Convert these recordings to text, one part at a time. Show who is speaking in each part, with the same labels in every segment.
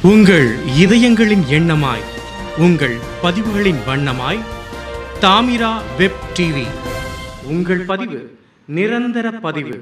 Speaker 1: உங்கள் இதயங்களின் எண்ணமாய், உங்கள் பதிவுகளின் வண்ணமாய், தாமிரா வெப் டிவி. உங்கள் பதிவு நிரந்தர பதிவு.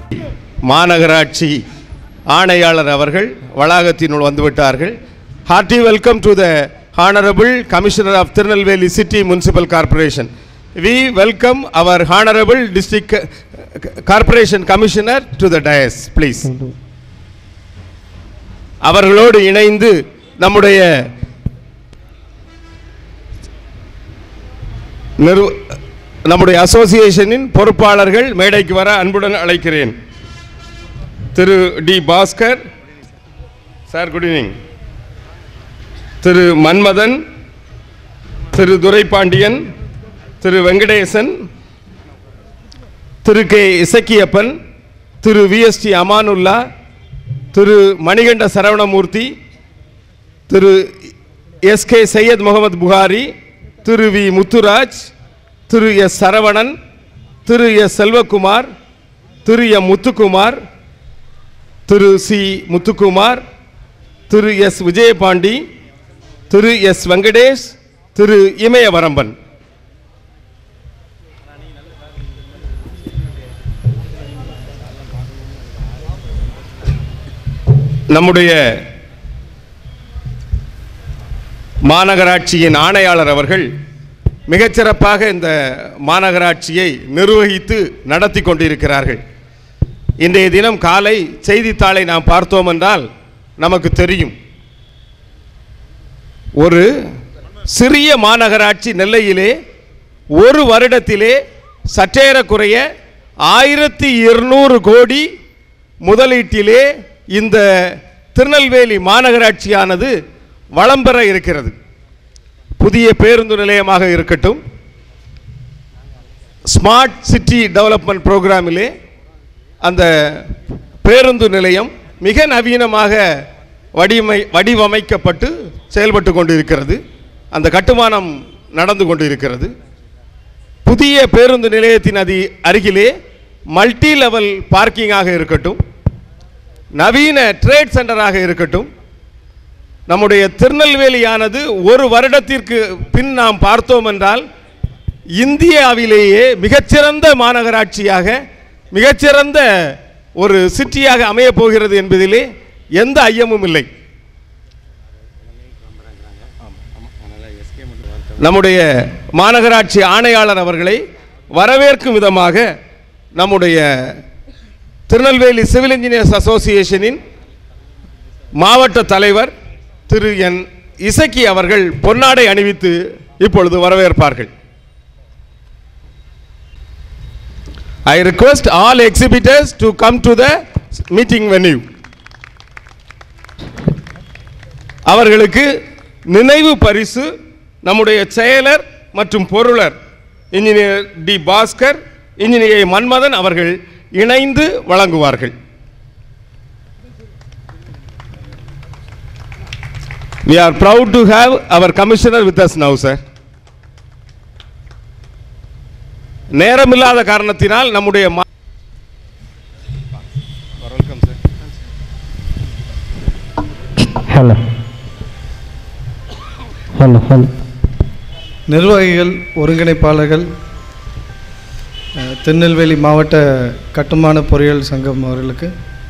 Speaker 2: மாநகராட்சி ஆணையாளர் அவர்கள் வளாகத்தினுள் வந்துவிட்டார்கள். Hearty welcome to the Honorable Commissioner of Tirunelveli City Municipal Corporation. We welcome our Honorable District Corporation Commissioner to the dais, please. அவர்களோடு இணைந்து நம்முடைய அசோசியேஷனின் பொறுப்பாளர்கள் மேடைக்கு வர அன்புடன் அழைக்கிறேன். Thiru D Bhaskar sir, good evening. Thiru Manmadhan, Thiru Duraipandian, Thiru Venkatesan, Thiru K Isakkiappan, Thiru VST Amanullah, Thiru Manikanda Saravanamurthy, Thiru SK Syed Mohammed Bukhari, Thiru V Muthuraj, Thiru S Saravanan, Thiru S Selvakumar, Thiru M Muthukumar, Thiru C Muthukumar, Thiru S Vijayapandi, Thiru S Venkatesh, Thiru Imayavaramban. நம்முடைய மாநகராட்சியின் ஆணையாளர் அவர்கள் மிகச்சிறப்பாக இந்த மாநகராட்சியை நிர்வகித்து நடத்தி கொண்டிருக்கிறார்கள். இன்றைய தினம் காலை செய்தித்தாளை நாம் பார்த்தோம் என்றால் நமக்கு தெரியும், ஒரு சிறிய மாநகராட்சி நெல்லையிலே ஒரு வருடத்திலே சற்றேறக்குறைய 1200 கோடி முதலீட்டிலே இந்த திருநெல்வேலி மாநகராட்சியானது வளம் பெற இருக்கிறது. புதிய பேருந்து நிலையமாக இருக்கட்டும், ஸ்மார்ட் சிட்டி டெவலப்மெண்ட் ப்ரோக்ராமிலே அந்த பேருந்து நிலையம் மிக நவீனமாக வடிவமைக்கப்பட்டு செயல்பட்டு கொண்டிருக்கிறது. அந்த கட்டுமானம் நடந்து கொண்டிருக்கிறது. புதிய பேருந்து நிலையத்தின் அருகிலே மல்டி லெவல் பார்க்கிங்காக இருக்கட்டும், நவீன ட்ரேட் சென்டராக இருக்கட்டும், நம்முடைய திருநெல்வேலியானது ஒரு வருடத்திற்கு பின் நாம் பார்த்தோம் என்றால் இந்தியாவிலேயே மிகச்சிறந்த மாநகராட்சியாக, மிகச்சிறந்த ஒரு சிட்டியாக அமையப் போகிறது என்பதிலே எந்த ஐயமும் இல்லை. நம்முடைய மாநகராட்சி ஆணையாளர் அவர்களை வரவேற்கும் விதமாக நம்முடைய திருநெல்வேலி சிவில் இன்ஜினியர்ஸ் அசோசியேஷனின் மாவட்ட தலைவர் திரு என் இசக்கி அவர்கள் பொன்னாடை அணிவித்து இப்பொழுது வரவேற்பார்கள். I request all exhibitors to come to the meeting venue. அவர்களுக்கு நினைவு பரிசு நம்முடைய செயலர் மற்றும் பொருளர் engineer D Bhaskar, engineer Manmadhan அவர்கள் இணைந்து வழங்குவார்கள். We are proud to have our commissioner with us now, sir. நேரமில்லாத காரணத்தினால் நம்முடைய
Speaker 3: நிர்வாகிகள், ஒருங்கிணைப்பாளர்கள், திருநெல்வேலி மாவட்ட கட்டுமான பொறியியல் சங்கம் அவர்களுக்கு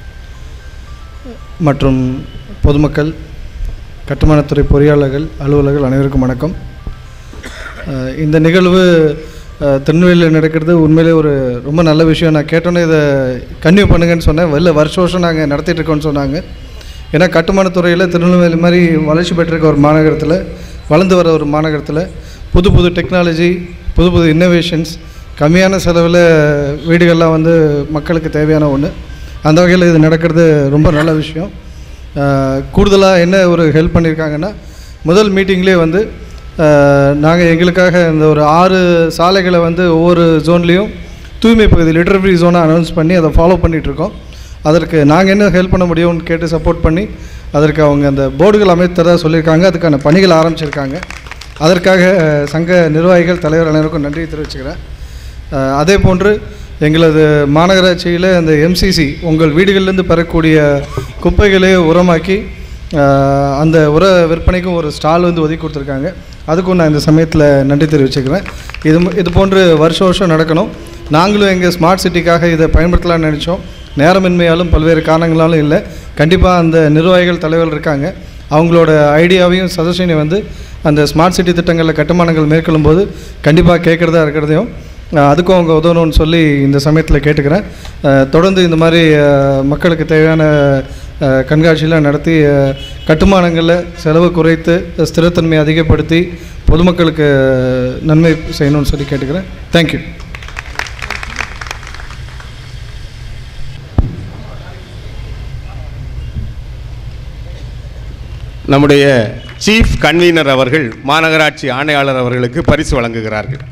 Speaker 3: மற்றும் பொதுமக்கள், கட்டுமானத்துறை பொறியாளர்கள், அலுவலர்கள் அனைவருக்கும் வணக்கம். இந்த நிகழ்வு திருநெல்வேலியில் நடக்கிறது உண்மையிலே ஒரு ரொம்ப நல்ல விஷயம். நான் கேட்டோன்னே இதை கன்டினியூ பண்ணுங்கன்னு சொன்னேன். வருஷம் நாங்கள் நடத்திட்டு இருக்கோன்னு சொன்னாங்க. ஏன்னா கட்டுமானத்துறையில் திருநெல்வேலி மாதிரி வளர்ச்சி பெற்றிருக்க ஒரு மாநகரத்தில், வளர்ந்து வர ஒரு மாநகரத்தில் புது புது டெக்னாலஜி, புது புது இன்னோவேஷன்ஸ், கம்மியான செலவில் வீடுகள்லாம் வந்து மக்களுக்கு தேவையான ஒன்று. அந்த வகையில் இது நடக்கிறது ரொம்ப நல்ல விஷயம். கூடுதலாக என்ன ஒரு ஹெல்ப் பண்ணியிருக்காங்கன்னா, முதல் மீட்டிங்லேயே வந்து நாங்கள் எங்களுக்காக இந்த ஒரு 6 சாலைகளை வந்து ஒவ்வொரு ஜோன்லேயும் தூய்மை பகுதி லிட்டர் ஃப்ரீ ஜோனாக அனௌன்ஸ் பண்ணி அதை ஃபாலோ பண்ணிகிட்ருக்கோம். அதற்கு நாங்கள் என்ன ஹெல்ப் பண்ண முடியும்னு கேட்டு சப்போர்ட் பண்ணி அதற்கு அவங்க அந்த போர்டுகள் அமைத்ததாக சொல்லியிருக்காங்க. அதுக்கான பணிகள் ஆரம்பிச்சிருக்காங்க. அதற்காக சங்க நிர்வாகிகள், தலைவர் அனைவருக்கும் நன்றி தெரிவிச்சுக்கிறேன். அதே போன்று எங்களது மாநகராட்சியில் அந்த எம்சிசி உங்கள் வீடுகளிலேருந்து பெறக்கூடிய குப்பைகளே உரமாக்கி அந்த உர விற்பனைக்கும் ஒரு ஸ்டால் வந்து ஒதுக்கி கொடுத்துருக்காங்க. அதுக்கும் நான் இந்த சமயத்தில் நன்றி தெரிவிச்சுக்கிறேன். இது போன்று வருஷம் நடக்கணும். நாங்களும் எங்கள் ஸ்மார்ட் சிட்டிக்காக இதை பயன்படுத்தலாம்னு நினச்சோம். நேரமின்மையாலும் பல்வேறு காரணங்களாலும் இல்லை. கண்டிப்பாக அந்த நிர்வாகிகள் தலைவர்கள் இருக்காங்க, அவங்களோட ஐடியாவையும் சஜஷனையும் வந்து அந்த ஸ்மார்ட் சிட்டி திட்டங்களில் கட்டுமானங்கள் மேற்கொள்ளும் போது கண்டிப்பாக கேட்குறதா இருக்கிறதையும் அதுக்கும் அவங்க உதவணும்னு சொல்லி இந்த சமயத்தில் கேட்டுக்கிறேன். தொடர்ந்து இந்த மாதிரி மக்களுக்கு தேவையான கண்காட்சியெலாம் நடத்தி கட்டுமானங்களில் செலவு குறைத்து ஸ்திரத்தன்மை அதிகப்படுத்தி பொதுமக்களுக்கு நன்மை செய்யணும்னு சொல்லி கேட்டுக்கிறேன். தேங்க்யூ.
Speaker 2: நம்முடைய சீஃப் கன்வீனர் அவர்கள் மாநகராட்சி ஆணையாளர் அவர்களுக்கு பரிசு வழங்குகிறார்கள்.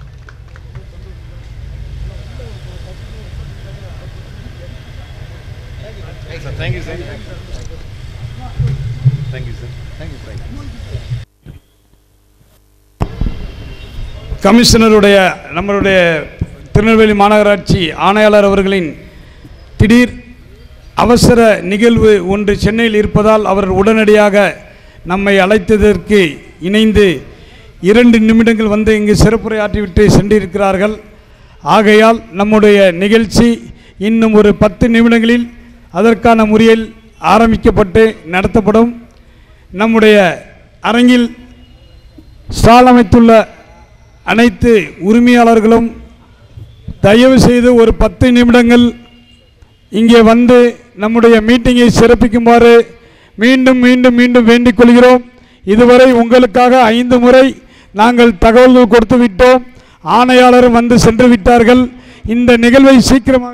Speaker 4: கமிஷனருடைய நம்மளுடைய திருநெல்வேலி மாநகராட்சி ஆணையாளர் அவர்களின் திடீர் அவசர நிகழ்வு ஒன்று சென்னையில் இருப்பதால் அவர் உடனடியாக நம்மை அழைத்ததற்கு இணைந்து 2 நிமிடங்கள் வந்து இங்கு சிறப்புரையாற்றிவிட்டு சென்றிருக்கிறார்கள். ஆகையால் நம்முடைய நிகழ்ச்சி இன்னும் ஒரு 10 நிமிடங்களில் அதற்கான முறையில் ஆரம்பிக்கப்பட்டு நடத்தப்படும். நம்முடைய அரங்கில் ஸ்டால் அமைத்துள்ள அனைத்து உரிமையாளர்களும் தயவு செய்து ஒரு 10 நிமிடங்கள் இங்கே வந்து நம்முடைய மீட்டிங்கை சிறப்பிக்குமாறு மீண்டும் மீண்டும் மீண்டும் வேண்டிக் கொள்கிறோம். இதுவரை உங்களுக்காக 5 முறை நாங்கள் தகவல்கள் கொடுத்து விட்டோம். ஆணையாளரும் வந்து சென்று விட்டார்கள். இந்த நிகழ்வை சீக்கிரமாக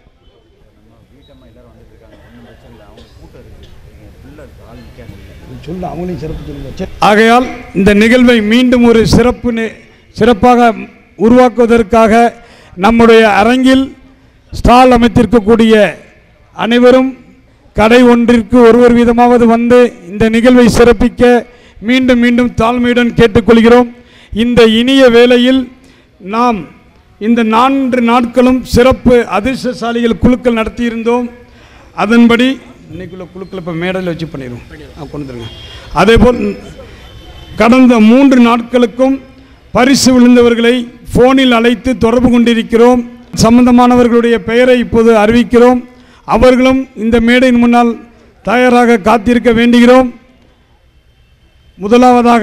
Speaker 4: ஆகையால் இந்த நிகழ்வை மீண்டும் ஒரு சிறப்பாக உருவாக்குவதற்காக நம்முடைய அரங்கில் ஸ்டால் அமைத்திருக்கக்கூடிய அனைவரும் கடை ஒன்றிற்கு ஒருவர் வீதமாவது வந்து இந்த நிகழ்வை சிறப்பிக்க மீண்டும் மீண்டும் தாழ்மையுடன் கேட்டுக்கொள்கிறோம். இந்த இனிய வேளையில் நாம் இந்த 4 நாட்களும் சிறப்பு அதிர்ஷ்டசாலிகள் குழுக்கள் நடத்தியிருந்தோம். அதன்படி இன்னைக்குள்ள குழுக்கள் இப்போ மேடையில் வச்சு பண்ணிடுவோம், கொண்டு வந்துருங்க. அதேபோல் கடந்த 3 நாட்களுக்கும் பரிசு விழுந்தவர்களை ஃபோனில் அழைத்து தொடர்பு கொண்டிருக்கிறோம். சம்பந்தமானவர்களுடைய பெயரை இப்போது அறிவிக்கிறோம். அவர்களும் இந்த மேடையின் முன்னால் தயாராக காத்திருக்க வேண்டுகிறோம். முதலாவதாக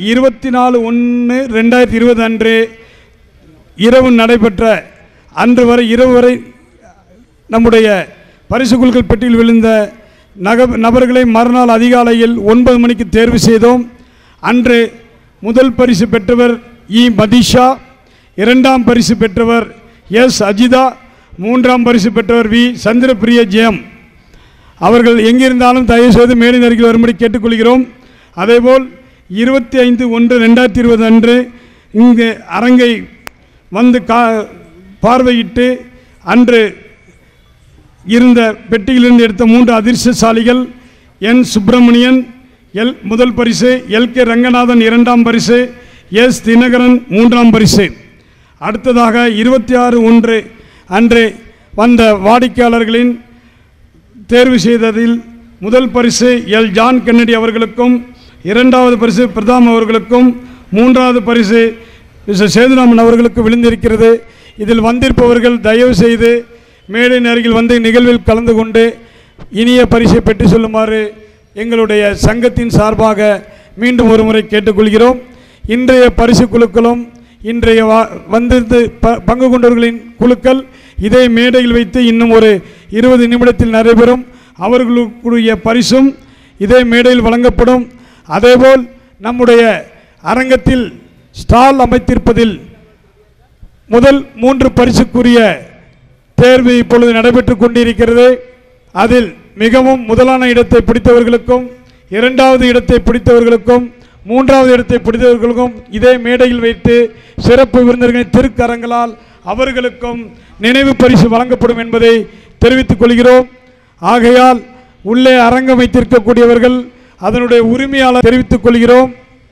Speaker 4: 24/1/2020 அன்று இரவு நடைபெற்ற இரவு வரை நம்முடைய பரிசு குழுக்கள் பெட்டியில் விழுந்த நபர்களை மறுநாள் அதிகாலையில் 9 மணிக்கு தேர்வு செய்தோம். அன்று முதல் பரிசு பெற்றவர் இ மதிஷா, 2ஆம் பரிசு பெற்றவர் எஸ் அஜிதா, 3ஆம் பரிசு பெற்றவர் வி சந்திரபிரிய ஜெயம். அவர்கள் எங்கிருந்தாலும் தயவுசெய்து மேடை அருகில் வரும்படி கேட்டுக்கொள்கிறோம். அதேபோல் 25/1/2020 அன்று இங்கு அரங்கை வந்து பார்வையிட்டு அன்று இருந்த பெட்டியிலிருந்து எடுத்த 3 அதிர்ஷ்டசாலிகள் என் சுப்பிரமணியன் முதல் பரிசு, எல்கே ரங்கநாதன் 2ஆம் பரிசு, எஸ் தினகரன் 3ஆம் பரிசு. அடுத்ததாக 26/1 அன்று வந்த வாடிக்கையாளர்களின் தேர்வு செய்ததில் முதல் பரிசு எல் ஜான் கென்னடி அவர்களுக்கும், 2வது பரிசு பிரதாம் அவர்களுக்கும், 3வது பரிசு மிஸ்டர் சேதுராமன் அவர்களுக்கு விழுந்திருக்கிறது. இதில் வந்திருப்பவர்கள் தயவு செய்து மேடை அருகில் வந்து நிகழ்வில் கலந்து கொண்டு இனிய பரிசை பெற்று சொல்லுமாறு எங்களுடைய சங்கத்தின் சார்பாக மீண்டும் ஒரு முறை கேட்டுக்கொள்கிறோம். இன்றைய பரிசு குழுக்களும் இன்றைய வந்திருந்து பங்கு கொண்டவர்களின் குழுக்கள் இதே மேடையில் வைத்து இன்னும் ஒரு 20 நிமிடத்தில் நடைபெறும். அவர்களுக்குரிய பரிசும் இதே மேடையில் வழங்கப்படும். அதேபோல் நம்முடைய அரங்கத்தில் ஸ்டால் அமைத்திருப்பதில் முதல் 3 பரிசுக்குரிய தேர்வு இப்பொழுது நடைபெற்று கொண்டிருக்கிறது. அதில் மிகவும் முதலான இடத்தை பிடித்தவர்களுக்கும், 2வது இடத்தை பிடித்தவர்களுக்கும், 3வது இடத்தை பிடித்தவர்களுக்கும் இதே மேடையில் வைத்து சிறப்பு விருந்தினர்களின் திருக்கரங்களால் அவர்களுக்கும் நினைவு பரிசு வழங்கப்படும் என்பதை தெரிவித்துக் கொள்கிறோம். ஆகையால் உள்ளே அரங்கம் வைத்திருக்கக்கூடியவர்கள் அதனுடைய உரிமையாளர் தெரிவித்துக் கொள்கிறோம்.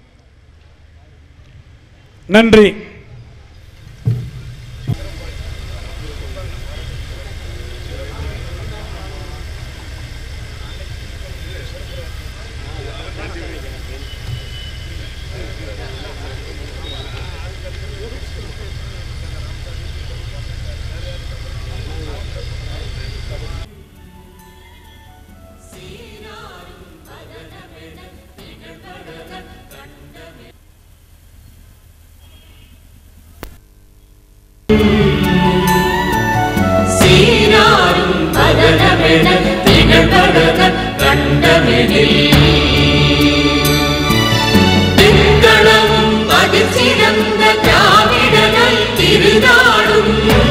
Speaker 4: நன்றி.
Speaker 5: சீராரும் பதனமென திகழ்படக கண்டமெனில் திங்களமும் அதில் சிறந்த திராவிடர்கள் திருநாடும்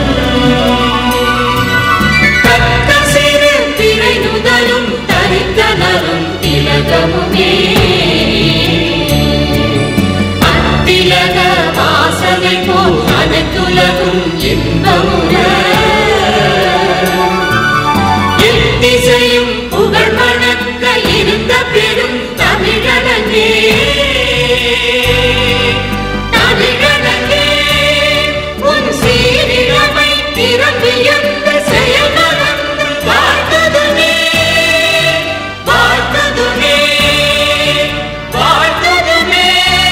Speaker 5: தக்க சிறு திரை நுதலும் தரித்தனரும் திலகமுமே அத்திலக வாசனை போல் அனைத்துலகும் இன்பமுற எத்திசையும் புகழ் வணங்க இருந்த பெரும் தமிழனே தமிழனே உன் சீரிழமை திறம்பியந்த செயல் மறந்து வாழ்த்ததுமே வாழ்த்ததுமே வாழ்த்ததுமே.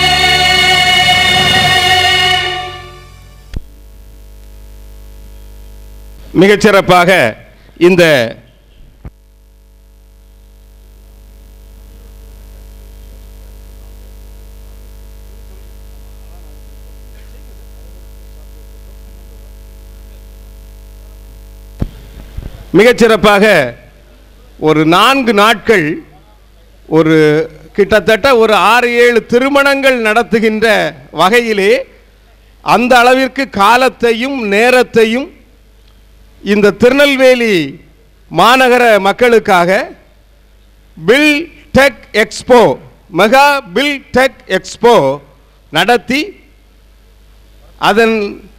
Speaker 2: மிகச்சிறப்பாக இந்த மிகச்சிறப்பாக ஒரு 4 நாட்கள் ஒரு கிட்டத்தட்ட ஒரு 6-7 திருமணங்கள் நடத்துகின்ற வகையிலே அந்த அளவிற்கு காலத்தையும் நேரத்தையும் இந்த திருநெல்வேலி மாநகர மக்களுக்காக build tech expo mega build tech expo நடத்தி அதன்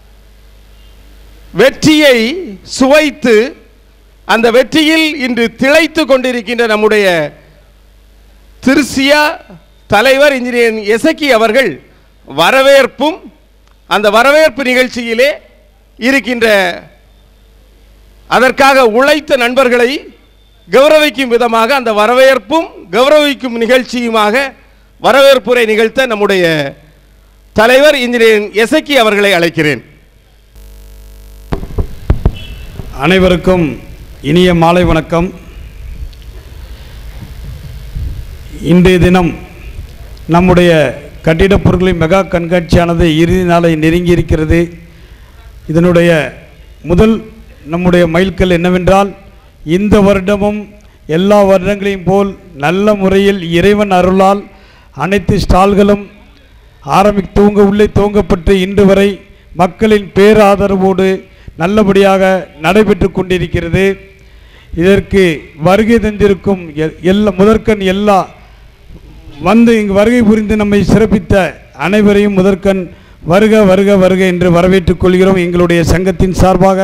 Speaker 2: வெற்றியை சுவைத்து அந்த வெற்றியில் இன்று திளைத்து கொண்டிருக்கின்ற நம்முடைய திருசியா தலைவர் இன்ஜினியர் எசக்கி அவர்கள் வரவேற்பும் அந்த வரவேற்பு நிகழ்ச்சியிலே இருக்கின்ற அதற்காக உழைத்த நண்பர்களை கௌரவிக்கும் விதமாக அந்த வரவேற்பும் கௌரவிக்கும் நிகழ்ச்சியுமாக வரவேற்புரை நிகழ்த்த நம்முடைய தலைவர் இன்ஜினியர் எசக்கி அவர்களை அழைக்கிறேன்.
Speaker 4: அனைவருக்கும் இனிய மாலை வணக்கம். இன்றைய தினம் நம்முடைய கட்டிடப் பொருட்களின் மெகா கண்காட்சியானது இறுதி நாளை நெருங்கி இருக்கிறது. இதனுடைய முதல் நம்முடைய மைல்கல் என்னவென்றால், இந்த வருடமும் எல்லா வருடங்களையும் போல் நல்ல முறையில் இறைவன் அருளால் அனைத்து ஸ்டால்களும் உள்ளே துவங்கப்பட்டு இன்று வரை மக்களின் பேராதரவோடு நல்லபடியாக நடைபெற்று கொண்டிருக்கிறது. இதற்கு வருகை தந்திருக்கும் முதற்கண் எல்லா வந்து இங்கு வருகை புரிந்து நம்மை சிறப்பித்த அனைவரையும் முதற்கண் வருக வருக வருக என்று வரவேற்றுக் கொள்கிறோம் எங்களுடைய சங்கத்தின் சார்பாக.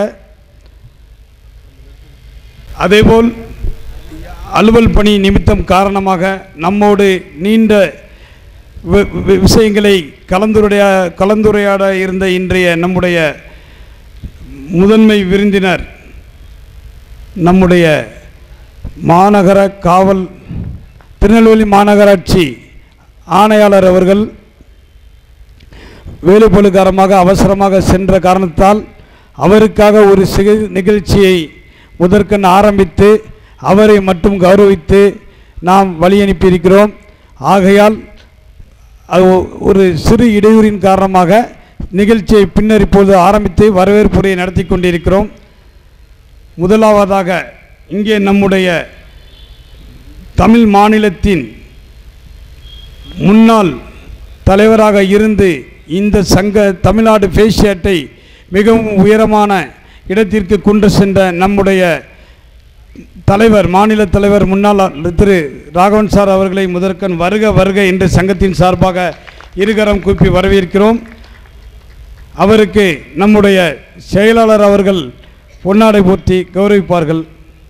Speaker 4: அதேபோல் அலுவல் பணி நிமித்தம் காரணமாக நம்மோடு நீண்ட விஷயங்களை கலந்துரையாட இருந்த இன்றைய நம்முடைய முதன்மை விருந்தினர் நம்முடைய மாநகர காவல் திருநெல்வேலி மாநகராட்சி ஆணையாளர் அவர்கள் வேலைப்பளு காரணமாக அவசரமாக சென்ற காரணத்தால் அவருக்காக ஒரு நிகழ்ச்சியை முதற்கண் ஆரம்பித்து அவரை மட்டும் கௌரவித்து நாம் வழி அனுப்பியிருக்கிறோம். ஆகையால் அது ஒரு சிறு இடையூறின் காரணமாக நிகழ்ச்சியை பின்னர் இப்போது ஆரம்பித்து வரவேற்புரையை நடத்தி கொண்டிருக்கிறோம். முதலாவதாக இங்கே நம்முடைய தமிழ் மாநிலத்தின் முன்னாள் தலைவராக இருந்து இந்த சங்க தமிழ்நாடு ஃபேஷியேட்டை மிகவும் உயரமான இடத்திற்கு கொண்டு சென்ற நம்முடைய தலைவர் மாநில தலைவர் முன்னாள் திரு ராகவன் சார் அவர்களை முதற்கண் வருக வருக என்று சங்கத்தின் சார்பாக இருகரம் கூப்பி வரவேற்கிறோம். அவருக்கு நம்முடைய செயலாளர் அவர்கள் பொன்னாடை போற்றி கௌரவிப்பார்கள்.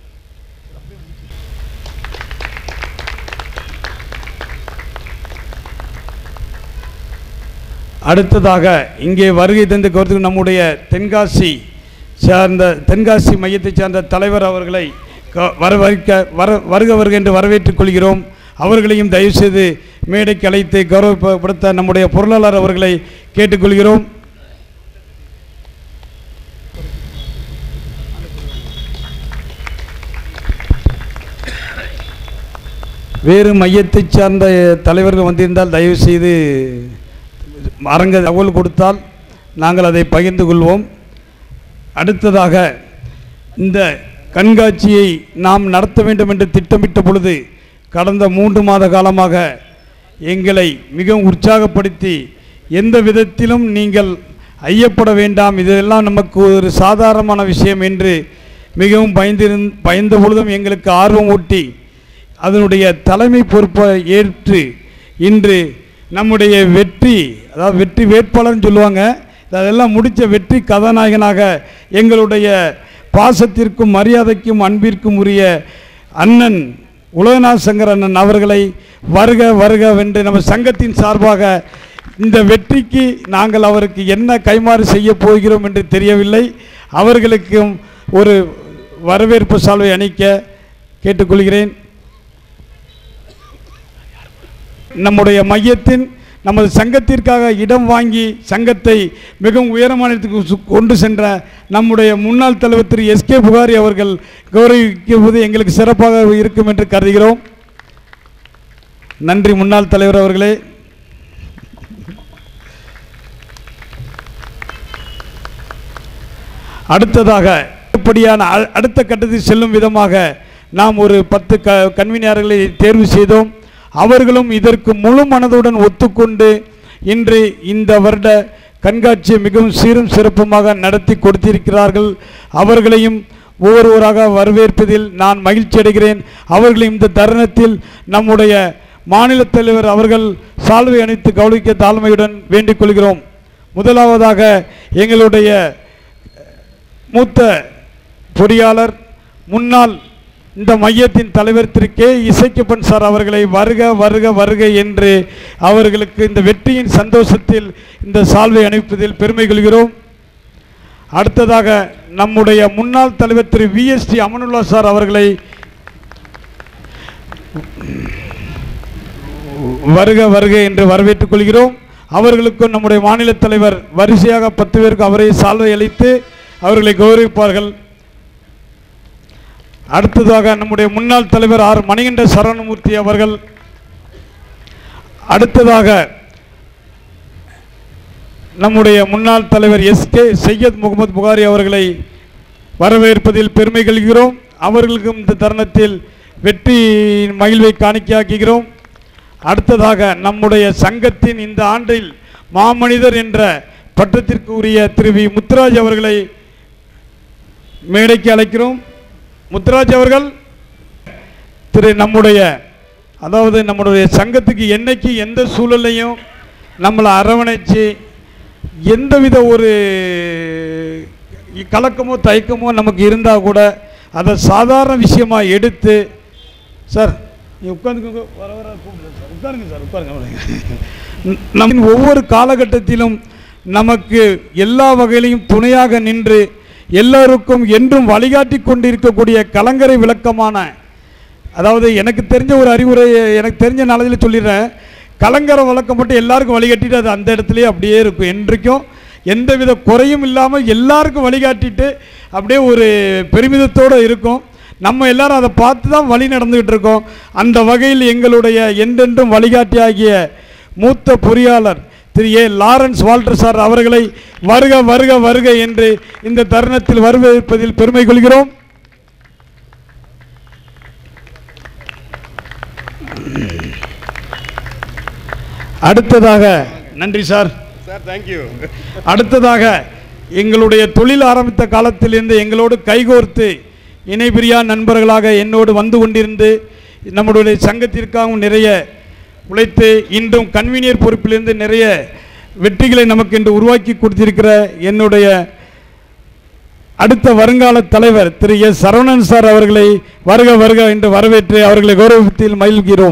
Speaker 4: அடுத்ததாக இங்கே வருகை தந்து கௌரவிக்கும் நம்முடைய தென்காசி மையத்தை சார்ந்த தலைவர் அவர்களை வருக வருக என்று வரவேற்றுக் கொள்கிறோம். அவர்களையும் தயவுசெய்து மேடைக்கு அழைத்து கௌரவப்படுத்த நம்முடைய பொருளாளர் அவர்களை கேட்டுக்கொள்கிறோம். வேறு மையத்தை சார்ந்த தலைவர்கள் வந்திருந்தால் தயவுசெய்து அரங்க தகவல் கொடுத்தால் நாங்கள் அதை பகிர்ந்து கொள்வோம். அடுத்ததாக இந்த கண்காட்சியை நாம் நடத்த வேண்டும் என்று திட்டமிட்ட பொழுது கடந்த 3 மாத காலமாக எங்களை மிகவும் உற்சாகப்படுத்தி எந்த விதத்திலும் நீங்கள் ஐயப்பட வேண்டாம், இதெல்லாம் நமக்கு ஒரு சாதாரணமான விஷயம் என்று மிகவும் பயந்த பொழுதும் எங்களுக்கு ஆர்வம் ஊட்டி அதனுடைய தலைமை பொறுப்பை ஏற்று இன்று நம்முடைய வெற்றி, அதாவது வெற்றி வேட்பாளர்னு சொல்லுவாங்க, அதெல்லாம் முடித்த வெற்றி கதாநாயகனாக எங்களுடைய பாசத்திற்கும் மரியாதைக்கும் அன்பிற்கும் உரிய அண்ணன் உலகநாத சங்கர் அண்ணன் அவர்களை வருக வருக வென்று நம்ம சங்கத்தின் சார்பாக இந்த வெற்றிக்கு நாங்கள் அவருக்கு என்ன கைமாறு செய்ய போகிறோம் என்று தெரியவில்லை. அவர்களுக்கும் ஒரு வரவேற்பு சால்வை அணிக்க கேட்டுக்கொள்கிறேன். நம்முடைய மையத்தின் நமது சங்கத்திற்காக இடம் வாங்கி சங்கத்தை மிகவும் உயரமானத்துக்கு கொண்டு சென்ற நம்முடைய முன்னாள் தலைவர் திரு எஸ்கே புகாரி அவர்கள் கௌரவிக்கும்போது எங்களுக்கு சிறப்பாக இருக்கும் என்று கருதுகிறோம். நன்றி முன்னாள் தலைவர் அவர்களே. அடுத்ததாக இப்படியான அடுத்த கட்டத்தில் செல்லும் விதமாக நாம் ஒரு 10 கன்வீனர்களை தேர்வு செய்தோம். அவர்களும் இதற்கு முழு மனதுடன் ஒத்துக்கொண்டு இன்று இந்த வருட கண்காட்சியை மிகவும் சீரும் சிறப்புமாக நடத்தி கொடுத்திருக்கிறார்கள். அவர்களையும் ஒவ்வொருவராக வரவேற்பதில் நான் மகிழ்ச்சி அடைகிறேன். அவர்களையும் இந்த தருணத்தில் நம்முடைய மாநில தலைவர் அவர்கள் சால்வை அணித்து கௌரவிக்க தாழ்மையுடன் வேண்டிக் கொள்கிறோம். முதலாவதாக எங்களுடைய மூத்த பொறியாளர் முன்னாள் இந்த மையத்தின் தலைவர் திரு கே இசைக்கப்பன் சார் அவர்களை வருக வருக வருக என்று அவர்களுக்கு இந்த வெற்றியின் சந்தோஷத்தில் இந்த சால்வை அணிவிப்பதில் பெருமை கொள்கிறோம். அடுத்ததாக நம்முடைய முன்னாள் தலைவர் திரு VST அமனுல்லா சார் அவர்களை வருக வருக என்று வரவேற்றுக் கொள்கிறோம். அவர்களுக்கும் நம்முடைய மாநில தலைவர் வரிசையாக 10 பேருக்கு அவரை சால்வை அளித்து அவர்களை கௌரவிப்பார்கள். அடுத்ததாக நம்முடைய முன்னாள் தலைவர் ஆர் மணிகண்ட சரவணமூர்த்தி அவர்கள், அடுத்ததாக நம்முடைய முன்னாள் தலைவர் SK சையத் முகமது புகாரி அவர்களை வரவேற்பதில் பெருமை கொள்கிறோம். அவர்களுக்கும் இந்த தருணத்தில் வெற்றி மகிழ்வை காணிக்கையாக்குகிறோம். அடுத்ததாக நம்முடைய சங்கத்தின் இந்த ஆண்டில் மாமனிதர் என்ற பட்டத்திற்கு உரிய திரு வி முத்துராஜ் அவர்களை மேடைக்கு அழைக்கிறோம். முத்துராஜ் அவர்கள் நம்முடைய சங்கத்துக்கு என்னைக்கு எந்த சூழலையும் நம்மளை அரவணைச்சு எந்தவித ஒரு கலக்கமோ தயக்கமோ நமக்கு இருந்தால் கூட அதை சாதாரண விஷயமாக எடுத்து, சார் நீங்கள் உட்காந்துக்கோங்க, வர வர கூப்பிடுங்க சார், உட்காருங்க சார், உட்காருங்க. நம்ம ஒவ்வொரு காலகட்டத்திலும் நமக்கு எல்லா வகையிலையும் துணையாக நின்று எல்லோருக்கும் என்றும் வழிகாட்டி கொண்டிருக்கக்கூடிய கலங்கரை விளக்கமான, அதாவது எனக்கு தெரிஞ்ச ஒரு அறிவுரை, எனக்கு தெரிஞ்ச நாளையில் சொல்லிடுறேன், கலங்கரை விளக்கம் மட்டும் எல்லாருக்கும் வழிகாட்டிட்டு அது அந்த இடத்துலையே அப்படியே இருக்கும். என்றைக்கும் எந்தவித குறையும் இல்லாமல் எல்லாருக்கும் வழிகாட்டிட்டு அப்படியே ஒரு பெருமிதத்தோடு இருக்கும். நம்ம எல்லாரும் அதை பார்த்து தான் வழி நடந்துக்கிட்டு இருக்கோம். அந்த வகையில் எங்களுடைய என்றென்றும் வழிகாட்டியாகிய மூத்த பொறியாளர் Thiru A Lawrence Walter sir அவர்களை வருக வருக வருக என்று இந்த தருணத்தில் வரவேற்பதில் பெருமை கொள்கிறோம். அடுத்ததாக நன்றி சார்.
Speaker 2: தேங்க்யூ.
Speaker 4: அடுத்ததாக எங்களுடைய தொழில் ஆரம்பித்த காலத்திலிருந்து எங்களோடு கைகோர்த்து இணைபிரியா நண்பர்களாக என்னோடு வந்து கொண்டிருந்து நம்முடைய சங்கத்திற்காகவும் நிறைய உழைத்து இன்றும் கன்வீனியர் பொறுப்பிலிருந்து நிறைய வெற்றிகளை நமக்கு இன்று உருவாக்கி கொடுத்திருக்கிற என்னுடைய அடுத்த வருங்கால தலைவர் திரு எஸ் சரவணன் சார் அவர்களை வருக வருக என்று வரவேற்று அவர்களை கௌரவத்தில் மகிழ்கிறோம்.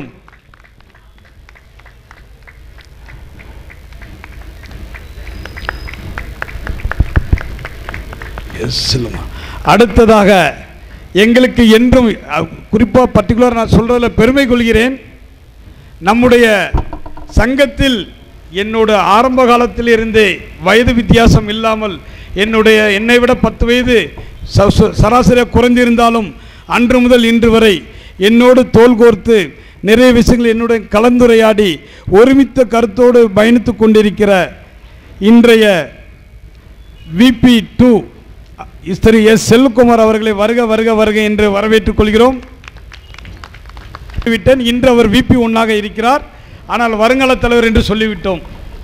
Speaker 4: அடுத்ததாக எங்களுக்கு என்றும் குறிப்பாக பர்டிகுலர் நான் சொல்றதில் பெருமை கொள்கிறேன். நம்முடைய சங்கத்தில் என்னோட ஆரம்ப காலத்தில் இருந்தே வயது வித்தியாசம் இல்லாமல் என்னை விட 10 வயது சராசரியாக குறைந்திருந்தாலும் அன்று முதல் இன்று வரை என்னோடு தோள் கோர்த்து நிறைய விஷயங்கள் என்னுடைய கலந்துரையாடி ஒருமித்த கருத்தோடு பயணித்து கொண்டிருக்கிற இன்றைய VP2 திரு எஸ் செல்வகுமார் அவர்களை வருக வருக வருக என்று வரவேற்றுக் கொள்கிறோம். இன்று அவர் VP 1 இருக்கிறார், ஆனால் வருங்கால தலைவர் என்று சொல்லிவிட்டோம்.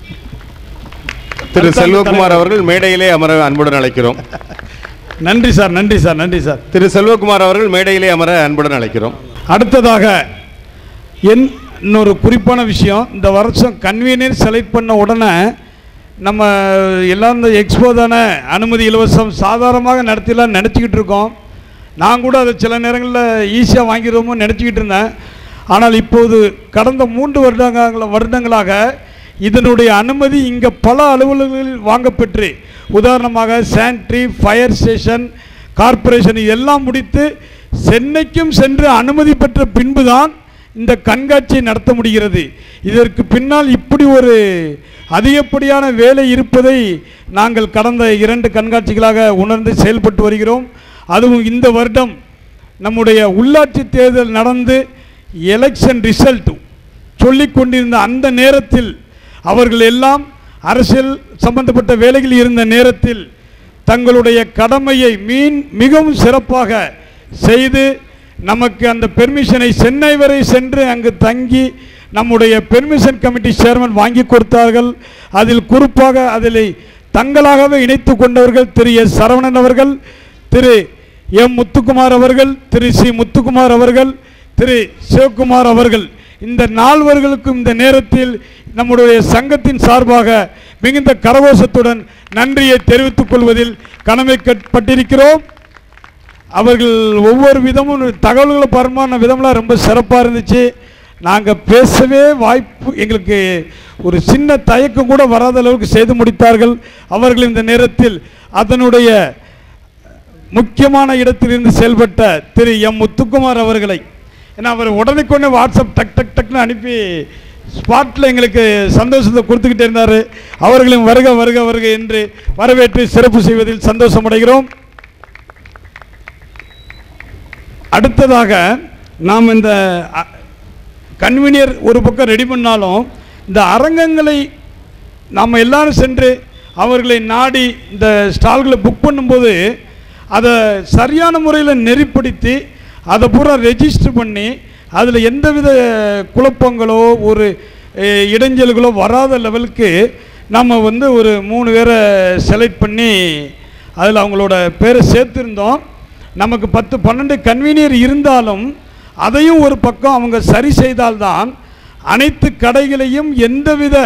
Speaker 2: திரு செல்வகுமார் அவர்கள் மேடையிலே அமர அன்புடன் அழைக்கிறோம்.
Speaker 4: நன்றி சார், நன்றி சார், நன்றி சார்.
Speaker 2: திரு செல்வகுமார் அவர்கள் மேடையிலே அமர அன்புடன் அழைக்கிறோம்.
Speaker 4: அடுத்ததாக இன்னொரு குறிப்பான விஷயம், இந்த வருஷம் கன்வீனியர் செலக்ட் பண்ண உடனே நம்ம எல்லாம் இந்த எக்ஸ்போ தானே, அனுமதி இலவசம் சாதாரணமாக நடத்திலாம் நினச்சிக்கிட்டு இருக்கோம். நான் கூட அதை சில நேரங்களில் ஈஸியாக வாங்கிடுவோமோ நினச்சிக்கிட்டு இருந்தேன். ஆனால் இப்போது கடந்த 3 வருடங்களாக இதனுடைய அனுமதி இங்கே பல அலுவலகங்களில் வாங்கப்பெற்று, உதாரணமாக சானிட்டரி, ஃபயர் ஸ்டேஷன், கார்ப்பரேஷன் இதெல்லாம் முடித்து சென்னைக்கும் சென்று அனுமதி பெற்ற பின்புதான் இந்த கண்காட்சியை நடத்த முடிகிறது. இதற்கு பின்னால் இப்படி ஒரு அதிகப்படியான வேலை இருப்பதை நாங்கள் கடந்த 2 கண்காட்சிகளாக உணர்ந்து செயல்பட்டு வருகிறோம். அதுவும் இந்த வருடம் நம்முடைய உள்ளாட்சி தேர்தல் நடந்து எலெக்ஷன் ரிசல்ட் சொல்லிக் கொண்டிருந்த அந்த நேரத்தில் அவர்கள் எல்லாம் அரசியல் சம்பந்தப்பட்ட வேலையில் இருந்த நேரத்தில் தங்களுடைய கடமையை மிகவும் சிறப்பாக செய்து நமக்கு அந்த பெர்மிஷனை சென்னை வரை சென்று அங்கு தங்கி நம்முடைய பெர்மிஷன் கமிட்டி சேர்மன் வாங்கி கொடுத்தார்கள். அதில் குறிப்பாக அதில் தங்களாகவே இணைத்து கொண்டவர்கள் திரு எஸ் சரவணன் அவர்கள், திரு எம் முத்துக்குமார் அவர்கள், திரு சி முத்துக்குமார் அவர்கள், திரு சிவகுமார் அவர்கள். இந்த 4வர்களுக்கும் இந்த நேரத்தில் நம்முடைய சங்கத்தின் சார்பாக மிகுந்த கரகோஷத்துடன் நன்றியை தெரிவித்துக் கொள்வதில் கடமைப்பட்டிருக்கிறோம். அவர்கள் ஒவ்வொரு விதமும் தகவல்களை பரிமாறின விதம்லாம் ரொம்ப சிறப்பாக இருந்துச்சு. நாங்கள் பேசவே வாய்ப்பு எங்களுக்கு ஒரு சின்ன தயக்கம் கூட வராத அளவுக்கு செய்து முடித்தார்கள். அவர்கள் இந்த நேரத்தில் அதனுடைய முக்கியமான இடத்திலிருந்து செயல்பட்ட திரு எம் முத்துக்குமார் அவர்களை, ஏன்னா அவர் உடனுக்குடனே வாட்ஸ்அப் டக் டக் டக்னு அனுப்பி ஸ்பாட்டில் எங்களுக்கு சந்தோஷத்தை கொடுத்துக்கிட்டே இருந்தார். அவர்களும் வருக வருக வருக என்று வரவேற்று சிறப்பு செய்வதில் சந்தோஷமடைகிறோம். அடுத்ததாக நாம் இந்த கன்வீனியர் ஒரு பக்கம் ரெடி பண்ணாலும் இந்த அரங்கங்களை நாம் எல்லாரும் சென்று அவர்களை நாடி இந்த ஸ்டால்களை புக் பண்ணும்போது அதை சரியான முறையில் நெறிப்படுத்தி அதை பூரா ரெஜிஸ்டர் பண்ணி அதில் எந்தவித குழப்பங்களோ ஒரு இடைஞ்சல்களோ வராத லெவலுக்கு நம்ம ஒரு 3 பேரை செலக்ட் பண்ணி அதில் அவங்களோட பேரை சேர்த்துருந்தோம். நமக்கு 10-12 கன்வீனியர் இருந்தாலும் அதையும் ஒரு பக்கம் அவங்க சரி செய்தால்தான் அனைத்து கடைகளையும் எந்தவித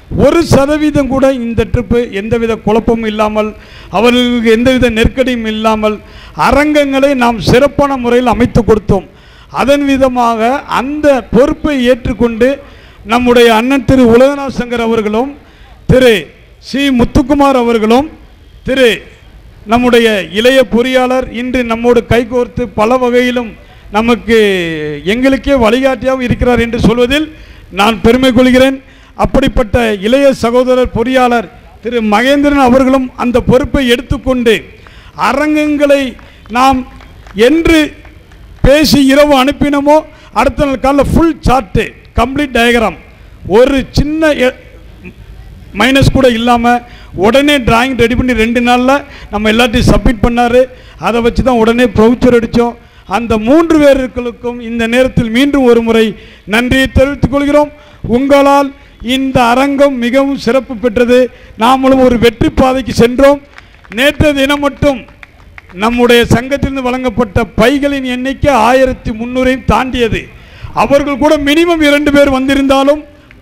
Speaker 4: 1% கூட இந்த ட்ரிப்பு எந்தவித குழப்பமும் இல்லாமல் அவர்களுக்கு எந்தவித நெருக்கடியும் இல்லாமல் அரங்கங்களை நாம் சிறப்பான முறையில் அமைத்து கொடுத்தோம். அதன் விதமாக அந்த பொறுப்பை ஏற்றுக்கொண்டு நம்முடைய அண்ணன் திரு உலகநாத் சங்கர் அவர்களும் திரு சி முத்துக்குமார் அவர்களும் திரு நம்முடைய இளைய பொறியாளர் இன்று நம்மோடு கைகோர்த்து பல வகையிலும் நமக்கு எங்களுக்கே வழிகாட்டியாகவும் இருக்கிறார் என்று சொல்வதில் நான் பெருமை கொள்கிறேன். அப்படிப்பட்ட இளைய சகோதரர் பொறியாளர் திரு மகேந்திரன் அவர்களும் அந்த பொறுப்பை எடுத்துக்கொண்டு அரங்கங்களை நாம் என்று பேசி இரவு அனுப்பினமோ அடுத்த நாள் காலையில் ஃபுல் சார்ட்டு கம்ப்ளீட் டயக்ராம் ஒரு சின்ன மைனஸ் கூட இல்லாமல் உடனே டிராயிங் ரெடி பண்ணி 2 நாளில் நம்ம எல்லாத்தையும் சப்மிட் பண்ணார். அதை வச்சு தான் உடனே ப்ரௌச்சர் அடித்தோம். அந்த 3 பேர்களுக்கும் இந்த நேரத்தில் மீண்டும் ஒரு முறை நன்றியை தெரிவித்துக் கொள்கிறோம். உங்களால் இந்த அரங்கம் மிகவும் சிறப்பு பெற்றது. நாமளும் ஒரு வெற்றி பாதைக்கு சென்றோம். நேற்று தினம் மட்டும் நம்முடைய சங்கத்திலிருந்து வழங்கப்பட்ட பைகளின் எண்ணிக்கை 1300 தாண்டியது. அவர்கள் கூட மினிமம் 2 பேர் வந்திருந்தாலும்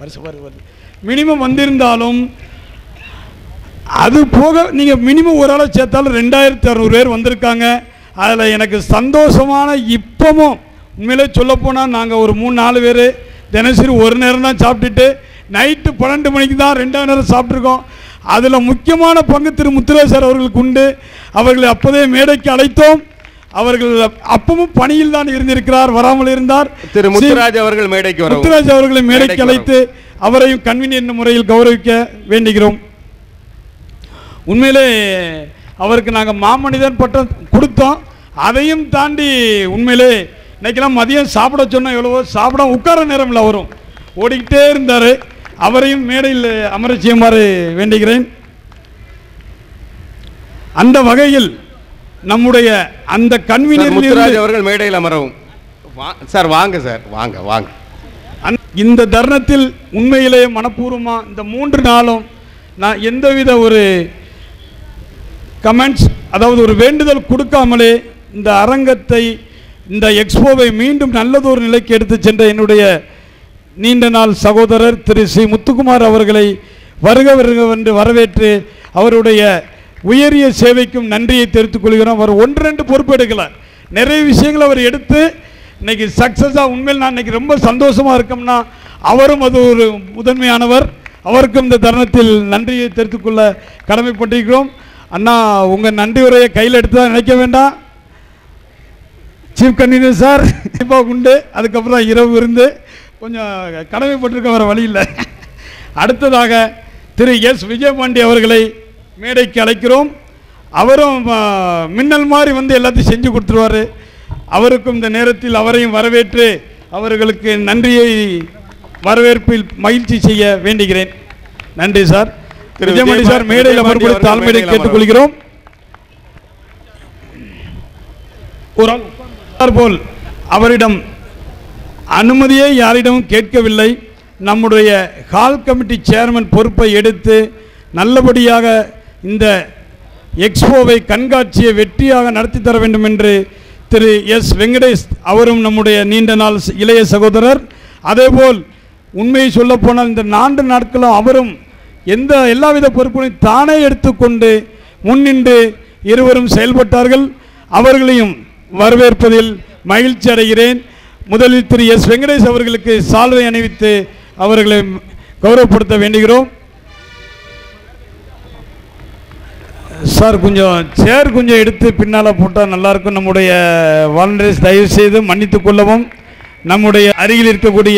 Speaker 4: மினிமம் வந்திருந்தாலும் அது போக நீங்கள் மினிமம் ஒரு ஆளை சேர்த்தாலும் 2600 பேர் வந்திருக்காங்க. அதில் எனக்கு சந்தோஷமான இப்பவும் உண்மையிலே சொல்லப்போனால் நாங்கள் ஒரு 3-4 பேர் தினசரி ஒரு நேரம் தான் சாப்பிட்டுட்டு நைட்டு 12 மணிக்கு தான் 2ஆவது நேரம் சாப்பிட்ருக்கோம். அதில் முக்கியமான பங்கு திரு முத்துராஜ் சார் அவர்களுக்கு உண்டு. அவர்களை அப்போதே மேடைக்கு அழைத்தோம். அவர்கள் அப்பவும் பணியில் தான் இருந்திருக்கிறார், வராமல் இருந்தார்.
Speaker 2: திரு முத்துராஜ் அவர்கள் மேடைக்கு
Speaker 4: முத்துராஜ் அவர்களை மேடைக்கு அழைத்து அவரையும் கன்வீனியன்ட் முறையில் கௌரவிக்க வேண்டுகிறோம். உண்மையிலே அவருக்கு நாங்கள் மாமனிதன் பட்டம் கொடுத்தோம். அதையும் தாண்டி உண்மையிலே இன்றைக்கெல்லாம் மதியம் சாப்பிட சொன்னால் எவ்வளவோ சாப்பிட உட்கார நேரமில் வரும் ஓடிக்கிட்டே இருந்தார். அவரையும் மேடையில் அமர செய்யுமாறு வேண்டுகிறேன். அந்த வகையில் நம்முடைய அந்த கன்வீனர்
Speaker 2: முத்துராஜ் அவர்கள் மேடையில் அமரவும். சார் வாங்க சார், வாங்க வாங்க.
Speaker 4: இந்த தருணத்தில் உண்மையிலேயே மனப்பூர்வமாக இந்த 3 நாளும் நான் எந்தவித ஒரு கமெண்ட்ஸ், அதாவது ஒரு வேண்டுதல் கொடுக்காமலே இந்த அரங்கத்தை, இந்த எக்ஸ்போவை மீண்டும் நல்லதொரு நிலைக்கு எடுத்து சென்ற என்னுடைய நீண்ட நாள் சகோதரர் திரு சி முத்துக்குமார் அவர்களை வருக வருக என்று வரவேற்று அவருடைய உயரிய சேவைக்கும் நன்றியை தெரிவித்துக் கொள்கிறோம். அவர் 1-2 பொறுப்பு எடுக்கல, நிறைய விஷயங்களை அவர் எடுத்து இன்னைக்கு சக்ஸஸாக உண்மையில் நான் இன்னைக்கு ரொம்ப சந்தோஷமாக இருக்கோம்னா அவரும் அது ஒரு முதன்மையானவர். அவருக்கும் இந்த தருணத்தில் நன்றியை தெரிவித்துக் கொள்ள கடமைப்பட்டிருக்கிறோம். அண்ணா, உங்கள் நன்றி உரையை கையில் எடுத்து நினைக்க வேண்டாம். சீஃப் கன்வீனர் சார் இப்போ உண்டு, அதுக்கப்புறம் தான் இரவு இருந்து கொஞ்சம் கடமைப்பட்டிருக்க வர வழி இல்லை. அடுத்ததாக திரு எஸ் விஜயபாண்டி அவர்களை மேடைக்கு அழைக்கிறோம். அவரும் மின்னல் மாதிரி வந்து எல்லாத்தையும் செஞ்சு கொடுத்துருவார். அவருக்கும் இந்த நேரத்தில் அவரையும் வரவேற்று அவர்களுக்கு நன்றியை வரவேற்பில் மகிழ்ச்சி செய்ய வேண்டுகிறேன். நன்றி சார். விஜயபாண்டி சார் மேடையில் அமர்வுகளை தாழ்மையை கேட்டுக்கொள்கிறோம். ஒரு ஆள் போல் அவரிடம் அனுமதியை யாரிடமும் கேட்கவில்லை. நம்முடைய ஹால் கமிட்டி சேர்மன் பொறுப்பை எடுத்து நல்லபடியாக இந்த எக்ஸ்போவை, கண்காட்சியை வெற்றியாக நடத்தி தர வேண்டும் என்று திரு எஸ் வெங்கடேஷ் அவரும் நம்முடைய நீண்ட நாள் இளைய சகோதரர். அதேபோல் உண்மையை சொல்லப்போனால் இந்த 4 நாட்களும் அவரும் எல்லாவித பொறுப்புகளையும் தானே எடுத்துக்கொண்டு முன்னின்று இருவரும் செயல்பட்டார்கள். அவர்களையும் வரவேற்பதில் மகிழ்ச்சி அடைகிறேன். முதலில் திரு எஸ் வெங்கடேஷ் அவர்களுக்கு சால்வை அணிவித்து அவர்களை கௌரவப்படுத்த வேண்டுகிறோம். சார் கொஞ்சம் சேர் கொஞ்சம் எடுத்து பின்னால் போட்டால் நல்லாயிருக்கும். நம்முடைய வாலண்டியர்ஸ் தயவு செய்து மன்னித்து கொள்ளவும். நம்முடைய அருகில் இருக்கக்கூடிய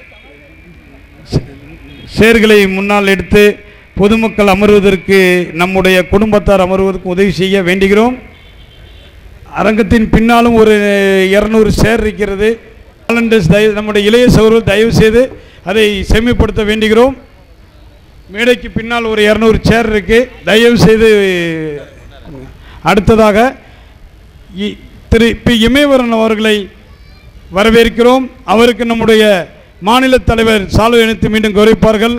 Speaker 4: சேர்களை முன்னால் எடுத்து பொதுமக்கள் அமர்வதற்கு, நம்முடைய குடும்பத்தார் அமர்வதற்கு உதவி செய்ய வேண்டுகிறோம். அரங்கத்தின் பின்னாலும் ஒரு 200 சேர் இருக்கிறது. வாலண்டியர்ஸ் நம்முடைய இளைய சகோதரர்கள் தயவு செய்து அதை செம்மைப்படுத்த வேண்டுகிறோம். மேடைக்கு பின்னால் ஒரு 200 சேர் இருக்குது, தயவு செய்து. அடுத்ததாக திரு பி இமயவரன் அவர்களை வரவேற்கிறோம். அவருக்கு நம்முடைய மாநில தலைவர் சால்வை அணிவித்து மீண்டும் கௌரவிப்பார்கள்.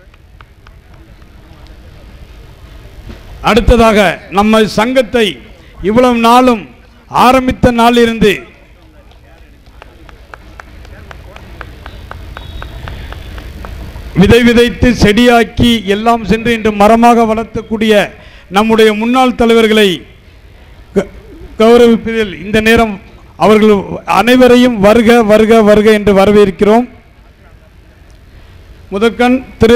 Speaker 4: அடுத்ததாக நம்ம சங்கத்தை இவ்வளவு நாளும் ஆரம்பித்த நாளிலிருந்து விதை விதைத்து செடியாக்கி எல்லாம் சென்று இன்று மரமாக வளர்த்தக்கூடிய நம்முடைய முன்னாள் தலைவர்களை கௌரவிப்பதில் இந்த நேரம் அவர்கள் அனைவரையும் வருக வருக வருக என்று வரவேற்கிறோம். முதற்கண் திரு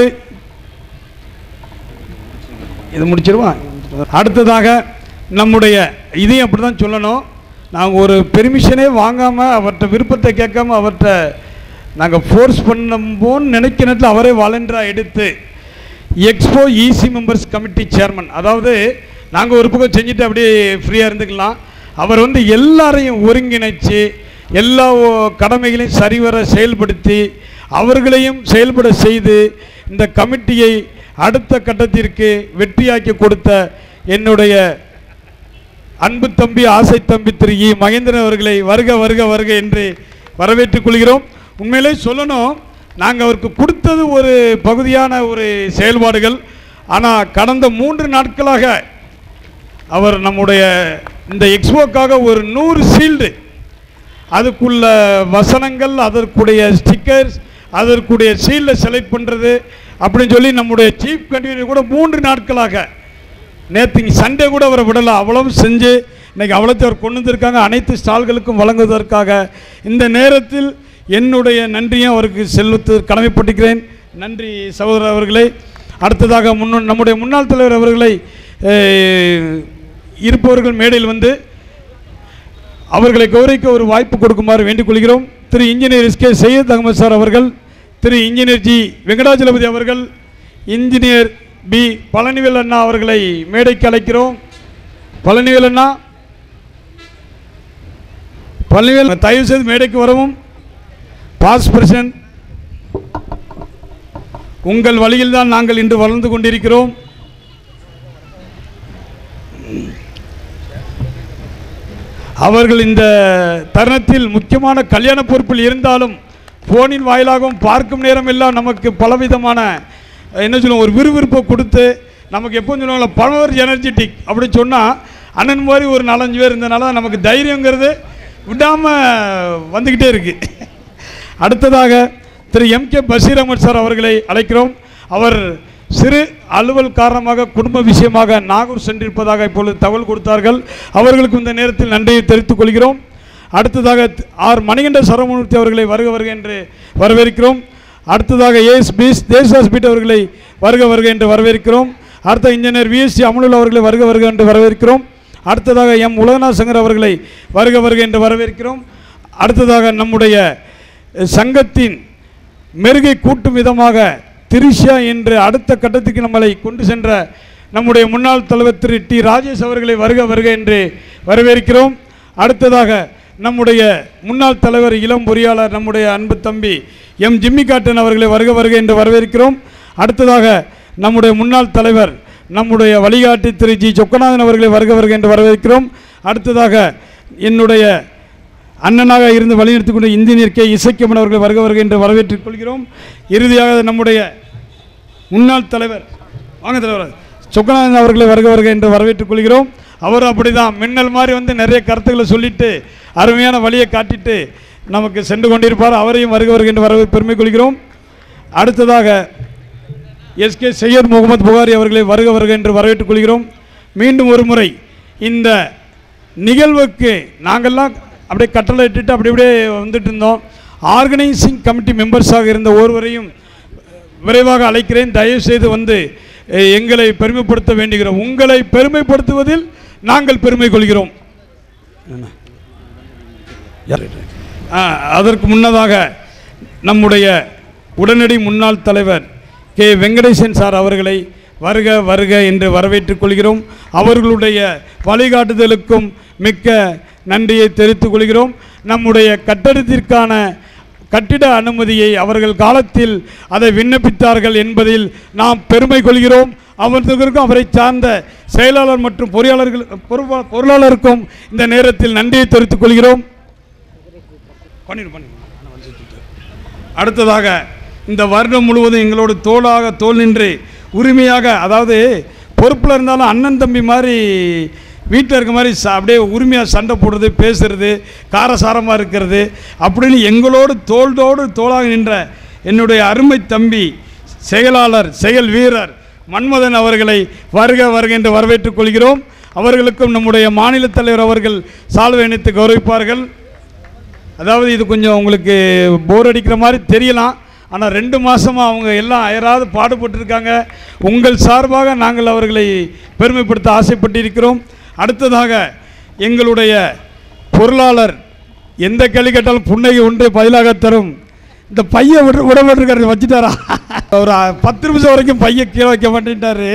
Speaker 4: இது முடிச்சிருவா. அடுத்ததாக நம்முடைய இதையும் அப்படி தான் சொல்லணும். நாங்கள் ஒரு பெர்மிஷனே வாங்காமல் அவர்கிட்ட விருப்பத்தை கேட்காம அவர்கிட்ட நாங்கள் ஃபோர்ஸ் பண்ணும்போன்னு நினைக்கிற நேரத்தில் அவரே வாலண்டியராக எடுத்து expo EC members committee chairman, அதாவது நாங்கள் ஒரு பக்கம் செஞ்சுட்டு அப்படியே ஃப்ரீயாக இருந்துக்கலாம். அவர் வந்து எல்லாரையும் ஒருங்கிணைச்சு எல்லா கடமைகளையும் சரிவர செயல்படுத்தி அவர்களையும் செயல்பட செய்து இந்த கமிட்டியை அடுத்த கட்டத்திற்கு வெற்றியாக்கி கொடுத்த என்னுடைய அன்பு தம்பி, ஆசை தம்பி திரு இ மகேந்திரன் அவர்களை வருக வருக வருக என்று வரவேற்றுக் கொள்கிறோம். உண்மையிலே சொல்லணும், நாங்கள் அவருக்கு கொடுத்தது ஒரு பகுதியான ஒரு செயல்பாடுகள். ஆனால் கடந்த 3 நாட்களாக அவர் நம்முடைய இந்த எக்ஸ்போக்காக ஒரு 100 ஷீல்டு, அதுக்குள்ள வசனங்கள், அதற்குடைய ஸ்டிக்கர்ஸ், அதற்குடைய ஷீல்டை செலக்ட் பண்ணுறது அப்படின்னு சொல்லி நம்முடைய சீஃப் கன்வீனர் கூட 3 நாட்களாக, நேற்று சண்டே கூட அவரை விடலாம், அவ்வளவு செஞ்சு இன்றைக்கி அவ்வளோத்தையும் அவர் கொண்டு வந்திருக்காங்க. அனைத்து ஸ்டால்களுக்கும் வழங்குவதற்காக இந்த நேரத்தில் என்னுடைய நன்றியும் அவருக்கு செலுத்த கடமைப்பட்டிருக்கிறேன். நன்றி சகோதரர் அவர்களே. அடுத்ததாக நம்முடைய முன்னாள் தலைவர் அவர்களை இருப்பவர்கள் மேடையில் வந்து அவர்களை கௌரவிக்க ஒரு வாய்ப்பு கொடுக்குமாறு வேண்டிக் கொள்கிறோம். Thiru engineer SK Syed Ahmed sir அவர்கள், திரு இன்ஜினியர் ஜி வெங்கடாஜலபதி அவர்கள், இன்ஜினியர் பி பழனிவேல் அண்ணா அவர்களை மேடைக்கு அழைக்கிறோம். பழனிவேல் அண்ணா, பழனிவேல் தயவு செய்து மேடைக்கு வரவும். பாஸ் பிரசிடென்ட், உங்கள் வழியில் தான் நாங்கள் இன்று வளர்ந்து கொண்டிருக்கிறோம். அவர்கள் இந்த தருணத்தில் முக்கியமான கல்யாண பொறுப்பில் இருந்தாலும் ஃபோனின் வாயிலாகவும் பார்க்கும் நேரம் எல்லாம் நமக்கு பலவிதமான என்ன சொல்லுவோம் ஒரு விறுவிறுப்பை கொடுத்து நமக்கு எப்போ சொல்லுவாங்களா பவர் எனர்ஜெட்டிக் அப்படின்னு சொன்னால் அண்ணன் மாதிரி ஒரு 4-5 பேர் இருந்தனால நமக்கு தைரியங்கிறது விடாமல் வந்துக்கிட்டே இருக்குது. அடுத்ததாக திரு எம்.கே. பஷீர் அஹமத் சார் அவர்களை அழைக்கிறோம். அவர் சிறு அலுவல் காரணமாக குடும்ப விஷயமாக நாகூர் சென்றிருப்பதாக இப்பொழுது தகவல் கொடுத்தார்கள். அவர்களுக்கு இந்த நேரத்தில் நன்றியை தெரிவித்துக் கொள்கிறோம். அடுத்ததாக ஆர் மணிகண்ட சரவணமூர்த்தி அவர்களை வருக வருக என்று வரவேற்கிறோம். அடுத்ததாக தேசாஸ் பீட் அவர்களை வருக வருக என்று வரவேற்கிறோம். அடுத்த இன்ஜினியர் விஎஸ்சி அமலுல் அவர்களை வருக வருக என்று வரவேற்கிறோம். அடுத்ததாக எம் உலகநாத் சங்கர் அவர்களை வருக வருக என்று வரவேற்கிறோம். அடுத்ததாக நம்முடைய சங்கத்தின் மெருகை கூட்டும் விதமாக திரிஷா என்று அடுத்த கட்டத்துக்கு நம்மளை கொண்டு சென்ற நம்முடைய முன்னாள் தலைவர் திரு டி ராஜேஷ் அவர்களை வருக வருக என்று வரவேற்கிறோம். அடுத்ததாக நம்முடைய முன்னாள் தலைவர் இளம் பொறியாளர் நம்முடைய அன்பு தம்பி எம் ஜிம்மி காட்டன் அவர்களை வருக வருக என்று வரவேற்கிறோம். அடுத்ததாக நம்முடைய முன்னாள் தலைவர் நம்முடைய வழிகாட்டி திரு ஜி சொக்கநாதன் அவர்களை வருக வருக என்று வரவேற்கிறோம். அடுத்ததாக என்னுடைய அண்ணனாக இருந்து வழிநடத்தி கொண்ட இன்ஜினியர் கே இசைக்கமன் அவர்களை வருக வருக என்று வரவேற்றுக் கொள்கிறோம். இறுதியாக நம்முடைய முன்னாள் தலைவர் வாங்க தலைவர் சொக்கநாதன் அவர்களை வருக வருக என்று வரவேற்றுக் கொள்கிறோம். அவரும் அப்படி தான் மின்னல் மாதிரி வந்து நிறைய கருத்துக்களை சொல்லிட்டு அருமையான வழியை காட்டிட்டு நமக்கு சென்று கொண்டிருப்பார். அவரையும் வருக வருக என்று பெருமை கொள்கிறோம். அடுத்ததாக எஸ்கே சையத் முகமது புகாரி அவர்களை வருக வருக என்று வரவேற்றுக் கொள்கிறோம். மீண்டும் ஒரு முறை இந்த நிகழ்வுக்கு நாங்கள்லாம் அப்படியே கட்டளை இட்டுட்டு அப்படியே வந்துட்டு இருந்தோம். ஆர்கனைசிங் கமிட்டி மெம்பர்ஸாக இருந்த ஒருவரையும் விரைவாக அழைக்கிறேன். தயவுசெய்து வந்து எங்களை பெருமைப்படுத்த வேண்டுகிறோம். உங்களை பெருமைப்படுத்துவதில் நாங்கள் பெருமை கொள்கிறோம். அதற்கு முன்னதாக நம்முடைய உடனடி முன்னாள் தலைவர் கே வெங்கடேசன் சார் அவர்களை வருக வருக என்று வரவேற்றுக் கொள்கிறோம். அவர்களுடைய வழிகாட்டுதலுக்கும் மிக்க நன்றியை தெரிவித்துக் கொள்கிறோம். நம்முடைய கட்டடத்திற்கான கட்டிட அனுமதியை அவர்கள் காலத்தில் அதை விண்ணப்பித்தார்கள் என்பதில் நாம் பெருமை கொள்கிறோம். அவர்களுக்கும் அவரை சார்ந்த செயலாளர் மற்றும் பொருளாளருக்கும் இந்த நேரத்தில் நன்றியை தெரிவித்துக் கொள்கிறோம். அடுத்ததாக இந்த வருடம் முழுவதும் எங்களோடு தோள் நின்று உரிமையாக, அதாவது பொறுப்பில் இருந்தாலும் அண்ணன் தம்பி மாதிரி வீட்டில் இருக்க மாதிரி அப்படியே உரிமையாக சண்டை போடுறது, பேசுறது, காரசாரமாக இருக்கிறது அப்படின்னு எங்களோடு தோளாக நின்ற என்னுடைய அருமை தம்பி செயலாளர் செயல் வீரர் மன்மதன் அவர்களை வருக வருக என்று வரவேற்றுக் கொள்கிறோம். அவர்களுக்கும் நம்முடைய மாநில தலைவர் அவர்கள் சால்வை அணிவித்து கௌரவிப்பார்கள். அதாவது இது கொஞ்சம் உங்களுக்கு போர் அடிக்கிற மாதிரி தெரியலாம், ஆனால் 2 மாதமாக அவங்க எல்லாம் அயராது பாடுபட்டிருக்காங்க. உங்கள் சார்பாக நாங்கள் அவர்களை பெருமைப்படுத்த ஆசைப்பட்டிருக்கிறோம். அடுத்ததாக எங்களுடைய பொருளாளர் எந்த கேள்வி கேட்டாலும் புன்னகை ஒன்று பதிலாக தரும். இந்த பையை விடப்பட்டிருக்காரு வச்சுட்டாரா, ஒரு 10 நிமிஷம் வரைக்கும் பையை கீழே வைக்க மாட்டேன்ட்டாரு.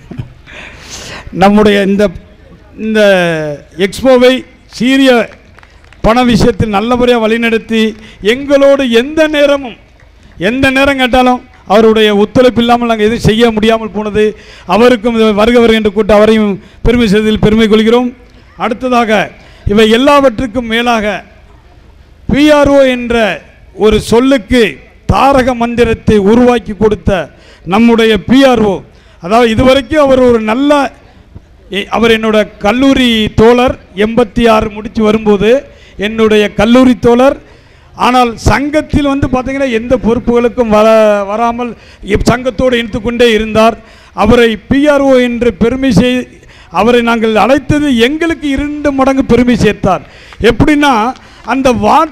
Speaker 4: நம்முடைய இந்த எக்ஸ்போவை சீரிய பண விஷயத்தில் நல்லபடியாக வழிநடத்தி எங்களோடு எந்த நேரம் கேட்டாலும் அவருடைய ஒத்துழைப்பு இல்லாமல் நாங்கள் எதுவும் செய்ய முடியாமல் போனது. அவருக்கும் வருக வருக என்று கூட்ட அவரையும் பெருமை செய்ததில் பெருமை கொள்கிறோம். அடுத்ததாக இவை எல்லாவற்றுக்கும் மேலாக பிஆர்ஓ என்ற ஒரு சொல்லுக்கு தாரக மந்திரத்தை உருவாக்கி கொடுத்த நம்முடைய பிஆர்ஓ, அதாவது இதுவரைக்கும் அவர் ஒரு அவர் என்னோட கல்லூரி தோழர், 86 முடித்து வரும்போது என்னுடைய கல்லூரி தோழர். ஆனால் சங்கத்தில் பார்த்தீங்கன்னா எந்த பொறுப்புகளுக்கும் வராமல் சங்கத்தோடு இணைத்து கொண்டே இருந்தார். அவரை பிஆர்ஓ என்று பெருமை அவரை நாங்கள் அழைத்தது எங்களுக்கு 2 மடங்கு பெருமை சேர்த்தார். எப்படின்னா அந்த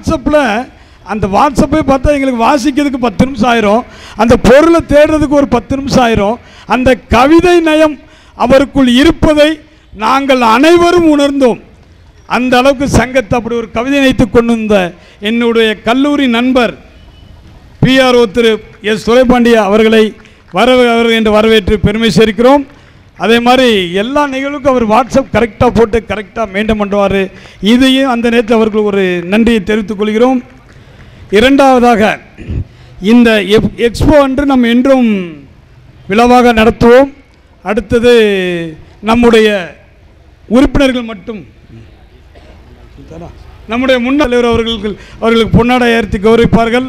Speaker 4: வாட்ஸ்அப்பை பார்த்தா எங்களுக்கு வாசிக்கிறதுக்கு 10 நிமிஷம் ஆயிரும், அந்த பொருளை தேடுறதுக்கு ஒரு 10 நிமிஷம் ஆயிரும். அந்த கவிதை நயம் அவருக்குள் இருப்பதை நாங்கள் அனைவரும் உணர்ந்தோம். அந்த அளவுக்கு சங்கத்தை அப்படி ஒரு கவிதை நினைத்து கொண்டு வந்த என்னுடைய கல்லூரி நண்பர் பிஆர்ஓ திரு எஸ் துரைபாண்டிய அவர்களை என்று வரவேற்று பெருமை சேர்க்கிறோம். அதே மாதிரி எல்லா நிகழ்வுக்கும் அவர் வாட்ஸ்அப் கரெக்டாக போட்டு கரெக்டாக மெயின்டைன் பண்ணுவார். இதையும் அந்த நேரத்தில் அவர்கள் ஒரு நன்றியை தெரிவித்துக் கொள்கிறோம். இரண்டாவதாக இந்த எக்ஸ்போ அன்று நாம் என்றும் விழாவாக நடத்துவோம். அடுத்தது நம்முடைய உறுப்பினர்கள் மட்டும் நம்முடைய முன்னாள் தலைவர் அவர்களுக்கு பொன்னாடை ஏற்றி கௌரவிப்பார்கள்.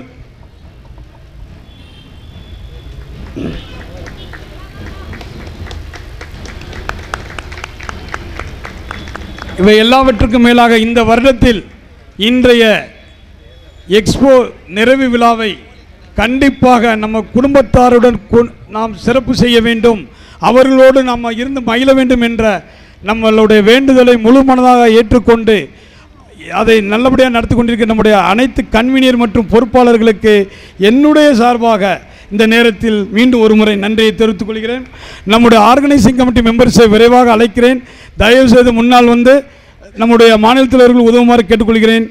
Speaker 4: இவை எல்லாவற்றுக்கும் மேலாக இந்த வருடத்தில் இன்றைய எக்ஸ்போ நிறைவு விழாவை கண்டிப்பாக நம்ம குடும்பத்தாருடன் நாம் சிறப்பு செய்ய வேண்டும், அவர்களோடு நாம் இருந்து மகிழ வேண்டும் என்ற நம்மளுடைய வேண்டுதலை முழு மனதாக ஏற்றுக்கொண்டு அதை நல்லபடியாக நடத்தி கொண்டிருக்கிற நம்முடைய அனைத்து கன்வீனியர் மற்றும் பொறுப்பாளர்களுக்கு என்னுடைய சார்பாக இந்த நேரத்தில் மீண்டும் ஒரு முறை நன்றியை தெரிவித்துக் கொள்கிறேன். நம்முடைய ஆர்கனைசிங் கமிட்டி மெம்பர்ஸை விரைவாக அழைக்கிறேன். தயவுசெய்து முன்னால் வந்து நம்முடைய மாநில தலைவர்கள் உதவுமாறு கேட்டுக்கொள்கிறேன்.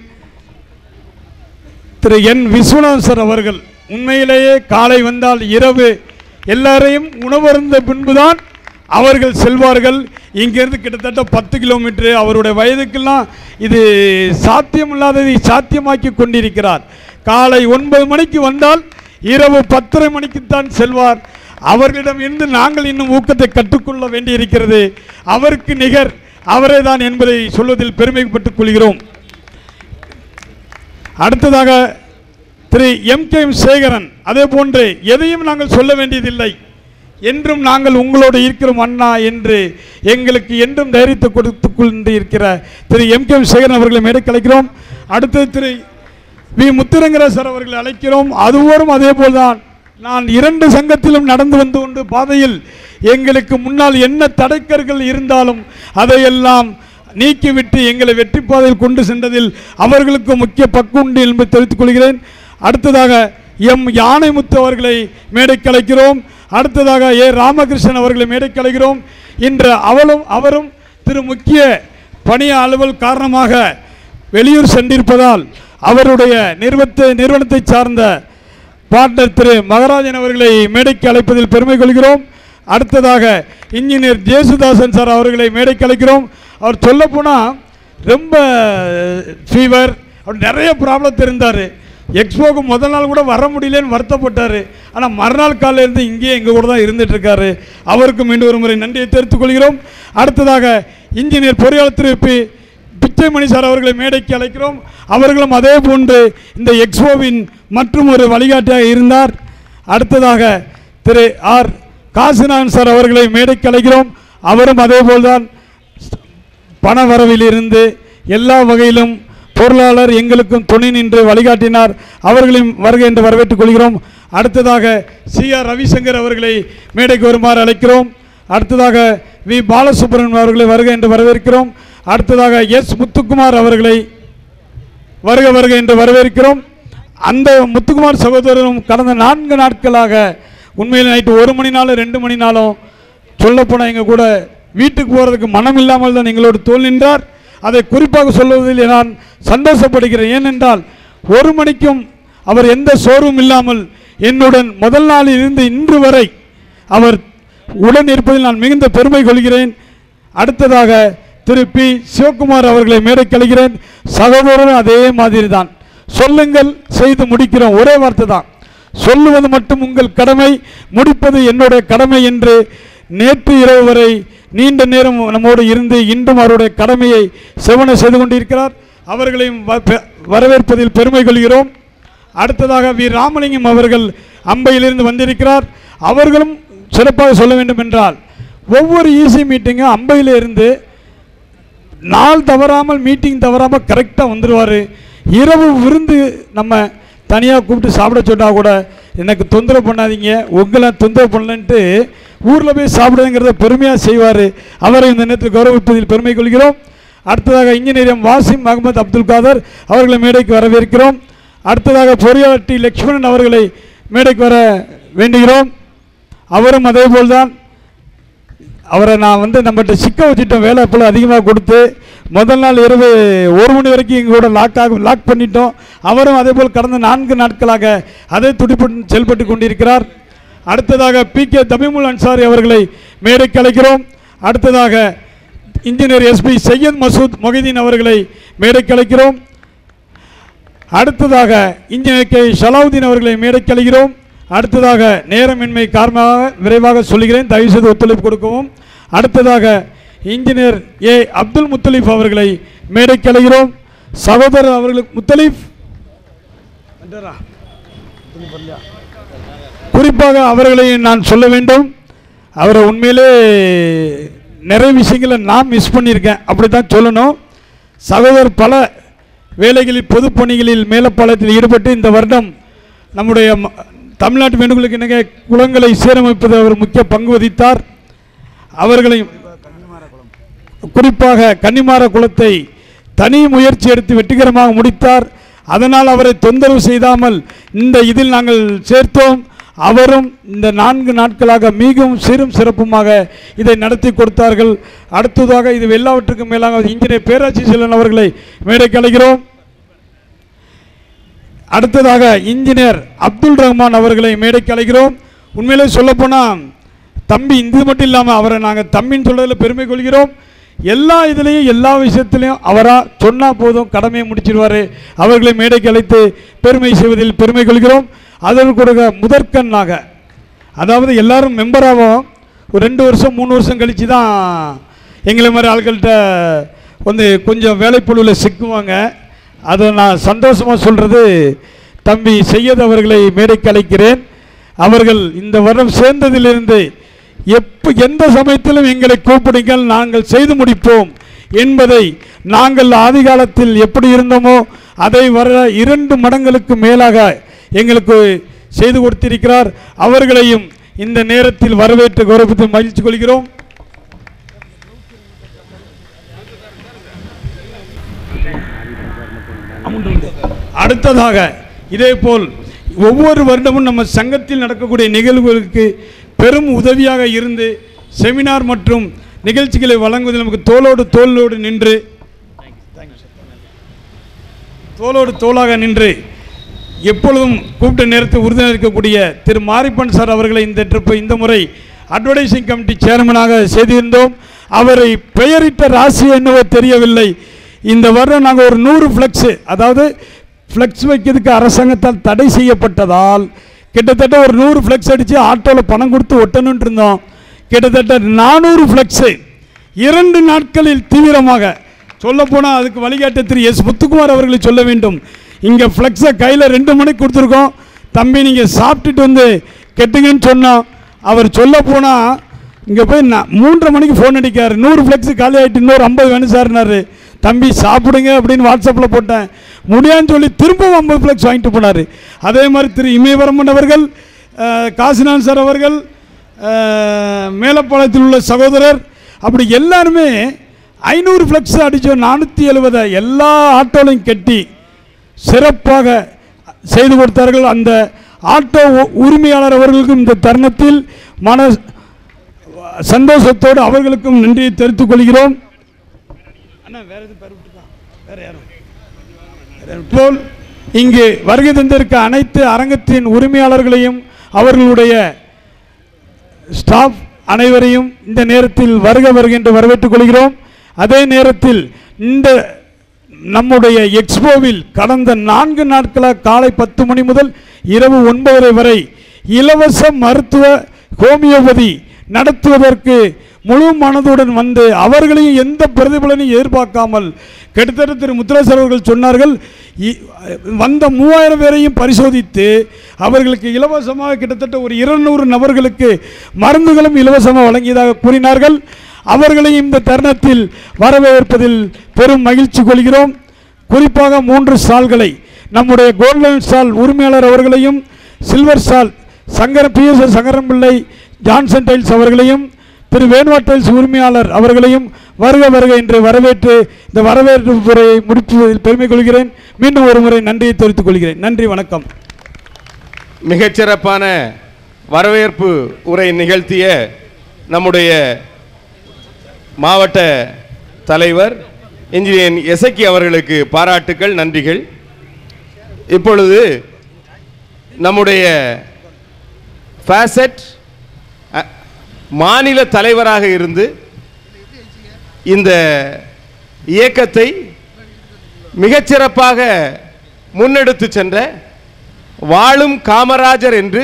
Speaker 4: திரு என் விஸ்வநாதன் சார் அவர்கள் உண்மையிலேயே காலை வந்தால் இரவு எல்லாரையும் உணவருந்த பின்புதான் அவர்கள் செல்வார்கள். இங்கிருந்து கிட்டத்தட்ட 10 கிலோமீட்டர். அவருடைய வயதுக்கெல்லாம் இது சாத்தியமில்லாததை சாத்தியமாக்கி கொண்டிருக்கிறார். காலை 9 மணிக்கு வந்தால் இரவு 10:30 மணிக்குத்தான் செல்வார். அவர்களிடம் இருந்து நாங்கள் இன்னும் ஊக்கத்தை கற்றுக்கொள்ள வேண்டியிருக்கிறது. அவருக்கு நிகர் அவரே தான் என்பதை சொல்வதில் பெருமைப்பட்டுக் கொள்கிறோம். அடுத்ததாக திரு M.K. சேகரன், அதே போன்று எதையும் நாங்கள் சொல்ல வேண்டியதில்லை, என்றும் நாங்கள் உங்களோடு இருக்கிறோம் அண்ணா என்று எங்களுக்கு என்றும் தைரியத்தை கொடுத்து கொண்டு இருக்கிற திரு M.K. சேகரன் அவர்களை மேடைக்கு அழைக்கிறோம். அடுத்தது திரு வி. முத்துரங்கராசர் அவர்களை அழைக்கிறோம். அதுவரும் அதே போல்தான். நான் 2 சங்கத்திலும் நடந்து வந்து கொண்டு பாதையில் எங்களுக்கு முன்னால் என்ன தடைக்கர்கள் இருந்தாலும் அதையெல்லாம் நீக்கிவிட்டு எங்களை வெற்றி பாதையில் கொண்டு சென்றதில் அவர்களுக்கு முக்கிய பங்குண்டு என்பதை தெரிவித்துக் கொள்கிறேன். அடுத்ததாக எம் யானைமுத்து அவர்களை மேடைக்கு அழைக்கிறோம். அடுத்ததாக ஏ. ராமகிருஷ்ணன் அவர்களை மேடைக்கு அழைக்கிறோம். இன்று அவரும் திரு முக்கிய பணி அலுவல் காரணமாக வெளியூர் சென்றிருப்பதால் அவருடைய நிறுவனத்தை சார்ந்த பார்ட்னர் திரு மகராஜன் அவர்களை மேடைக்கு அழைப்பதில் பெருமை கொள்கிறோம். அடுத்ததாக இன்ஜினியர் ஜேசுதாசன் சார் அவர்களை மேடைக்கு அழைக்கிறோம். அவர் சொல்லப்போனால் ரொம்ப ஃபீவர், அவர் நிறைய ப்ராப்ளம் இருந்தார். எக்ஸ்போக்கு முதல் நாள் கூட வர முடியலன்னு வருத்தப்பட்டார். ஆனால் மறுநாள் காலையில் இருந்து இங்கேயே எங்கள் கூட தான் இருந்துகிட்ருக்காரு. அவருக்கு மீண்டும் ஒரு முறை நன்றியை தெரிவித்துக் கொள்கிறோம். அடுத்ததாக இன்ஜினியர் பொறியாளர் திரு பிச்சைமணி சார் அவர்களை மேடைக்கு அழைக்கிறோம். அவர்களும் அதே போன்று இந்த எக்ஸ்போவின் மற்றும் ஒரு வழிகாட்டியாக இருந்தார். அடுத்ததாக திரு ஆர். காசிநாதன் சார் அவர்களை மேடைக்கு அழைக்கிறோம். அவரும் அதே போல்தான் பண வரவில் இருந்து எல்லா வகையிலும் பொருளாளர் எங்களுக்கும் துணை நின்று வழிகாட்டினார். அவர்களையும் வருகை என்று வரவேற்றுக் கொள்கிறோம். அடுத்ததாக C.R. ரவிசங்கர் அவர்களை மேடைக்கு வருமாறு அழைக்கிறோம். அடுத்ததாக வி. பாலசுப்ரமணியன் அவர்களை வருகை என்று வரவேற்கிறோம். அடுத்ததாக எஸ். முத்துக்குமார் அவர்களை வருக என்று வரவேற்கிறோம். அந்த முத்துக்குமார் சகோதரரும் கடந்த 4 நாட்களாக உண்மையில் நைட்டு 1 மணினாலும் 2 மணினாலும் சொல்லப்போனால் எங்கள் கூட வீட்டுக்கு போகிறதுக்கு மனம் இல்லாமல் தான் எங்களோடு தோல் நின்றார். அதை குறிப்பாக சொல்வதில் நான் சந்தோஷப்படுகிறேன். ஏனென்றால் 1 மணிக்கும் அவர் எந்த சோர்வும் இல்லாமல் என்னுடன் முதல் நாளில் இருந்து இன்று வரை அவர் உடன் இருப்பதில் நான் மிகுந்த பெருமை கொள்கிறேன். அடுத்ததாக திரு பி. சிவகுமார் அவர்களை மேடைக்கு அழைக்கிறேன். சகோதரரும் அதே மாதிரி தான். சொல்லுங்கள், செய்து முடிக்கிறோம், ஒரே வார்த்தை தான். சொல்லுவது மட்டும் உங்கள் கடமை, முடிப்பது என்னுடைய கடமை என்று நேற்று இரவு வரை நீண்ட நேரம் நம்மோடு இருந்து இன்றும் அவருடைய கடமையை செவன செய்து கொண்டிருக்கிறார். அவர்களையும் வரவேற்பதில் பெருமை கொள்கிறோம். அடுத்ததாக வி. ராமலிங்கம் அவர்கள் அம்பையிலிருந்து வந்திருக்கிறார். அவர்களும் சிறப்பாக சொல்ல வேண்டும் என்றால் ஒவ்வொரு ஈசி மீட்டிங்கும் அம்பையில் இருந்து நாள் தவறாமல் மீட்டிங் தவறாமல் கரெக்டாக வந்துடுவார். இரவு விருந்து நம்ம தனியாக கூப்பிட்டு சாப்பிட சொன்னால் கூட எனக்கு தொந்தரவு பண்ணாதீங்க, உங்களை தொந்தரவு பண்ணலன்ட்டு ஊரில் போய் சாப்பிடுங்கிறத பெருமையாக செய்வார். அவரை இந்த நேரத்தில் கௌரவிப்பதில் பெருமை கொள்கிறோம். அடுத்ததாக இன்ஜினியர் எம். வாசிம் அகமது அப்துல் காதர் அவர்களை மேடைக்கு வரவேற்கிறோம். அடுத்ததாக பொறியாளர் டி. லக்ஷ்மணன் அவர்களை மேடைக்கு வர வேண்டுகிறோம். அவரும் அதே போல்தான். அவரை நான் நம்மகிட்ட சிக்க வச்சுட்டோம், வேலை போல் அதிகமாக கொடுத்து முதல் நாள் இரவு 1 மணி வரைக்கும் எங்கள் கூட லாக் பண்ணிட்டோம். அவரும் அதே போல் கடந்த 4 நாட்களாக அதே துடிப்புடன் செயல்பட்டு கொண்டிருக்கிறார். அடுத்ததாக P.K. தபீமுல் அன்சாரி அவர்களை மேடைக்கு அழைக்கிறோம். அடுத்ததாக இன்ஜினியர் SP சையத் மசூத் மொஹிதீன் அவர்களை மேடைக்கு அழைக்கிறோம். அடுத்ததாக இன்ஜினியர் K. ஷலாவுதீன் அவர்களை மேடைக்கு அழைக்கிறோம். அடுத்ததாக நேரமின்மை காரணமாக விரைவாக சொல்கிறேன், தயவுசெய்து ஒத்துழைப்பு கொடுக்கவும். அடுத்ததாக இன்ஜினியர் ஏ. அப்துல் முத்தலீப் அவர்களை மேடைக்கு அழைக்கிறோம். சகோதரர் அவர்களுக்கு முத்தலீப் குறிப்பாக அவர்களையும் நான் சொல்ல வேண்டும். அவரை உண்மையிலே நிறைய விஷயங்களை நான் மிஸ் பண்ணியிருக்கேன், அப்படி தான் சொல்லணும். சகோதரர் பல வேலைகளில் பொதுப்பணிகளில் மேலப்பாளையத்தில் ஈடுபட்டு இந்த வருடம் நம்முடைய தமிழ்நாட்டு வேண்டுகோளுக்கு இணங்க குளங்களை சீரமைப்பது அவர் முக்கிய பங்கு வகித்தார். அவர்களையும் குறிப்பாக கன்னிமார குளத்தை தனி முயற்சி எடுத்து வெற்றிகரமாக முடித்தார். அதனால் அவரை தொந்தரவு செய்தாமல் இந்த இதில் நாங்கள் சேர்த்தோம். அவரும் இந்த 4 நாட்களாக மிகவும் சீரும் சிறப்புமாக இதை நடத்தி கொடுத்தார்கள். அடுத்ததாக இது எல்லாவற்றுக்கும் மேலாக இன்ஜினியர் பேராட்சி செல்வன் அவர்களை மேடைக்கு அழைக்கிறோம். அடுத்ததாக இன்ஜினியர் அப்துல் ரஹ்மான் அவர்களை மேடைக்கு அழைக்கிறோம். உண்மையிலே சொல்லப்போனால் தம்பி இது மட்டும் இல்லாமல் அவரை நாங்கள் தம்பின்னு சொல்கிறதில் பெருமை கொள்கிறோம். எல்லா இதுலேயும் எல்லா விஷயத்துலையும் அவராக சொன்னால் போதும் கடமையை முடிச்சிடுவார். அவர்களை மேடைக்கு அழைத்து பெருமை செய்வதில் பெருமை கொள்கிறோம். அதற்கு கூட முதற்கண்ணாக அதாவது எல்லாரும் மெம்பராகவும் ஒரு 2 வருஷம் 3 வருஷம் கழித்து தான் எங்களை மாதிரி ஆட்கள்கிட்ட வந்து கொஞ்சம் வேலைப்பொழுவில் சிக்குவாங்க. அதை நான் சந்தோஷமாக சொல்கிறது தம்பி செய்யது அவர்களை மேடைக்கு அழைக்கிறேன். அவர்கள் இந்த வருடம் சேர்ந்ததிலிருந்து எந்த சமயத்திலும் எங்களை கூப்பிடுங்கள், நாங்கள் செய்து முடிப்போம் என்பதை நாங்கள் ஆதி காலத்தில் எப்படி இருந்தோமோ அதை வர 2 மடங்களுக்கு மேலாக எங்களுக்கு செய்து கொடுத்திருக்கிறார். அவர்களையும் இந்த நேரத்தில் வரவேற்று கௌரவித்து மகிழ்ச்சி கொள்கிறோம். அடுத்ததாக இதேபோல் ஒவ்வொரு வருடமும் நம்ம சங்கத்தில் நடக்கக்கூடிய நிகழ்வுகளுக்கு பெரும் உதவியாக இருந்து செமினார் மற்றும் நிகழ்ச்சிகளை வழங்குவதில் நமக்கு தோளோடு தோளாக நின்று எப்பொழுதும் கூப்பிட்ட நேரத்தை உறுதுணை இருக்கக்கூடிய திரு மாரிப்பன் சார் அவர்களை இந்த முறை அட்வர்டைசிங் கமிட்டி சேர்மனாக செய்திருந்தோம். அவரை பெயரிட்ட ராசி என்னவோ தெரியவில்லை. இந்த வருடம் நாங்கள் ஒரு 100 ஃப்ளெக்ஸு, அதாவது ஃப்ளெக்ஸ் வைக்கிறதுக்கு அரசாங்கத்தால் தடை செய்யப்பட்டதால் கிட்டத்தட்ட ஒரு 100 ஃப்ளெக்ஸ் அடித்து ஆட்டோவில் பணம் கொடுத்து ஒட்டணுன்ட்டு இருந்தோம். கிட்டத்தட்ட 400 ஃப்ளெக்ஸு 2 நாட்களில் தீவிரமாக சொல்லப்போனால் அதுக்கு வழிகாட்ட திரு எஸ் முத்துக்குமார் அவர்களை சொல்ல வேண்டும். இங்கே ஃப்ளெக்ஸை கையில் 2 மணிக்கு கொடுத்துருக்கோம். தம்பி நீங்கள் சாப்பிட்டுட்டு வந்து கெட்டுங்கன்னு சொன்னோம். அவர் சொல்ல போனால் இங்கே போய் 3:30 மணிக்கு ஃபோன் அடிக்கார். 100 ஃப்ளெக்ஸு காலி ஆகிட்டு இன்னொரு 50 வேணும் சார்னாரு. தம்பி சாப்பிடுங்க அப்படின்னு வாட்ஸ்அப்பில் போட்டேன். முடியான்னு சொல்லி திரும்பவும் 50 ஃப்ளெக்ஸ் வாங்கிட்டு போனார். அதே மாதிரி திரு இமயவரமன் அவர்கள், காசிநாத் சார் அவர்கள், மேலப்பாளையத்தில் உள்ள சகோதரர், அப்படி எல்லாருமே 500 ஃப்ளெக்ஸ் அடித்தோம். 470 எல்லா ஆட்டோலையும் கட்டி சிறப்பாக செய்து கொடுத்தார்கள். அந்த ஆட்டோ உரிமையாளர் அவர்களுக்கும் இந்த தருணத்தில் மன சந்தோஷத்தோடு அவர்களுக்கும் நன்றியை தெரிவித்துக் கொள்கிறோம். போல் இங்கு வருகை தந்திருக்க அனைத்து அரங்கத்தின் உரிமையாளர்களையும் அவர்களுடைய ஸ்டாஃப் அனைவரையும் இந்த நேரத்தில் வருக என்று வரவேற்றுக் கொள்கிறோம். அதே நேரத்தில் இந்த நம்முடைய எக்ஸ்போவில் கடந்த 4 நாட்களாக காலை 10 மணி முதல் இரவு 9:30 வரை இலவச மருத்துவ ஹோமியோபதி நடத்துவதற்கு முழு மனதுடன் வந்து அவர்களையும் எந்த பிரதிபலனையும் எதிர்பார்க்காமல் கிட்டத்தட்ட திரு முத்துராஜ் அவர்கள் சொன்னார்கள், வந்த 3000 பேரையும் பரிசோதித்து அவர்களுக்கு இலவசமாக கிட்டத்தட்ட ஒரு 200 நபர்களுக்கு மருந்துகளும் இலவசமாக வழங்கியதாக கூறினார்கள். அவர்களையும் இந்த தருணத்தில் வரவேற்பதில் பெரும் மகிழ்ச்சி கொள்கிறோம். குறிப்பாக 3 ஸ்டால்களை நம்முடைய கோல்டன் ஸ்டால் உரிமையாளர் அவர்களையும், silver stall PS Sankarampillai Johnson tiles அவர்களையும், திரு வேணுவா டைல்ஸ் உரிமையாளர் அவர்களையும் வருக என்று வரவேற்று இந்த வரவேற்பு முறையை முடிப்பதில் பெருமை கொள்கிறேன். மீண்டும் ஒரு முறை நன்றியை தெரிவித்துக் கொள்கிறேன். நன்றி, வணக்கம்.
Speaker 2: மிகச்சிறப்பான வரவேற்பு உரை நிகழ்த்திய நம்முடைய மாவட்ட தலைவர் இன்ஜினியர் எசக்கி அவர்களுக்கு பாராட்டுக்கள், நன்றிகள். இப்பொழுது நம்முடைய ஃபேசட் மாநில தலைவராக இருந்து இந்த இயக்கத்தை மிகச்சிறப்பாக முன்னெடுத்து சென்ற வாழும் காமராஜர் என்று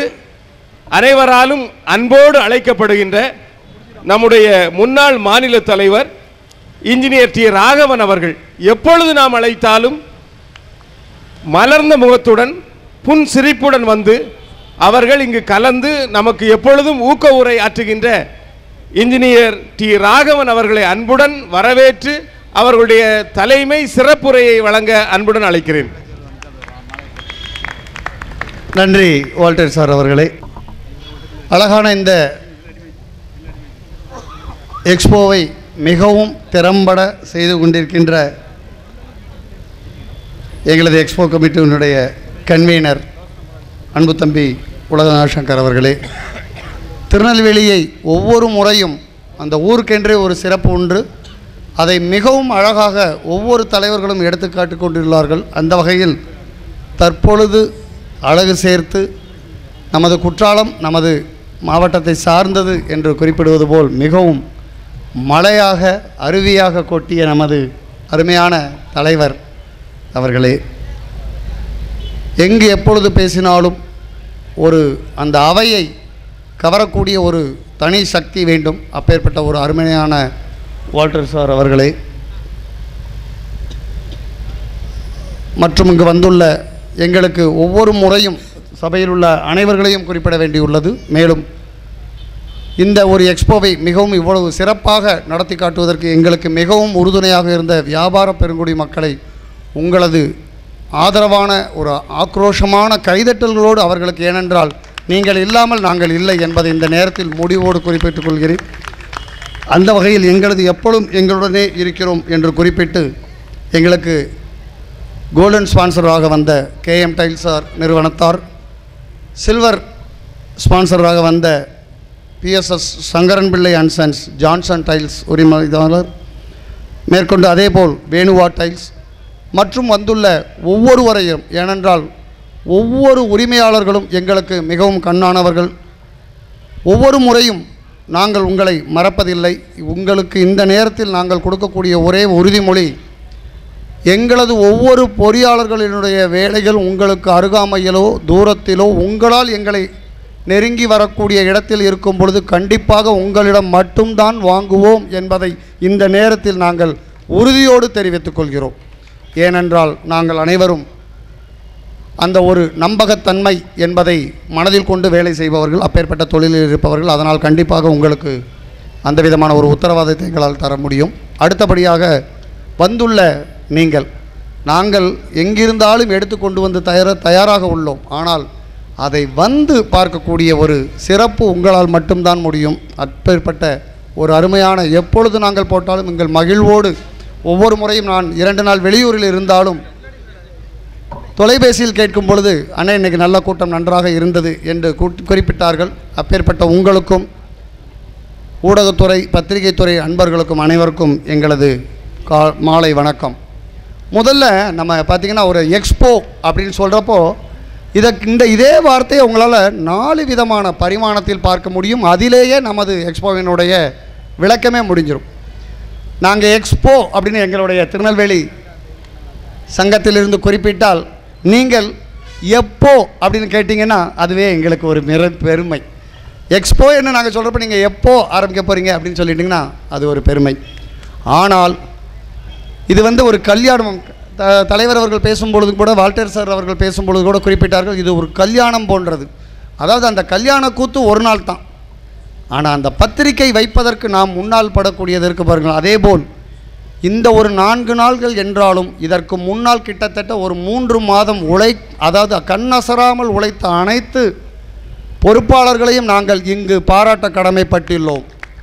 Speaker 2: அனைவராலும் அன்போடு அழைக்கப்படுகின்ற நம்முடைய முன்னாள் மாநில தலைவர் இன்ஜினியர் டி ராகவன் அவர்கள் எப்பொழுது நாம் அழைத்தாலும் மலர்ந்த முகத்துடன் புன் சிரிப்புடன் வந்து அவர்கள் இங்கு கலந்து நமக்கு எப்பொழுதும் ஊக்க உரை ஆற்றுகின்ற இன்ஜினியர் டி ராகவன் அவர்களை அன்புடன் வரவேற்று அவர்களுடைய தலைமை சிறப்புரையை வழங்க அன்புடன் அழைக்கிறேன்.
Speaker 6: நன்றி வால்டர் சார் அவர்களே. அழகான இந்த எக்ஸ்போவை மிகவும் திறம்பட செய்து கொண்டிருக்கின்ற எங்களது எக்ஸ்போ கமிட்டியினுடைய கன்வீனர் அன்பு தம்பி உலகநாசங்கர் அவர்களே, திருநெல்வேலியை ஒவ்வொரு முறையும் அந்த ஊருக்கென்றே ஒரு சிறப்பு உண்டு. அதை மிகவும் அழகாக ஒவ்வொரு தலைவர்களும் எடுத்துக்காட்டு கொண்டுள்ளார்கள். அந்த வகையில் தற்பொழுது அழகு சேர்த்து நமது குற்றாலம் நமது மாவட்டத்தை சார்ந்தது என்று குறிப்பிடுவது போல் மிகவும் மழையாக அருவியாக கொட்டிய நமது அருமையான தலைவர் அவர்களே, எங்கு எப்பொழுது பேசினாலும் ஒரு அந்த அவையை கவரக்கூடிய ஒரு தனி சக்தி வேண்டும். அப்பேற்பட்ட ஒரு அருமையான வால்டர் சார் அவர்களே, மற்றும் இங்கு வந்துள்ள எங்களுக்கு ஒவ்வொரு முறையும் சபையில் உள்ள அனைவர்களையும் குறிப்பிட வேண்டியுள்ளது. மேலும் இந்த ஒரு எக்ஸ்போவை மிகவும் இவ்வளவு சிறப்பாக நடத்தி காட்டுவதற்கு எங்களுக்கு மிகவும் உறுதுணையாக இருந்த வியாபார பெருங்குடி மக்களை உங்களது ஆதரவான ஒரு ஆக்ரோஷமான கைதட்டல்களோடு அவர்களுக்கு, ஏனென்றால் நீங்கள் இல்லாமல் நாங்கள் இல்லை என்பதை இந்த நேரத்தில் முடிவோடு குறிப்பிட்டுக் கொள்கிறேன். அந்த வகையில் எங்களது எப்பொழுதும் எங்களுடனே இருக்கிறோம் என்று குறிப்பிட்டு எங்களுக்கு கோல்டன் ஸ்பான்சராக வந்த KM டைல்ஸார் நிறுவனத்தார், சில்வர் ஸ்பான்சராக வந்த PSS சங்கரன் பிள்ளை அண்ட் சன்ஸ் ஜான்சன் டைல்ஸ் உரிமையாளர், மேற்கொண்டு அதேபோல் வேணுவா டைல்ஸ் மற்றும் வந்துள்ள ஒவ்வொருவரையும், ஏனென்றால் ஒவ்வொரு உரிமையாளர்களும் எங்களுக்கு மிகவும் கண்ணானவர்கள். ஒவ்வொரு முறையும் நாங்கள் உங்களை மறப்பதில்லை. உங்களுக்கு இந்த நேரத்தில் நாங்கள் கொடுக்கக்கூடிய ஒரே உறுதிமொழி, எங்களது ஒவ்வொரு பொறியாளர்களினுடைய வேலைகள் உங்களுக்கு அருகாமையிலோ தூரத்திலோ உங்களால் எங்களை நெருங்கி வரக்கூடிய இடத்தில் இருக்கும் பொழுது கண்டிப்பாக உங்களிடம் மட்டும்தான் வாங்குவோம் என்பதை இந்த நேரத்தில் நாங்கள் உறுதியோடு தெரிவித்துக் கொள்கிறோம். ஏனென்றால் நாங்கள் அனைவரும் அந்த ஒரு நம்பகத்தன்மை என்பதை மனதில் கொண்டு வேலை செய்பவர்கள், அப்பேற்பட்ட தொழிலில் இருப்பவர்கள். அதனால் கண்டிப்பாக உங்களுக்கு அந்த விதமான ஒரு உத்தரவாதத்தை எங்களால் தர முடியும். அடுத்தபடியாக வந்துள்ள நீங்கள், நாங்கள் எங்கிருந்தாலும் எடுத்து கொண்டு வந்து தயாராக உள்ளோம். ஆனால் அதை வந்து பார்க்கக்கூடிய ஒரு சிறப்பு உங்களால் மட்டும்தான் முடியும். அப்பேற்பட்ட ஒரு அருமையான, எப்பொழுது நாங்கள் போட்டாலும் எங்கள் மகிழ்வோடு ஒவ்வொரு முறையும், நான் 2 நாள் வெளியூரில் இருந்தாலும் தொலைபேசியில் கேட்கும் பொழுது, அண்ணே இன்றைக்கி நல்ல கூட்டம் நன்றாக இருந்தது என்று குறிப்பிட்டார்கள். அப்பேற்பட்ட உங்களுக்கும் ஊடகத்துறை பத்திரிகைத்துறை அன்பர்களுக்கும் அனைவருக்கும் எங்களது மாலை வணக்கம். முதல்ல நம்ம பார்த்திங்கன்னா ஒரு எக்ஸ்போ அப்படின்னு சொல்கிறப்போ இதே வார்த்தையை உங்களால் 4 விதமான பரிமாணத்தில் பார்க்க முடியும். அதிலேயே நமது எக்ஸ்போவினுடைய விளக்கமே முடிஞ்சிடும். நாங்கள் எக்ஸ்போ அப்படின்னு எங்களுடைய திருநெல்வேலி சங்கத்திலிருந்து குறிப்பிட்டால், நீங்கள் எப்போ அப்படின்னு கேட்டிங்கன்னா அதுவே எங்களுக்கு ஒரு பெருமை. எக்ஸ்போ என்ன நாங்கள் சொல்கிறப்ப நீங்கள் எப்போ ஆரம்பிக்க போகிறீங்க அப்படின்னு சொல்லிட்டிங்கன்னா அது ஒரு பெருமை. ஆனால் இது ஒரு கல்யாணம். தலைவர் அவர்கள் பேசும்பொழுது கூட, வால்டர் சார் அவர்கள் பேசும்பொழுது கூட குறிப்பிட்டார்கள், இது ஒரு கல்யாணம் போன்றது. அதாவது அந்த கல்யாண கூத்து ஒரு நாள் தான், ஆனால் அந்த பத்திரிகை வைப்பதற்கு நாம் முன்னால் படக்கூடியதற்கு பாருங்கள். அதேபோல் இந்த ஒரு 4 நாள்கள் என்றாலும் இதற்கு முன்னால் கிட்டத்தட்ட ஒரு 3 மாதம் அதாவது கண்ணசராமல் உழைத்த அனைத்து பொறுப்பாளர்களையும் நாங்கள் இங்கு பாராட்ட கடமைப்பட்டுள்ளோம்.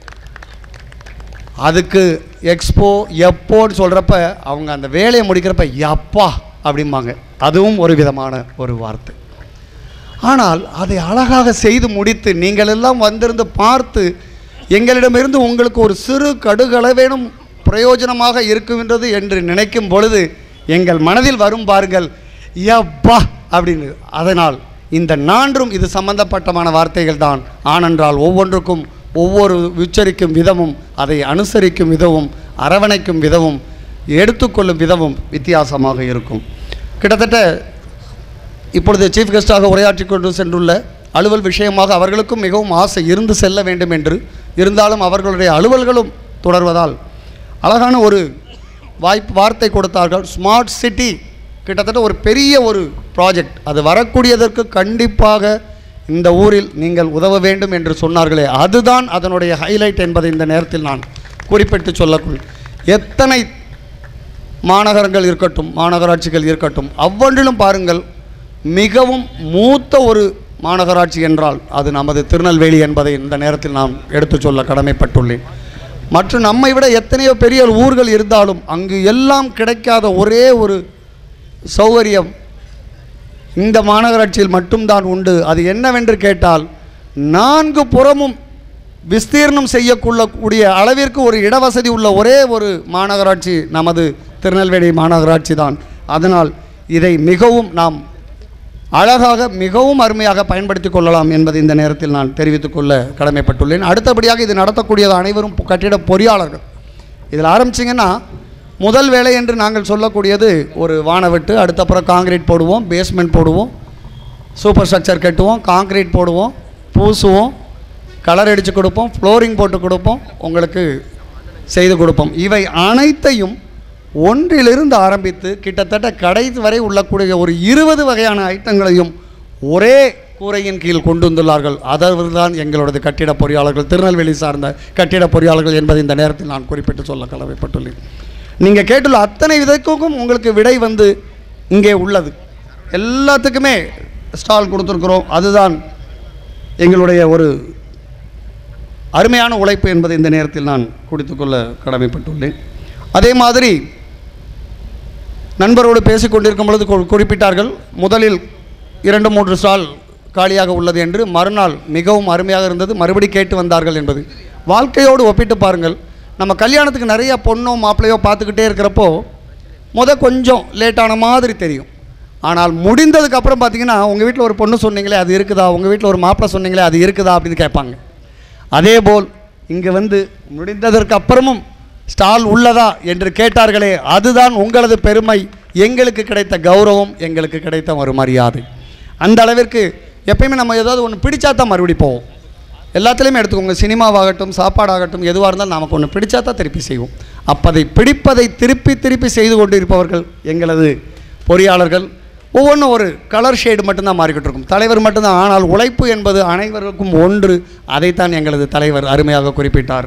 Speaker 6: அதுக்கு எக்ஸ்போ எப்போன்னு சொல்கிறப்ப அவங்க அந்த வேலையை முடிக்கிறப்ப எப்பா அப்படிம்பாங்க. அதுவும் ஒரு விதமான ஒரு வார்த்தை. ஆனால் அதை அழகாக செய்து முடித்து நீங்கள் எல்லாம் வந்திருந்து பார்த்து எங்களிடமிருந்து உங்களுக்கு ஒரு சிறு கடுகளவேனும் பிரயோஜனமாக இருக்கின்றது என்று நினைக்கும் பொழுது எங்கள் மனதில் வரும் பாருங்கள், எப்பா அப்படின்னு. அதனால் இந்த 4ம் இது சம்பந்தப்பட்டமான வார்த்தைகள் தான். ஆனென்றால் ஒவ்வொன்றுக்கும் ஒவ்வொரு உச்சரிக்கும் விதமும், அதை அனுசரிக்கும் விதமும், அரவணைக்கும் விதமும், எடுத்துக்கொள்ளும் விதமும் வித்தியாசமாக இருக்கும். கிட்டத்தட்ட இப்பொழுது சீஃப் கெஸ்டாக உரையாற்றி கொண்டு சென்றுள்ள அலுவல் விஷயமாக அவர்களுக்கும் மிகவும் ஆசை இருந்து செல்ல வேண்டும் என்று, இருந்தாலும் அவர்களுடைய அலுவல்களும் தொடர்வதால் அழகான ஒரு வார்த்தை கொடுத்தார்கள். ஸ்மார்ட் சிட்டி கிட்டத்தட்ட ஒரு பெரிய ஒரு ப்ராஜெக்ட். அது வரக்கூடியதற்கு கண்டிப்பாக இந்த ஊரில் நீங்கள் உதவ வேண்டும் என்று சொன்னார்களே, அதுதான் அதனுடைய ஹைலைட் என்பதை இந்த நேரத்தில் நான் குறிப்பிட்டு சொல்லக்குள். எத்தனை மாநகரங்கள் இருக்கட்டும், மாநகராட்சிகள் இருக்கட்டும், அவ்வொன்றிலும் பாருங்கள், மிகவும் மூத்த ஒரு மாநகராட்சி என்றால் அது நமது திருநெல்வேலி என்பதை இந்த நேரத்தில் நான் எடுத்து சொல்ல கடமைப்பட்டுள்ளேன். மற்றும் நம்மை விட எத்தனையோ பெரிய ஊர்கள் இருந்தாலும் அங்கு எல்லாம் கிடைக்காத ஒரே ஒரு சௌகரியம் இந்த மாநகராட்சியில் மட்டும்தான் உண்டு. அது என்னவென்று கேட்டால், 4 புறமும் விஸ்தீர்ணம் செய்யக்கூடிய அளவிற்கு ஒரு இடவசதி உள்ள ஒரே ஒரு மாநகராட்சி நமது திருநெல்வேலி மாநகராட்சி தான். அதனால் இதை மிகவும் நாம் அழகாக மிகவும் அருமையாக பயன்படுத்தி கொள்ளலாம் என்பதை இந்த நேரத்தில் நான் தெரிவித்துக் கொள்ள கடமைப்பட்டுள்ளேன். அடுத்தபடியாக இது நடத்தக்கூடியது அனைவரும் கட்டிட பொறியாளர்கள். இதில் ஆரம்பிச்சிங்கன்னா முதல் வேலை என்று நாங்கள் சொல்லக்கூடியது ஒரு வானவெட்டு, அடுத்தப்புறம் காங்கிரீட் போடுவோம், பேஸ்மெண்ட் போடுவோம், சூப்பர் ஸ்ட்ரக்சர் கட்டுவோம், காங்கிரீட் போடுவோம், பூசுவோம், கலர் அடித்து கொடுப்போம், ஃப்ளோரிங் போட்டு கொடுப்போம், உங்களுக்கு செய்து கொடுப்போம். இவை அனைத்தையும் ஒன்றிலிருந்து ஆரம்பித்து கிட்டத்தட்ட கடைசி வரை உள்ளக்கூடிய ஒரு 20 வகையான ஐட்டங்களையும் ஒரே கூரையின் கீழ் கொண்டு வந்துள்ளார்கள். அதற்குதான் எங்களோட கட்டிட பொறியாளர்கள், திருநெல்வேலி சார்ந்த கட்டிட பொறியாளர்கள் என்பதை இந்த நேரத்தில் நான் குறிப்பிட்டு சொல்ல கடமைப்பட்டுள்ளேன். நீங்கள் கேட்டுள்ள அத்தனை விதத்துக்கும் உங்களுக்கு விடை வந்து இங்கே உள்ளது. எல்லாத்துக்குமே ஸ்டால் கொடுத்துருக்குறோம். அதுதான் எங்களுடைய ஒரு அருமையான உழைப்பு என்பதை இந்த நேரத்தில் நான் குறித்துக்கொள்ள கடமைப்பட்டுள்ளேன். அதே மாதிரி நண்பரோடு பேசிக்கொண்டிருக்கும் பொழுது குறிப்பிட்டார்கள், முதலில் 2-3 ஸ்டால் காலியாக உள்ளது என்று. மறுநாள் மிகவும் அருமையாக இருந்தது, மறுபடி கேட்டு வந்தார்கள் என்பது. வாழ்க்கையோடு ஒப்பிட்டு பாருங்கள். நம்ம கல்யாணத்துக்கு நிறைய பொண்ணோ மாப்பிள்ளையோ பார்த்துக்கிட்டே இருக்கிறப்போ கொஞ்சம் லேட்டான மாதிரி தெரியும். ஆனால் முடிந்ததுக்கப்புறம் பார்த்தீங்கன்னா, உங்கள் வீட்டில் ஒரு பொண்ணு சொன்னீங்களே அது இருக்குதா, உங்கள் வீட்டில் ஒரு மாப்பிள்ளை சொன்னீங்களே அது இருக்குதா அப்படின்னு கேட்பாங்க. அதேபோல் இங்கே வந்து முடிந்ததற்கு அப்புறமும் ஸ்டால் உள்ளதா என்று கேட்டார்களே, அதுதான் உங்களது பெருமை, எங்களுக்கு கிடைத்த கௌரவம், எங்களுக்கு கிடைத்த ஒரு மரியாதை. அந்த அளவிற்கு எப்பயுமே நம்ம ஏதாவது ஒன்று பிடிச்சா தான் மறுபடி போவோம். எல்லாத்துலேயுமே எடுத்துக்கோங்க, சினிமாவாகட்டும் சாப்பாடாகட்டும் எதுவாக இருந்தாலும் நமக்கு ஒன்று பிடிச்சா தான் திருப்பி செய்வோம். அப்பதை பிடிப்பதை திருப்பி செய்து கொண்டு இருப்பவர்கள் எங்களது பொறியாளர்கள். ஒவ்வொன்றும் ஒரு கலர் ஷேடு மட்டும்தான் மாறிக்கிட்டு இருக்கும், தலைவர் மட்டும்தான். ஆனால் உழைப்பு என்பது அனைவருக்கும் ஒன்று. அதைத்தான் எங்களது தலைவர் அருமையாக குறிப்பிட்டார்.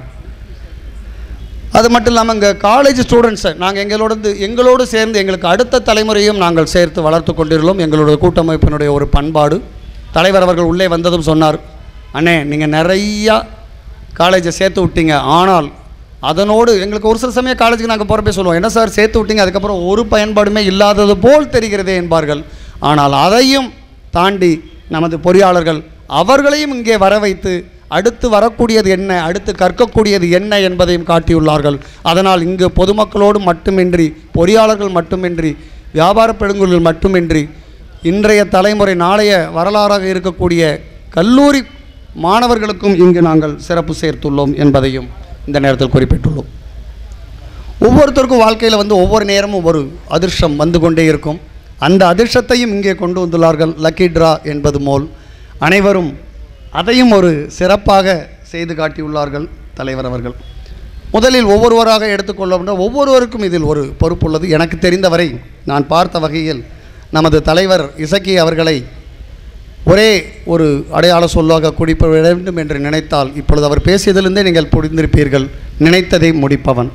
Speaker 6: அது மட்டும் இல்லாமல் இங்கே காலேஜ் ஸ்டூடெண்ட்ஸை நாங்கள் எங்களோடு சேர்ந்து எங்களுக்கு அடுத்த தலைமுறையும் நாங்கள் சேர்த்து வளர்த்து கொண்டிருந்தோம். எங்களுடைய கூட்டமைப்பினுடைய ஒரு பண்பாடு. தலைவர் அவர்கள் உள்ளே வந்ததும் சொன்னார், அண்ணே நீங்கள் நிறையா காலேஜை சேர்த்து விட்டீங்க, ஆனால் அதனோடு எங்களுக்கு ஒரு சில சமயம் காலேஜுக்கு நாங்கள் போகிறப்பே சொல்லுவோம், என்ன சார் சேர்த்து விட்டீங்க, அதுக்கப்புறம் ஒரு பயன்பாடுமே இல்லாதது போல் தெரிகிறதே என்பார்கள். ஆனால் அதையும் தாண்டி நமது பொறியாளர்கள் அவர்களையும் இங்கே வர வைத்து அடுத்து வரக்கூடியது என்ன, அடுத்து கற்கக்கூடியது என்ன என்பதையும் காட்டியுள்ளார்கள். அதனால் இங்கு பொதுமக்களோடு மட்டுமின்றி, பொறியாளர்கள் மட்டுமின்றி, வியாபார பெருங்குழுவில் மட்டுமின்றி, இன்றைய தலைமுறை நாளைய வரலாறாக இருக்கக்கூடிய கல்லூரி மாணவர்களுக்கும் இங்கு நாங்கள் சிறப்பு சேர்த்துள்ளோம் என்பதையும் இந்த நேரத்தில் குறிப்பிட்டுள்ளோம். ஒவ்வொருத்தருக்கும் வாழ்க்கையில் ஒவ்வொரு நேரமும் ஒரு அதிர்ஷ்டம் வந்து கொண்டே இருக்கும். அந்த அதிர்ஷ்டத்தையும் இங்கே கொண்டு வந்துள்ளார்கள். லக்கி ட்ரா என்பது போல் அனைவரும் அதையும் ஒரு சிறப்பாக செய்து காட்டியுள்ளார்கள் தலைவர் அவர்கள். முதலில் ஒவ்வொருவராக எடுத்துக்கொள்ள ஒவ்வொருவருக்கும் இதில் ஒரு பொறுப்புள்ளது. எனக்கு தெரிந்தவரை நான் பார்த்த வகையில் நமது தலைவர் இசக்கி அவர்களை ஒரே ஒரு அடையாள சொல்லாக குறிப்பிட வேண்டும் என்று நினைத்தால், இப்பொழுது அவர் பேசியதிலிருந்தே நீங்கள் புரிந்திருப்பீர்கள், நினைத்ததை முடிப்பவன்.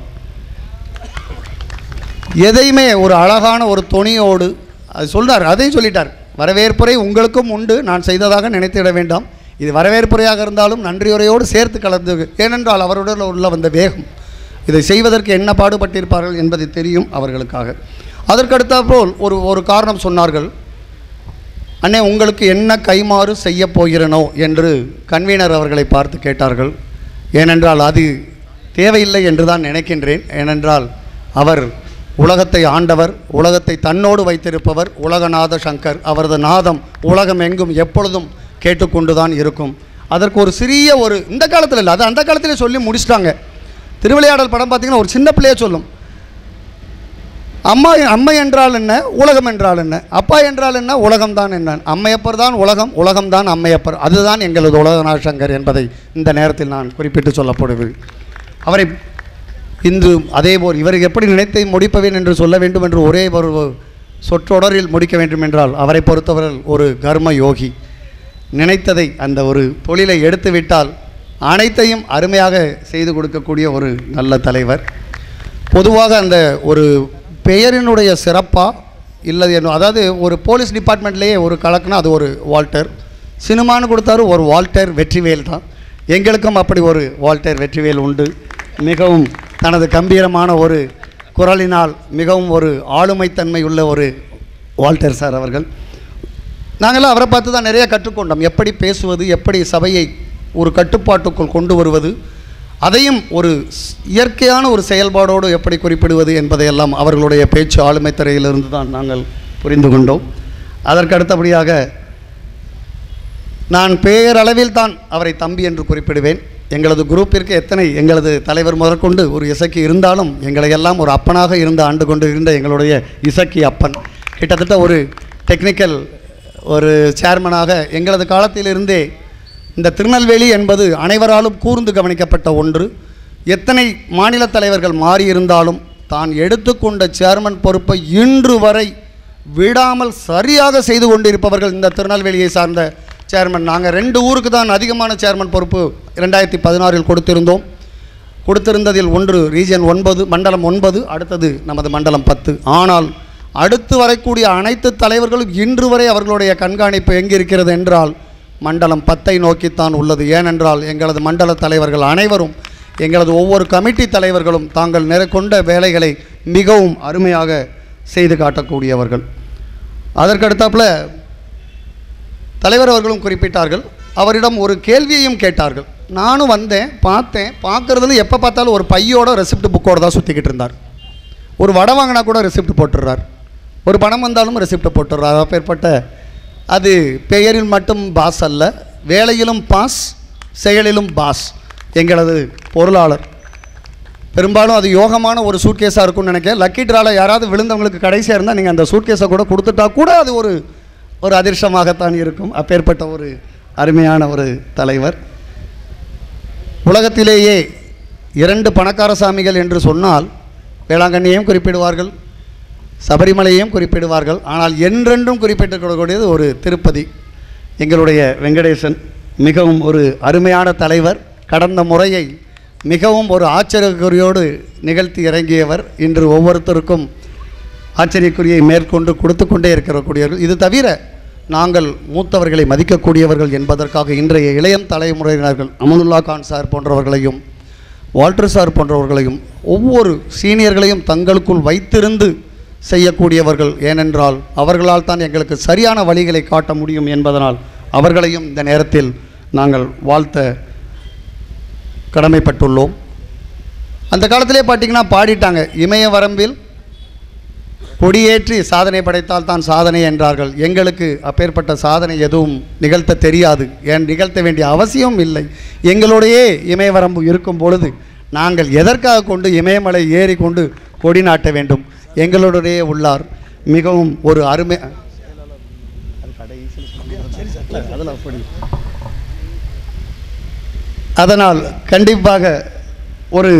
Speaker 6: எதையுமே ஒரு அழகான ஒரு துணியோடு அது சொல்கிறார், அதையும் சொல்லிட்டார். வரவேற்புரை உங்களுக்கும் உண்டு, நான் செய்ததாக நினைத்திட வேண்டாம். இது வரவேற்புரையாக இருந்தாலும் நன்றியுரையோடு சேர்த்து கலந்து, ஏனென்றால் அவருடன் உள்ள வந்த வேகம், இதை செய்வதற்கு என்ன பாடுபட்டிருப்பார்கள் என்பது தெரியும் அவர்களுக்காக. அதற்கடுத்தாற்போல் ஒரு காரணம் சொன்னார்கள், அண்ணே உங்களுக்கு என்ன கைமாறு செய்ய போகிறனோ என்று கன்வீனர் அவர்களை பார்த்து கேட்டார்கள். ஏனென்றால் அது தேவையில்லை என்று தான் நினைக்கின்றேன். ஏனென்றால் அவர் உலகத்தை ஆண்டவர், உலகத்தை தன்னோடு வைத்திருப்பவர், உலகநாத சங்கர். அவரது நாதம் உலகம் எங்கும் எப்பொழுதும் கேட்டுக்கொண்டு தான் இருக்கும். அதற்கு ஒரு சிறிய ஒரு, இந்த காலத்தில் இல்லை, அது அந்த காலத்திலே சொல்லி முடிச்சிட்டாங்க. திருவிளையாடல் படம் பார்த்திங்கன்னா ஒரு சின்ன பிள்ளையே சொல்லும், அம்மை என்றால் என்ன, உலகம் என்றால் என்ன, அப்பா என்றால் என்ன, உலகம்தான் என்ன, அம்மையப்பர் தான் உலகம், உலகம்தான் அம்மையப்பர், அதுதான் எங்களது உலகநாத சங்கர் என்பதை இந்த நேரத்தில் நான் குறிப்பிட்டு சொல்லப்படுவேன். அவரை இன்று அதேபோல் இவருக்கு எப்படி நினைத்தை முடிப்பவேன் என்று சொல்ல வேண்டும் என்று ஒரே ஒரு சொற்றொடரில் முடிக்க வேண்டும் என்றால் அவரை பொறுத்தவர்கள் ஒரு கர்ம யோகி. நினைத்ததை அந்த ஒரு தொழிலை எடுத்துவிட்டால் அனைத்தையும் அருமையாக செய்து கொடுக்கக்கூடிய ஒரு நல்ல தலைவர். பொதுவாக அந்த ஒரு பெயரினுடைய சிறப்பா இல்லை, அதாவது ஒரு போலீஸ் டிபார்ட்மெண்ட்லேயே ஒரு கலக்குனா அது ஒரு வால்டர், சினிமான்னு கொடுத்தாரு ஒரு வால்டர் வெற்றிவேல் தான். எங்களுக்கும் அப்படி ஒரு வால்டர் வெற்றிவேல் உண்டு. மிகவும் தனது கம்பீரமான ஒரு குரலினால் மிகவும் ஒரு ஆளுமைத்தன்மை உள்ள ஒரு வால்டர் சார் அவர்கள். நாங்கள்லாம் அவரை பார்த்து தான் நிறைய கற்றுக்கொண்டோம். எப்படி பேசுவது, எப்படி சபையை ஒரு கட்டுப்பாட்டுக்குள் கொண்டு வருவது, அதையும் ஒரு இயற்கையான ஒரு செயல்பாடோடு எப்படி குறிப்பிடுவது என்பதையெல்லாம் அவர்களுடைய பேச்சு ஆளுமை திரையிலிருந்து தான் நாங்கள் புரிந்து கொண்டோம். அதற்கு அடுத்தபடியாக நான் பேரளவில் தான் அவரை தம்பி என்று குறிப்பிடுவேன். எங்களது குரூப்பிற்கு எங்களது தலைவர் முதற்கொண்டு ஒரு இசக்கி இருந்தாலும் எங்களை எல்லாம் ஒரு அப்பனாக இருந்து ஆண்டு கொண்டு இருந்த எங்களுடைய இசக்கி அப்பன் கிட்டத்தட்ட ஒரு டெக்னிக்கல் ஒரு சேர்மனாக எங்களது காலத்திலிருந்தே இந்த திருநெல்வேலி என்பது அனைவராலும் கூர்ந்து கவனிக்கப்பட்ட ஒன்று. எத்தனை மாநில தலைவர்கள் மாறியிருந்தாலும் தான் எடுத்துக்கொண்ட சேர்மன் பொறுப்பை இன்று வரை விடாமல் சரியாக செய்து கொண்டிருப்பவர்கள் இந்த திருநெல்வேலியை சார்ந்த சேர்மன். நாங்கள் 2 ஊருக்கு தான் அதிகமான சேர்மன் பொறுப்பு 2016 கொடுத்திருந்ததில் ஒன்று ரீஜன் 9 மண்டலம் 9, அடுத்தது நமது மண்டலம் 10. ஆனால் அடுத்து வரக்கூடிய அனைத்து தலைவர்களும் இன்று வரை அவர்களுடைய கண்காணிப்பு எங்கிருக்கிறது என்றால் மண்டலம் 10ஐ நோக்கித்தான் உள்ளது. ஏனென்றால் எங்களது மண்டல தலைவர்கள் அனைவரும், எங்களது ஒவ்வொரு கமிட்டி தலைவர்களும் தாங்கள் கொண்ட வேலைகளை மிகவும் அருமையாக செய்து காட்டக்கூடியவர்கள். அதற்கடுத்தாப்புல தலைவர் அவர்களும் குறிப்பிட்டார்கள். அவரிடம் ஒரு கேள்வியையும் கேட்டார்கள். நானும் வந்தேன், பார்க்குறதுல எப்போ பார்த்தாலும் ஒரு பையோட ரெசிப்ட் புக்கோடு தான் சுற்றிக்கிட்டு இருந்தார். ஒரு வடை வாங்கினா கூட ரெசிப்ட் போட்டுடுறார், ஒரு பணம் வந்தாலும் ரெசிப்ட் போட்டுடுறார். அப்பேற்பட்ட அது பெயரில் மட்டும் பாஸ் அல்ல, வேலையிலும் பாஸ், செயலிலும் பாஸ். எங்களது பொருளாளர் பெரும்பாலும் அது யோகமான ஒரு சூட்கேஸாக இருக்கும்னு நினைக்கிறேன். லக்கி ட்ராவில் யாராவது விழுந்தவங்களுக்கு கடைசியாக இருந்தால் நீங்கள் அந்த சூட்கேஸை கூட கொடுத்துட்டா கூட அது ஒரு அதிர்ஷ்டமாகத்தான் இருக்கும். அப்பேற்பட்ட ஒரு அருமையான ஒரு தலைவர். உலகத்திலேயே 2 பணக்கார சாமிகள் என்று சொன்னால் வேளாங்கண்ணியையும் குறிப்பிடுவார்கள், சபரிமலையையும் குறிப்பிடுவார்கள். ஆனால் என்றென்றும் குறிப்பிட்டிருக்கக்கூடியது ஒரு திருப்பதி. எங்களுடைய வெங்கடேசன் மிகவும் ஒரு அருமையான தலைவர். கடந்த முறையை மிகவும் ஒரு ஆச்சரியக்குறியோடு நிகழ்த்தி இறங்கியவர். இன்று ஒவ்வொருத்தருக்கும் ஆச்சரியக்குறியை மேற்கொண்டு கொடுத்து கொண்டே இருக்கக்கூடியவர்கள். இது தவிர நாங்கள் மூத்தவர்களை மதிக்கக்கூடியவர்கள் என்பதற்காக இன்றைய இளையம் தலைமுறையினர்கள் அமனுல்லா கான் சார் போன்றவர்களையும் வால்டர் சார் போன்றவர்களையும் ஒவ்வொரு சீனியர்களையும் தங்களுக்குள் வைத்திருந்து செய்யக்கூடியவர்கள். ஏனென்றால் அவர்களால் தான் எங்களுக்கு சரியான வழிகளை காட்ட முடியும் என்பதனால் அவர்களையும் இந்த நேரத்தில் நாங்கள் வாழ்த்த கடமைப்பட்டுள்ளோம். அந்த காலத்திலே பார்த்திங்கன்னா பாடிட்டாங்க, இமய வரம்பில் கொடியேற்றி சாதனை படைத்தால் தான் சாதனை என்றார்கள். எங்களுக்கு அப்பேற்பட்ட சாதனை எதுவும் நிகழ்த்த தெரியாது, ஏன் நிகழ்த்த வேண்டிய அவசியம் இல்லை. எங்களுடையே இமயவரம்பு இருக்கும் பொழுது நாங்கள் எதற்காக கொண்டு இமயமலை ஏறி கொண்டு கொடி நாட்ட வேண்டும்? எங்களுடைய உள்ளார் மிகவும் ஒரு அருமை. அதனால் கண்டிப்பாக ஒரு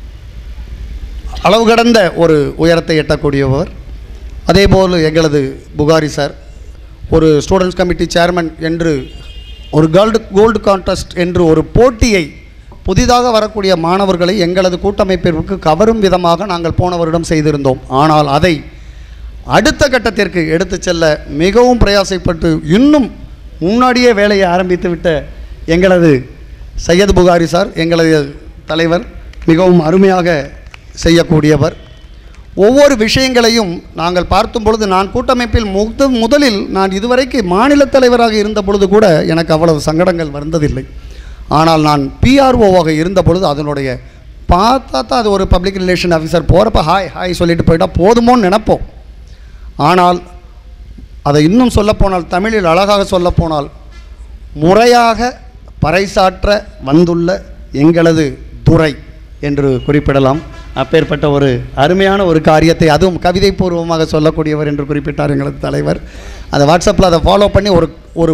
Speaker 6: அளவு கடந்த ஒரு உயரத்தை எட்டக்கூடியவர். அதேபோல் எங்களது புகாரி சார் ஒரு ஸ்டூடெண்ட்ஸ் கமிட்டி சேர்மன் என்று ஒரு கோல்டு கான்டெஸ்ட் என்று ஒரு போட்டியை புதிதாக வரக்கூடிய மாணவர்களை எங்களது கூட்டமைப்பிற்கு கவரும் விதமாக நாங்கள் போன வருடம் செய்திருந்தோம். ஆனால் அதை அடுத்த கட்டத்திற்கு எடுத்து செல்ல மிகவும் பிரயாசப்பட்டு இன்னும் முன்னாடியே வேலையை ஆரம்பித்து விட்ட எங்களது சையத் புகாரி சார் எங்களது தலைவர் மிகவும் அருமையாக செய்யக்கூடியவர். ஒவ்வொரு விஷயங்களையும் நாங்கள் பார்த்தும் பொழுது நான் கூட்டமைப்பில் முதலில் நான் இதுவரைக்கு மாநில தலைவராக இருந்த பொழுது கூட எனக்கு அவ்வளவு சங்கடங்கள் வந்ததில்லை. ஆனால் நான் பிஆர்ஓவாக இருந்த பொழுது அதனுடைய பார்த்தா தான் அது ஒரு பப்ளிக் ரிலேஷன் ஆஃபீஸர் போகிறப்ப ஹாய் சொல்லிட்டு போயிட்டால் போதுமோன்னு நினைப்போம். ஆனால் அதை இன்னும் சொல்லப்போனால் தமிழில் அழகாக சொல்லப்போனால் முறையாக பறைசாற்ற வந்துள்ள எங்களது துறை என்று குறிப்பிடலாம். அப்பேற்பட்ட ஒரு அருமையான ஒரு காரியத்தை அதுவும் கவிதை பூர்வமாக சொல்லக்கூடியவர் என்று குறிப்பிட்டார் எங்களது தலைவர். அதை வாட்ஸ்அப்பில் அதை ஃபாலோ பண்ணி ஒரு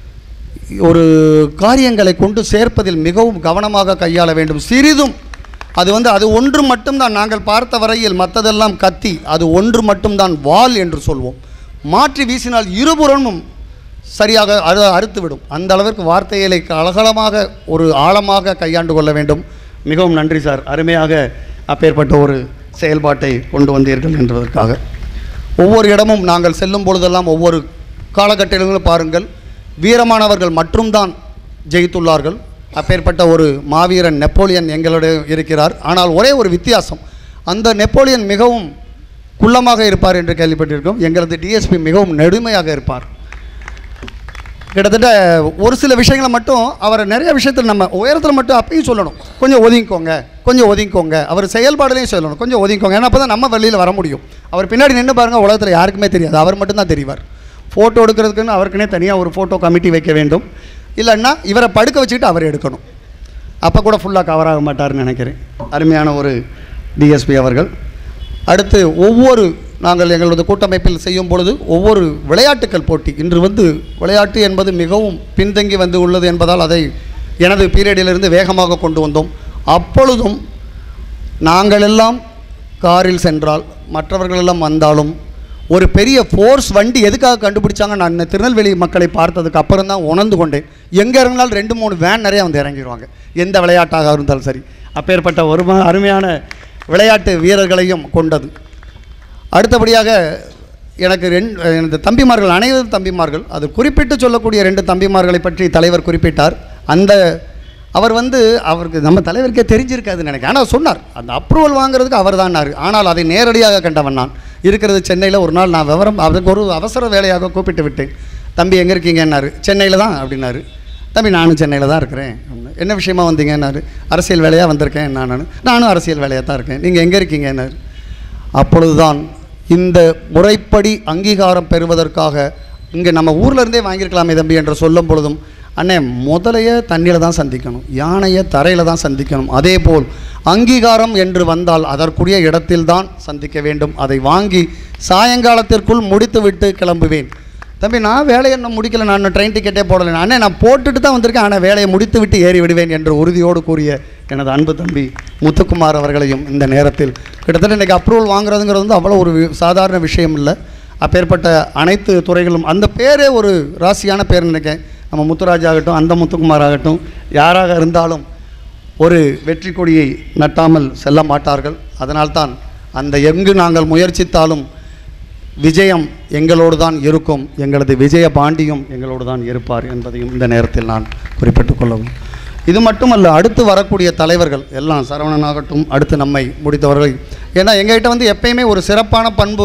Speaker 6: ஒரு காரியங்களை கொண்டு சேர்ப்பதில் மிகவும் கவனமாக கையாள வேண்டும். சிறிதும் அது ஒன்று மட்டும்தான் நாங்கள் பார்த்த வரையில், மற்றதெல்லாம் கத்தி, அது ஒன்று மட்டும்தான் வாள் என்று சொல்வோம். மாற்றி வீசினால் இருபுறமும் சரியாக அறுத்துவிடும். அந்த அளவிற்கு வார்த்தைகளை அழகலமாக ஒரு ஆழமாக கையாண்டு கொள்ள வேண்டும். மிகவும் நன்றி சார், அருமையாக அப்பேற்பட்ட ஒரு செயல்பாட்டை கொண்டு வந்தீர்கள் என்பதற்காக. ஒவ்வொரு இடமும் நாங்கள் செல்லும் பொழுதெல்லாம் ஒவ்வொரு காலகட்டங்களிலும் பாருங்கள், வீரமானவர்கள் மட்டும்தான் ஜெயித்துள்ளார்கள். அப்பேற்பட்ட ஒரு மாவீரன் நெப்போலியன் எங்களுடைய இருக்கிறார். ஆனால் ஒரே ஒரு வித்தியாசம், அந்த நெப்போலியன் மிகவும் குள்ளமாக இருப்பார் என்று கேள்விப்பட்டிருக்கோம். எங்களது டிஎஸ்பி மிகவும் நெடுமையாக இருப்பார். கிட்டத்தட்ட ஒரு சில விஷயங்களை மட்டும் அவர் நிறைய விஷயத்தில் நம்ம உயரத்தில் மட்டும் அப்பயும் சொல்லணும், கொஞ்சம் ஒதுங்கிக்கோங்க. அவர் செயல்பாடுலையும் சொல்லணும், கொஞ்சம் ஒதுங்கிக்கோங்க. ஏன்னா அப்போ தான் நம்ம வெளியில் வர முடியும். அவர் பின்னாடி நின்று பாருங்கள், உலகத்தில் யாருக்குமே தெரியாது, அவர் மட்டும்தான் தெரிவார். ஃபோட்டோ எடுக்கிறதுக்குன்னு அவருக்குன்னே தனியாக ஒரு ஃபோட்டோ கமிட்டி வைக்க வேண்டும். இல்லைன்னா இவரை படுக்க வச்சுக்கிட்டு அவர் எடுக்கணும். அப்போ கூட ஃபுல்லாக கவர் ஆக மாட்டார்னு நினைக்கிறேன். அருமையான ஒரு டிஎஸ்பி அவர்கள். அடுத்து ஒவ்வொரு நாங்கள் எங்களது கூட்டமைப்பில் செய்யும் பொழுது ஒவ்வொரு விளையாட்டுக்கள் போட்டி, இன்று விளையாட்டு என்பது மிகவும் பின்தங்கி உள்ளது என்பதால் அதை எனது பீரியடிலிருந்து வேகமாக கொண்டு வந்தோம். அப்பொழுதும் நாங்கள் எல்லாம் காரில் சென்றால், மற்றவர்களெல்லாம் வந்தாலும், ஒரு பெரிய ஃபோர்ஸ் வண்டி எதுக்காக கண்டுபிடிச்சாங்க, நான் திருநெல்வேலி மக்களை பார்த்ததுக்கு அப்புறம் தான் உணர்ந்து கொண்டேன். எங்கே இறங்கினாலும் 2-3 வேன் நிறையா வந்து இறங்கிடுவாங்க, எந்த விளையாட்டாக இருந்தாலும் சரி. அப்பேற்பட்ட ஒரு அருமையான விளையாட்டு வீரர்களையும் கொண்டது. அடுத்தபடியாக எனக்கு எனது தம்பிமார்கள், அனைவரும் தம்பிமார்கள், அது குறிப்பிட்டு சொல்லக்கூடிய 2 தம்பிமார்களை பற்றி தலைவர் குறிப்பிட்டார். அவர் அவருக்கு நம்ம தலைவருக்கே தெரிஞ்சிருக்காதுன்னு நினைக்கிறேன். ஆனால் சொன்னார், அந்த அப்ரூவல் வாங்குறதுக்கு அவர் தான்னார். ஆனால் அதை நேரடியாக கண்டவன் நான். இருக்கிறது சென்னையில். ஒரு நாள் நான் அதுக்கு ஒரு அவசர வேலையாக கூப்பிட்டு விட்டேன். தம்பி எங்கே இருக்கீங்கன்னாரு. சென்னையில் தான் அப்படின்னாரு. தம்பி நானும் சென்னையில் தான் இருக்கிறேன். என்ன விஷயமா வந்தீங்கன்னாரு. அரசியல் வேலையாக வந்திருக்கேன். நானும் அரசியல் வேலையாக தான் இருக்கேன். நீங்கள் எங்கே இருக்கீங்கன்னாரு. அப்பொழுதுதான் இந்த முறைப்படி அங்கீகாரம் பெறுவதற்காக இங்கே நம்ம ஊரில் இருந்தே வாங்கியிருக்கலாமே தம்பி என்று சொல்லும் பொழுதும், அண்ணே முதலையை தண்ணியில் தான் சந்திக்கணும், யானையை தரையில் தான் சந்திக்கணும். அதே போல் அங்கீகாரம் என்று வந்தால் அதற்குரிய இடத்தில்தான் சந்திக்க வேண்டும். அதை வாங்கி சாயங்காலத்திற்குள் முடித்துவிட்டு கிளம்புவேன். தம்பி நான் வேலையை இன்னும் முடிக்கலை, நான் ட்ரெயின் டிக்கெட்டே போடலை, அண்ணே நான் போட்டுட்டு தான் வந்திருக்கேன், ஆனால் வேலையை முடித்து விட்டு ஏறி விடுவேன் என்று உறுதியோடு கூறிய எனது அன்பு தம்பி முத்துக்குமார் அவர்களையும் இந்த நேரத்தில், கிட்டத்தட்ட இன்றைக்கி அப்ரூவல் வாங்குறதுங்கிறது அவ்வளோ ஒரு சாதாரண விஷயம் இல்லை. அப்பேற்பட்ட அனைத்து துறைகளும் அந்த பேரே ஒரு ராசியான பேர் நினைக்கிறேன். நம்ம முத்துராஜ் ஆகட்டும், அந்த முத்துக்குமார் ஆகட்டும், யாராக இருந்தாலும் ஒரு வெற்றி கொடியை நட்டாமல் செல்ல மாட்டார்கள். அதனால்தான் அந்த எங்கு நாங்கள் முயற்சித்தாலும் விஜயம் எங்களோடு தான் இருக்கும், எங்களது விஜய பாண்டியும் எங்களோடு தான் இருப்பார் என்பதையும் இந்த நேரத்தில் நான் குறிப்பிட்டுக் கொள்ளவும். இது மட்டுமல்ல, அடுத்து வரக்கூடிய தலைவர்கள் எல்லாம் சரவணனாகட்டும், அடுத்து நம்மை முடித்தவர்கள், ஏன்னா எங்கள்கிட்ட எப்பயுமே ஒரு சிறப்பான பண்பு,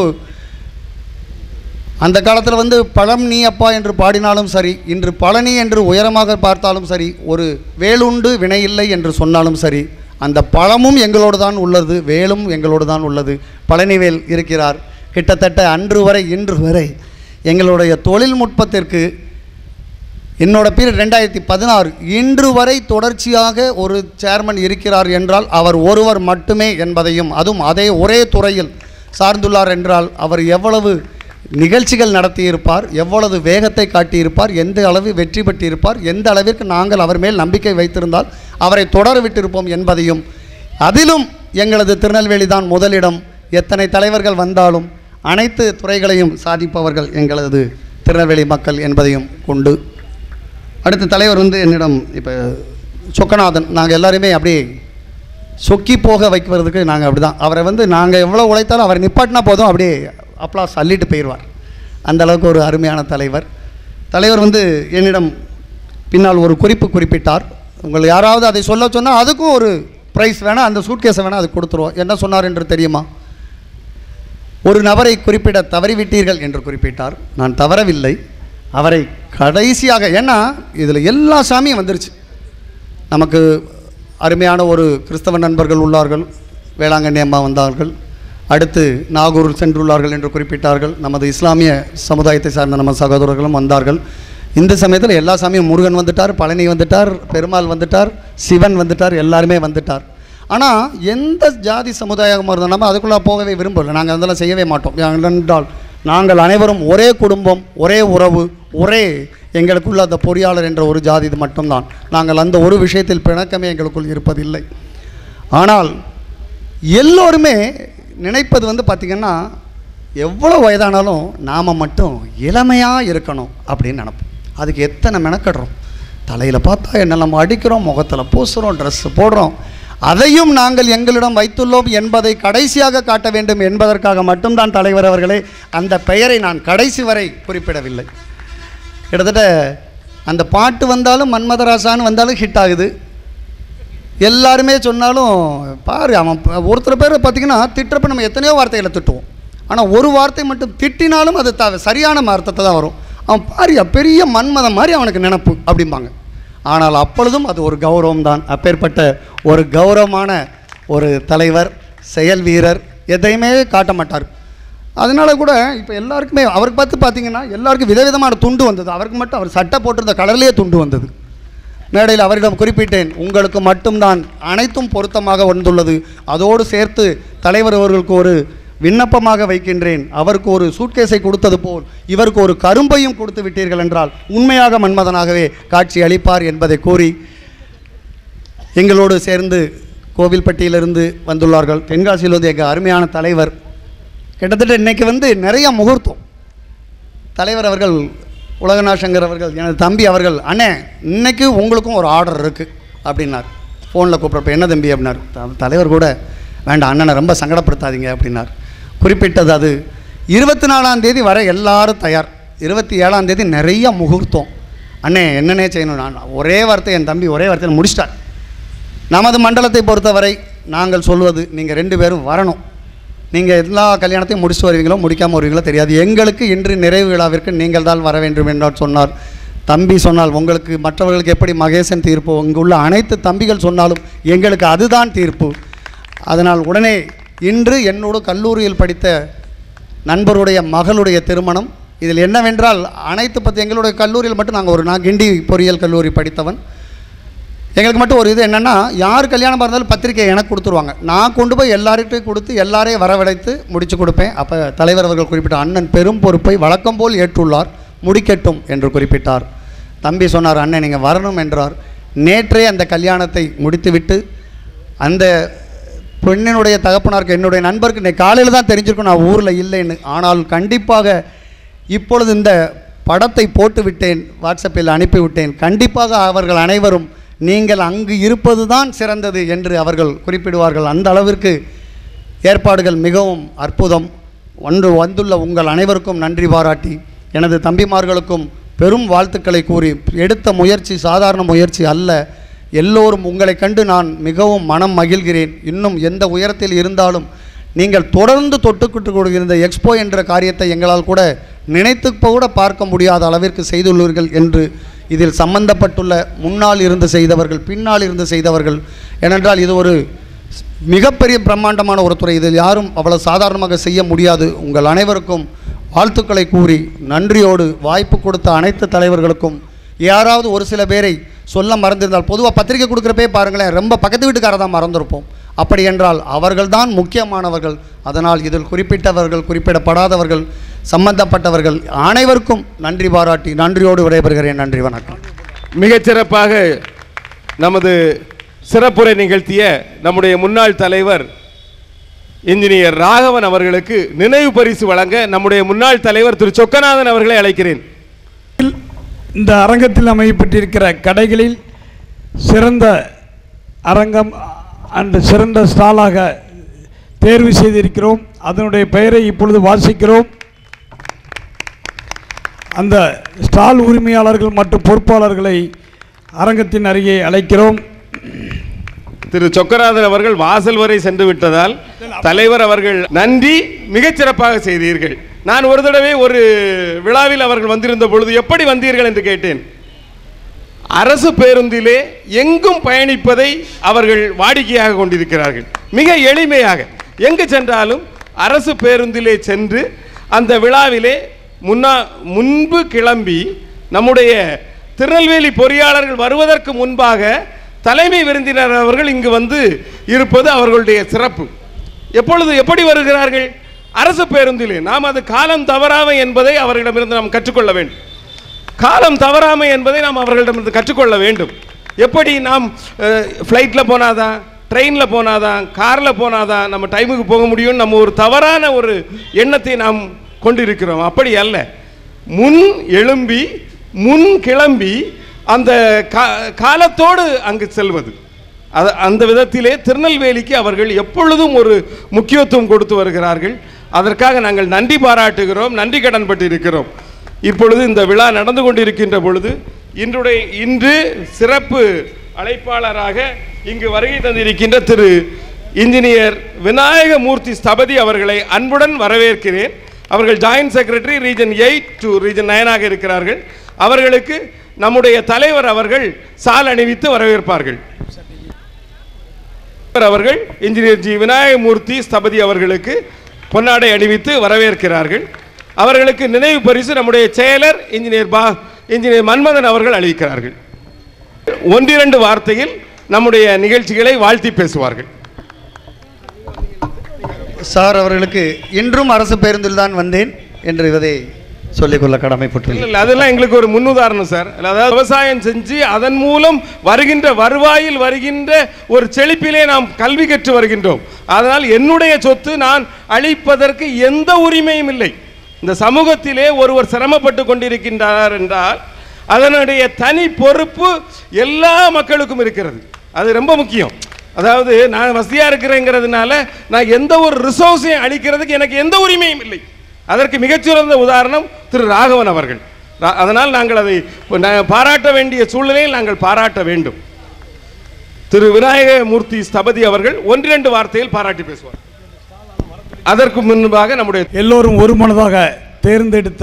Speaker 6: அந்த காலத்தில் பழம் நீ அப்பா என்று பாடினாலும் சரி, இன்று பழனி என்று உயரமாக பார்த்தாலும் சரி, ஒரு வேலுண்டு வினையில்லை என்று சொன்னாலும் சரி, அந்த பழமும் எங்களோடு தான் உள்ளது, வேலும் எங்களோடு தான் உள்ளது. பழனிவேல் இருக்கிறார். கிட்டத்தட்ட அன்று வரை இன்று வரை எங்களுடைய தொழில்நுட்பத்திற்கு என்னோட பீரியட் 2016 இன்று வரை தொடர்ச்சியாக ஒரு சேர்மன் இருக்கிறார் என்றால் அவர் ஒருவர் மட்டுமே என்பதையும், அதுவும் அதே ஒரே துறையில் சார்ந்துள்ளார் என்றால் அவர் எவ்வளவு நிகழ்ச்சிகள் நடத்தியிருப்பார், எவ்வளவு வேகத்தை காட்டியிருப்பார், எந்த அளவு வெற்றி பெற்றிருப்பார், எந்த அளவிற்கு நாங்கள் அவர் மேல் நம்பிக்கை வைத்திருந்தால் அவரை தொடர விட்டிருப்போம் என்பதையும், அதிலும் எங்களது திருநெல்வேலி தான் முதலிடம். எத்தனை தலைவர்கள் வந்தாலும் அனைத்து துறைகளையும் சாதிப்பவர்கள் எங்களது திருநெல்வேலி மக்கள் என்பதையும் கொண்டு, அடுத்த தலைவர் என்னிடம் இப்போ சொக்கநாதன், நாங்கள் எல்லாருமே அப்படியே சொக்கி போக வைக்கிறதுக்கு நாங்கள் அப்படி தான் அவரை நாங்கள் எவ்வளோ உழைத்தாலும் அவரை நிப்பாட்டினா போதும் அப்படியே அப்ளாஸ் அள்ளிட்டு போயிடுவார். அந்த அளவுக்கு ஒரு அருமையான தலைவர். என்னிடம் பின்னால் ஒரு குறிப்பிட்டார். உங்கள் யாராவது அதை சொல்ல சொன்னால் அதுக்கும் ஒரு ப்ரைஸ் வேணால், அந்த சூட்கேஸை வேணால் அது கொடுத்துருவோம். என்ன சொன்னார் என்று தெரியுமா? ஒரு நபரை குறிப்பிட தவறிவிட்டீர்கள் என்று குறிப்பிட்டார். நான் தவறவில்லை, அவரை கடைசியாக, ஏன்னா இதில் எல்லா சாமியும் வந்துருச்சு. நமக்கு அருமையான ஒரு கிறிஸ்தவ நண்பர்கள் உள்ளார்கள், வேளாங்கண்ணி அம்மா வந்தார்கள், அடுத்து நாகூர் சென்றுள்ளார்கள் என்று குறிப்பிட்டார்கள். நமது இஸ்லாமிய சமுதாயத்தை சார்ந்த நம்ம சகோதரர்களும் வந்தார்கள். இந்த சமயத்தில் எல்லா சாமியும், முருகன் வந்துட்டார், பழனி வந்துட்டார், பெருமாள் வந்துட்டார், சிவன் வந்துட்டார், எல்லாருமே வந்துட்டார். ஆனால் எந்த ஜாதி சமுதாயமாக இருந்தால் நம்ம அதுக்குள்ளே போகவே விரும்பலை, நாங்கள் அதெல்லாம் செய்யவே மாட்டோம். என்றால் நாங்கள் அனைவரும் ஒரே குடும்பம், ஒரே உறவு, ஒரே எங்களுக்குள்ள அந்த பொறியாளர் என்ற ஒரு ஜாதி இது மட்டும்தான். நாங்கள் அந்த ஒரு விஷயத்தில் பிணக்கமே எங்களுக்குள் இருப்பதில்லை. ஆனால் எல்லோருமே நினைப்பது வந்து பார்த்திங்கன்னா எவ்வளோ வயதானாலும் நாம் மட்டும் இளமையாக இருக்கணும் அப்படின்னு நினைப்போம். அதுக்கு எத்தனை மெனக்கடுறோம். தலையில் பார்த்தா என்ன நம்ம அடிக்கிறோம், முகத்தில் பூசுகிறோம், ட்ரெஸ்ஸு போடுறோம். அதையும் நாங்கள் எங்களிடம் வைத்துள்ளோம் என்பதை கடைசியாக காட்ட வேண்டும் என்பதற்காக மட்டும்தான் தலைவர் அவர்களே அந்த பெயரை நான் கடைசி வரை குறிப்பிடவில்லை. கிட்டத்தட்ட அந்த பாட்டு வந்தாலும் மன்மதராசான்னு வந்தாலும் ஹிட் ஆகுது. எல்லாருமே சொன்னாலும் பாரு அவன் ஒருத்தர் பேர் பார்த்திங்கன்னா திட்டுறப்ப நம்ம எத்தனையோ வார்த்தைகளை திட்டுவோம். ஆனால் ஒரு வார்த்தை மட்டும் திட்டினாலும் அது சரியான அர்த்தத்தை தான் வரும். அவன் பாரியா பெரிய மன்மதம் மாதிரி அவனுக்கு நினப்பு அப்படிம்பாங்க. ஆனால் அப்பொழுதும் அது ஒரு கௌரவம் தான். அப்பேற்பட்ட ஒரு கௌரவமான ஒரு தலைவர், செயல் வீரர், எதையுமே காட்ட மாட்டார். அதனால கூட இப்போ எல்லாருக்குமே அவருக்கு பார்த்திங்கன்னா எல்லாருக்கும் விதவிதமான துண்டு வந்தது. அவருக்கு மட்டும் அவர் சட்டை போட்டிருந்த கலர்லேயே துண்டு வந்தது. மேடையில் அவரிடம் குறிப்பிட்டேன், உங்களுக்கு மட்டும்தான் அனைத்தும் பொருத்தமாக வந்துள்ளது. அதோடு சேர்த்து தலைவர் அவர்களுக்கு ஒரு விண்ணப்பமாக வைக்கின்றேன். அவருக்கு ஒரு சூட்கேஸை கொடுத்தது போல் இவருக்கு ஒரு கரும்பையும் கொடுத்து விட்டீர்கள் என்றால் உண்மையாக மன்மதனாகவே காட்சி அளிப்பார் என்பதை கூறி, எங்களோடு சேர்ந்து கோவில்பட்டியிலிருந்து வந்துள்ளார்கள் தென்காசியில் வந்து எங்கள் அருமையான தலைவர். கிட்டத்தட்ட இன்றைக்கி நிறைய முகூர்த்தம். தலைவர் அவர்கள் உலகநாசங்கர் அவர்கள் எனது தம்பி அவர்கள், அண்ணே இன்னைக்கு உங்களுக்கும் ஒரு ஆர்டர் இருக்குது அப்படின்னார். ஃபோனில் கூப்பிட்றப்ப என்ன தம்பி அப்படின்னார். தலைவர் கூட வேண்டாம் அண்ணனை ரொம்ப சங்கடப்படுத்தாதீங்க அப்படின்னார். குறிப்பிட்டது அது 24ஆம் தேதி வர எல்லாரும் தயார். 27ஆம் தேதி நிறைய முகூர்த்தம். அண்ணே என்னன்னே செய்யணும். நான் ஒரே வார்த்தை என் தம்பி ஒரே வார்த்தையில் முடிச்சிட்டார். நமது மண்டலத்தை பொறுத்தவரை நாங்கள் சொல்வது நீங்கள் 2 பேரும் வரணும். நீங்கள் எல்லா கல்யாணத்தையும் முடிச்சுட்டு வருவீங்களோ முடிக்காமல் வருவீங்களோ தெரியாது. எங்களுக்கு இன்று நிறைவு விழாவிற்கு நீங்கள் தான் வர வேண்டும் என்றால் சொன்னார். தம்பி சொன்னால் உங்களுக்கு மற்றவர்களுக்கு எப்படி மகேசன் தீர்ப்பு, இங்கு உள்ள அனைத்து தம்பிகள் சொன்னாலும் எங்களுக்கு அதுதான் தீர்ப்பு. அதனால் உடனே இன்று என்னோடு கல்லூரியில் படித்த நண்பருடைய மகளுடைய திருமணம். இதில் என்னவென்றால் அனைத்து பற்றி எங்களுடைய கல்லூரியில் மட்டும் நான் கிண்டி பொறியியல் கல்லூரி படித்தவன். எங்களுக்கு மட்டும் ஒரு இது என்னென்னா, யார் கல்யாணம் இருந்தாலும் பத்திரிக்கை எனக்கு கொடுத்துருவாங்க. நான் கொண்டு போய் எல்லார்கிட்டையும் கொடுத்து எல்லாரையும் வரவழைத்து முடித்து கொடுப்பேன். அப்போ தலைவர் அவர்கள் குறிப்பிட்ட அண்ணன் பெரும் பொறுப்பை வழக்கம் போல் ஏற்றுள்ளார், முடிக்கட்டும் என்று குறிப்பிட்டார். தம்பி சொன்னார், அண்ணன் நீங்கள் வரணும் என்றார். நேற்றே அந்த கல்யாணத்தை முடித்துவிட்டு அந்த பெண்ணினுடைய தகப்பனாருக்கு என்னுடைய நண்பருக்கு இன்றைக்கு காலையில் தான் தெரிஞ்சிருக்கும் நான் ஊரில் இல்லைன்னு. ஆனால் கண்டிப்பாக இப்பொழுது இந்த படத்தை போட்டு விட்டேன், வாட்ஸ்அப்பில் அனுப்பிவிட்டேன். கண்டிப்பாக அவர்கள் அனைவரும் நீங்கள் அங்கு இருப்பது தான் சிறந்தது என்று அவர்கள் குறிப்பிடுவார்கள். அந்த அளவிற்கு ஏற்பாடுகள் மிகவும் அற்புதம். வந்துள்ள உங்கள் அனைவருக்கும் நன்றி பாராட்டி எனது தம்பிமார்களுக்கும் பெரும் வாழ்த்துக்களை கூறி, எடுத்த முயற்சி சாதாரண முயற்சி அல்ல. எல்லோரும் உங்களை கண்டு நான் மிகவும் மனம் மகிழ்கிறேன். இன்னும் எந்த உயரத்தில் இருந்தாலும் நீங்கள் தொடர்ந்து தொட்டுக்கிட்டு கொடுக்கிற இந்த எக்ஸ்போ என்ற காரியத்தை எங்களால் கூட நினைத்து கூட பார்க்க முடியாத அளவிற்கு செய்துள்ளீர்கள் என்று இதில் சம்பந்தப்பட்டுள்ள முன்னால் இருந்து செய்தவர்கள், பின்னால் இருந்து செய்தவர்கள், ஏனென்றால் இது ஒரு மிகப்பெரிய பிரம்மாண்டமான ஒரு துறை. இதில் யாரும் அவ்வளவு சாதாரணமாக செய்ய முடியாது. உங்கள் அனைவருக்கும் வாழ்த்துக்களை கூறி நன்றியோடு வாய்ப்பு கொடுத்த அனைத்து தலைவர்களுக்கும், யாராவது ஒரு சில பேரை சொல்ல மறந்திருந்தால், பொதுவாக பத்திரிக்கை கொடுக்குறப்பே பாருங்களேன், ரொம்ப பக்கத்து வீட்டுக்காரர் தான் மறந்துருப்போம். அப்படி என்றால் அவர்கள்தான் முக்கியமானவர்கள். அதனால் இதில் குறிப்பிட்டவர்கள், குறிப்பிடப்படாதவர்கள், சம்பந்தப்பட்டவர்கள் அனைவருக்கும் நன்றி பாராட்டி நன்றியோடு விடைபெறுகிறேன். நன்றி, வணக்கம்.
Speaker 2: மிகச்சிறப்பாக நமது சிறப்புரை நிகழ்த்திய நம்முடைய முன்னாள் தலைவர் இன்ஜினியர் ராகவன் அவர்களுக்கு நினைவு பரிசு வழங்க நம்முடைய முன்னாள் தலைவர் திரு சொக்கநாதன் அவர்களை அழைக்கிறேன்.
Speaker 4: இந்த அரங்கத்தில் அமையப்பட்டிருக்கிற கடைகளில் சிறந்த அரங்கம் அண்ட் சிறந்த ஸ்டாலாக தேர்வு செய்திருக்கிறோம். அதனுடைய பெயரை இப்பொழுது வாசிக்கிறோம். அந்த ஸ்டால் உரிமையாளர்கள் மற்றும் பொறுப்பாளர்களை அரங்கத்தின் அருகே அழைக்கிறோம்.
Speaker 2: திரு சொக்கநாதன் அவர்கள் வாசல் வரை சென்று விட்டதால் தலைவர் அவர்கள் நன்றி, மிகச்சிறப்பாக செய்தீர்கள். நான் ஒரு தடவை ஒரு விழாவில் அவர்கள் வந்திருந்த பொழுது எப்படி வந்தீர்கள் என்று கேட்டேன். அரசு பேருந்திலே எங்கும் பயணிப்பதை அவர்கள் வாடிக்கையாக கொண்டிருக்கிறார்கள். மிக எளிமையாக எங்கு சென்றாலும் அரசு பேருந்திலே சென்று அந்த விழாவிலே முன்பு கிளம்பி நம்முடைய திருநெல்வேலி பொறியாளர்கள் வருவதற்கு முன்பாக தலைமை விருந்தினர் அவர்கள் இங்கு வந்து இருப்பது அவர்களுடைய சிறப்பு. எப்படி வருகிறார்கள்? அரசு பேருந்திலே. நாம் அது காலம் தவறாமை என்பதை அவர்களிடமிருந்து நாம் கற்றுக்கொள்ள வேண்டும். காலம் தவறாமை என்பதை நாம் அவர்களிடமிருந்து கற்றுக்கொள்ள வேண்டும். எப்படி நாம் ஃப்ளைட்டில் போனாதான், ட்ரெயினில் போனாதான் காரில் போனாதான் நம்ம டைமுக்கு போக முடியும். நம்ம ஒரு தவறான ஒரு எண்ணத்தை நாம் கொண்டிருக்கிறோம். அப்படி அல்ல. முன் எழும்பி முன் கிளம்பி அந்த காலத்தோடு அங்கு செல்வது. அந்த விதத்திலே திருநெல்வேலிக்கு அவர்கள் எப்பொழுதும் ஒரு முக்கியத்துவம் கொடுத்து வருகிறார்கள். அதற்காக நாங்கள் நன்றி பாராட்டுகிறோம், நன்றி கடன் பட்டு இருக்கிறோம். இப்பொழுது இந்த விழா நடந்து கொண்டிருக்கின்ற பொழுது இன்று சிறப்பு அழைப்பாளராக இங்கு வருகை தந்திருக்கின்ற திரு இன்ஜினியர் விநாயகமூர்த்தி ஸ்தபதி அவர்களை அன்புடன் வரவேற்கிறேன். அவர்கள் joint secretary region 8 to region 9 இருக்கிறார்கள். அவர்களுக்கு நம்முடைய தலைவர் அவர்கள் சால் அணிவித்து வரவேற்பார்கள். அவர்கள் இன்ஜினியர் ஜி விநாயகமூர்த்தி ஸ்தபதி அவர்களுக்கு பொன்னாடை அணிவித்து வரவேற்கிறார்கள். அவர்களுக்கு நினைவு பரிசு நம்முடைய செயலர் இன்ஜினியர் மன்மதன் அவர்கள் அளிக்கிறார்கள். ஒன்றிரண்டு வார்த்தையில் நம்முடைய நிகழ்ச்சிகளை வாழ்த்தி பேசுவார்கள்.
Speaker 6: சார் அவர்களுக்கு இன்றும் அரசு பேருந்தில் தான் வந்தேன் என்று இதை சொல்லிக்கொள்ள கடமைப்பட்டுள்ளேன்.
Speaker 2: அதெல்லாம் எங்களுக்கு ஒரு முன்னுதாரணம் சார். அதாவது விவசாயம் செஞ்சு அதன் மூலம் வருகின்ற வருவாயில் வருகின்ற ஒரு செழிப்பிலே நாம் கல்வி கற்று வருகின்றோம். அதனால் என்னுடைய சொத்து நான் அளிப்பதற்கு எந்த உரிமையும் இல்லை. இந்த சமூகத்திலே ஒருவர் சிரமப்பட்டு கொண்டிருக்கின்றார் என்றால் அதனுடைய தனி பொறுப்பு எல்லா மக்களுக்கும் இருக்கிறது. அது ரொம்ப முக்கியம். அதாவது நான் வசதியாக இருக்கிறேங்கிறதுனால நான் எந்த ஒரு ரிசோர்ஸையும் அளிக்கிறதுக்கு எனக்கு எந்த உரிமையும் இல்லை. அதற்கு மிகச்சிறந்த உதாரணம் திரு ராகவன் அவர்கள். அதனால் நாங்கள் அதை பாராட்ட வேண்டிய சூழ்நிலையில் நாங்கள் பாராட்ட வேண்டும். திரு விநாயகமூர்த்தி ஸ்தபதி அவர்கள் ஒன்றிரண்டு வார்த்தையில் பாராட்டி பேசுவார். அதற்கு முன்பாக நம்முடைய
Speaker 4: எல்லோரும் ஒரு மனதாக தேர்ந்தெடுத்த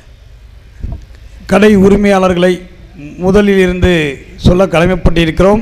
Speaker 4: கடை உரிமையாளர்களை முதலில் இருந்து சொல்ல கடமைப்பட்டிருக்கிறோம்.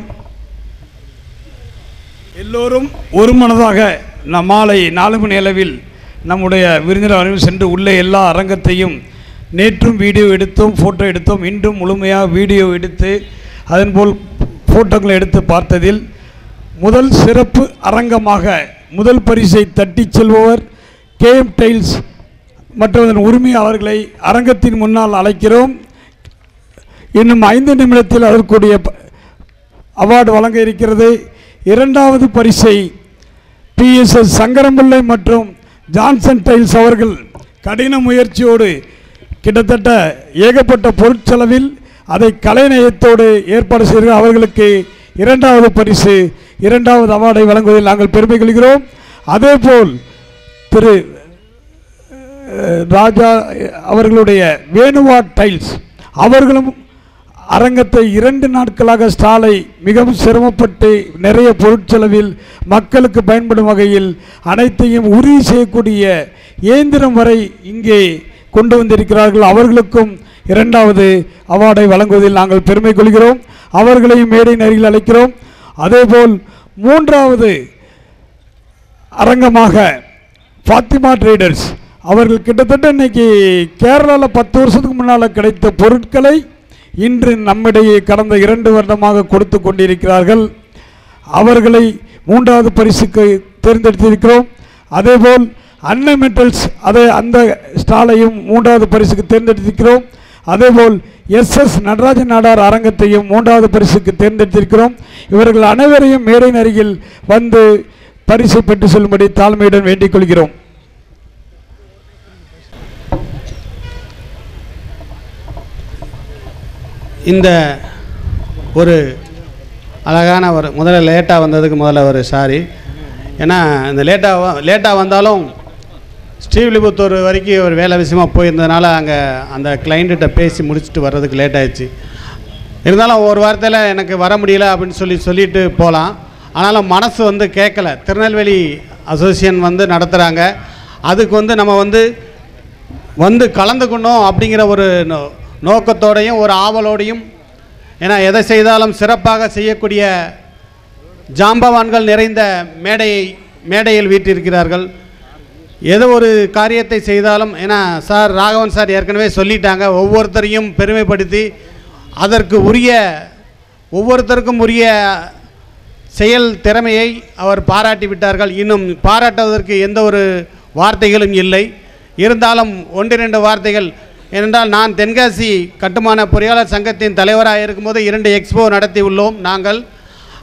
Speaker 4: எல்லோரும் ஒரு மனதாக மாலை 4 மணி அளவில் நம்முடைய விருந்தினர் அறையில் சென்று உள்ள எல்லா அரங்கத்தையும் நேற்றும் வீடியோ எடுத்தோம், ஃபோட்டோ எடுத்தோம். இன்றும் முழுமையாக வீடியோ எடுத்து அதன்போல் ஃபோட்டோக்களை எடுத்து பார்த்ததில் முதல் சிறப்பு அரங்கமாக முதல் பரிசை தட்டி செல்பவர் KM டைல்ஸ் மற்றும் அதன் உரிமையாளர்களை அரங்கத்தின் முன்னால் அழைக்கிறோம். இன்னும் 5 நிமிடத்தில் அதற்குரிய அவார்டு வழங்க இருக்கிறது. இரண்டாவது பரிசை PSS சங்கரம்பிள்ளை மற்றும் ஜான்சன் டைல்ஸ் அவர்கள் கடின முயற்சியோடு கிட்டத்தட்ட ஏகப்பட்ட பொருட்செலவில் அதை கலைநயத்தோடு ஏற்பாடு செய்து அவர்களுக்கு இரண்டாவது பரிசு, இரண்டாவது அவார்டை வழங்குவதில் நாங்கள் பெருமை கொள்கிறோம். அதேபோல் திரு ராஜா அவர்களுடைய வேணுவா டைல்ஸ் அவர்களும் அரங்கத்தை 2 நாட்களாக ஸ்டாலை மிகவும் சிரமப்பட்டு நிறைய பொருட்செலவில் மக்களுக்கு பயன்படும் வகையில் அனைத்தையும் உறுதி செய்யக்கூடிய இயந்திரம் வரை இங்கே கொண்டு வந்திருக்கிறார்கள். அவர்களுக்கும் இரண்டாவது அவார்டை வழங்குவதில் நாங்கள் பெருமை கொள்கிறோம். அவர்களையும் மேடை அருகில் அழைக்கிறோம். அதேபோல் மூன்றாவது அரங்கமாக ஃபாத்திமா ட்ரேடர்ஸ் அவர்கள் கிட்டத்தட்ட இன்னைக்கு கேரளாவில் 10 வருஷத்துக்கு முன்னால் கிடைத்த பொருட்களை இன்று நம்மிடையே கடந்த 2 வருடமாக கொடுத்து கொண்டிருக்கிறார்கள். அவர்களை மூன்றாவது பரிசுக்கு தேர்ந்தெடுத்திருக்கிறோம். அதேபோல் அன்னை மெட்டல்ஸ் அந்த ஸ்டாலையும் மூன்றாவது பரிசுக்கு தேர்ந்தெடுத்திருக்கிறோம். அதேபோல் SS நடராஜன் நாடார் அரங்கத்தையும் மூன்றாவது பரிசுக்கு தேர்ந்தெடுத்திருக்கிறோம். இவர்கள் அனைவரையும் மேடை அருகில் வந்து பரிசை பெற்று செல்லும்படி தாழ்மையுடன் வேண்டிக் கொள்கிறோம்.
Speaker 7: இந்த ஒரு அழகான ஒரு முதல்ல லேட்டாக வந்ததுக்கு முதல்ல ஒரு சாரி. ஏன்னா இந்த லேட்டாக வந்தாலும் ஸ்ரீவில்லிபுத்தூர் வரைக்கும் ஒரு வேலை விஷயமாக போயிருந்ததுனால அங்கே அந்த கிளைண்ட்டிட்ட பேசி முடிச்சுட்டு வர்றதுக்கு லேட் ஆகிடுச்சு. இருந்தாலும் ஒரு வாரத்தில் எனக்கு வர முடியல அப்படின்னு சொல்லிட்டு போகலாம். ஆனாலும் மனசு கேட்கல. திருநெல்வேலி அசோசியேஷன் நடத்துகிறாங்க, அதுக்கு நம்ம வந்து கலந்துக்கணும் அப்படிங்கிற ஒரு நோக்கத்தோடையும் ஒரு ஆவலோடையும், ஏன்னா எதை செய்தாலும் சிறப்பாக செய்யக்கூடிய ஜாம்பவான்கள் நிறைந்த மேடையில் வீட்டிருக்கிறார்கள். ஏதோ ஒரு காரியத்தை செய்தாலும், ஏன்னா சார் ராகவன் சார் ஏற்கனவே சொல்லிட்டாங்க, ஒவ்வொருத்தரையும் பெருமைப்படுத்தி அதற்கு ஒவ்வொருத்தருக்கும் உரிய செயல் திறமையை அவர் பாராட்டி விட்டார்கள். இன்னும் பாராட்டுவதற்கு எந்த ஒரு வார்த்தைகளும் இல்லை. இருந்தாலும் 1-2 வார்த்தைகள். ஏனென்றால் நான் தென்காசி கட்டுமான பொறியாளர் சங்கத்தின் தலைவராக இருக்கும்போது 2 எக்ஸ்போ நடத்தி உள்ளோம் நாங்கள்.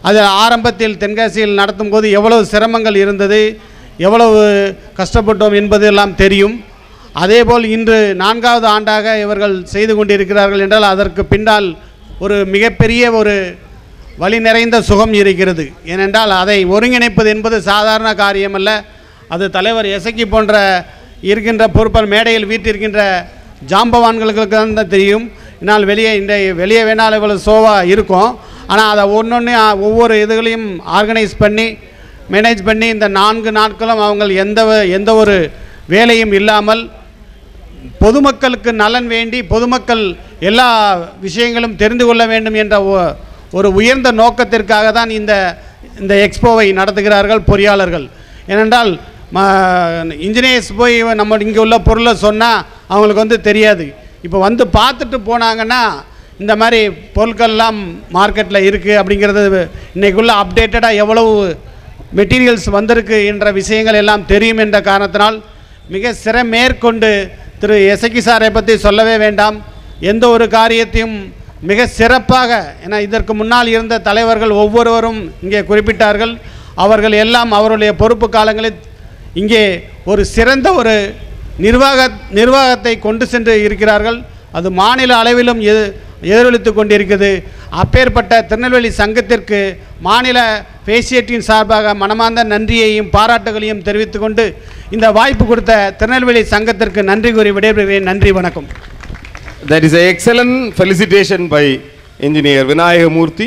Speaker 7: அது ஆரம்பத்தில் தென்காசியில் நடத்தும் போது எவ்வளவு சிரமங்கள் இருந்தது, எவ்வளவு கஷ்டப்பட்டோம் என்பதெல்லாம் தெரியும். அதேபோல் இன்று 4வது ஆண்டாக இவர்கள் செய்து கொண்டிருக்கிறார்கள் என்றால் அதற்கு பின்னால் ஒரு மிகப்பெரிய ஒரு வழி நிறைந்த சுகம் இருக்கிறது. ஏனென்றால் அதை ஒருங்கிணைப்பது என்பது சாதாரண காரியமல்ல. அது தலைவர் எசக்கி போன்ற இருக்கின்ற பொறுப்பால் மேடையில் வீட்டிருக்கின்ற ஜாம்பவான்களுக்கு தான் தெரியும். என்னால் வெளியே வேணால் இவ்வளவு ஷோவாக இருக்கும். ஆனால் அதை ஒன்று ஒவ்வொரு இதுகளையும் ஆர்கனைஸ் பண்ணி மேனேஜ் பண்ணி இந்த 4 நாட்களும் அவங்க எந்த ஒரு வேலையும் இல்லாமல் பொதுமக்களுக்கு நலன் வேண்டி பொதுமக்கள் எல்லா விஷயங்களும் தெரிந்து கொள்ள வேண்டும் என்ற ஒரு உயர்ந்த நோக்கத்திற்காக தான் இந்த எக்ஸ்போவை நடத்துகிறார்கள் பொறியாளர்கள். ஏனென்றால் இன்ஜினியர்ஸ் போய் நம்ம இங்கே உள்ள பொருளை சொன்னால் அவங்களுக்கு தெரியாது. இப்போ பார்த்துட்டு போனாங்கன்னா இந்த மாதிரி பொருட்கள்லாம் மார்க்கெட்டில் இருக்குது அப்படிங்கிறது இன்றைக்குள்ள அப்டேட்டடாக எவ்வளவு மெட்டீரியல்ஸ் வந்திருக்கு என்ற விஷயங்கள் எல்லாம் தெரியும் என்ற காரணத்தினால் மிக மேற்கொண்டு திரு எசக்கி சாரை பற்றி சொல்லவே வேண்டாம். எந்த ஒரு காரியத்தையும் மிக சிறப்பாக, ஏன்னா இதற்கு முன்னால் இருந்த தலைவர்கள் ஒவ்வொருவரும் இங்கே குறிப்பிட்டார்கள், அவர்கள் எல்லாம் அவருடைய பொறுப்பு காலங்களில் இங்கே ஒரு சிறந்த ஒரு நிர்வாகத்தை கொண்டு சென்று இருக்கிறார்கள். அது மாநில அளவிலும் எதிரொலித்து கொண்டிருக்கிறது. அப்பேற்பட்ட திருநெல்வேலி சங்கத்திற்கு மாநில பேசியத்தின் சார்பாக மனமார்ந்த நன்றியையும் பாராட்டுகளையும் தெரிவித்துக் கொண்டு இந்த வாய்ப்பு கொடுத்த திருநெல்வேலி சங்கத்திற்கு நன்றி கூறி விடைபெறுகிறேன். நன்றி, வணக்கம்.
Speaker 2: That is an excellent felicitation by Engineer Vinayagamurthy.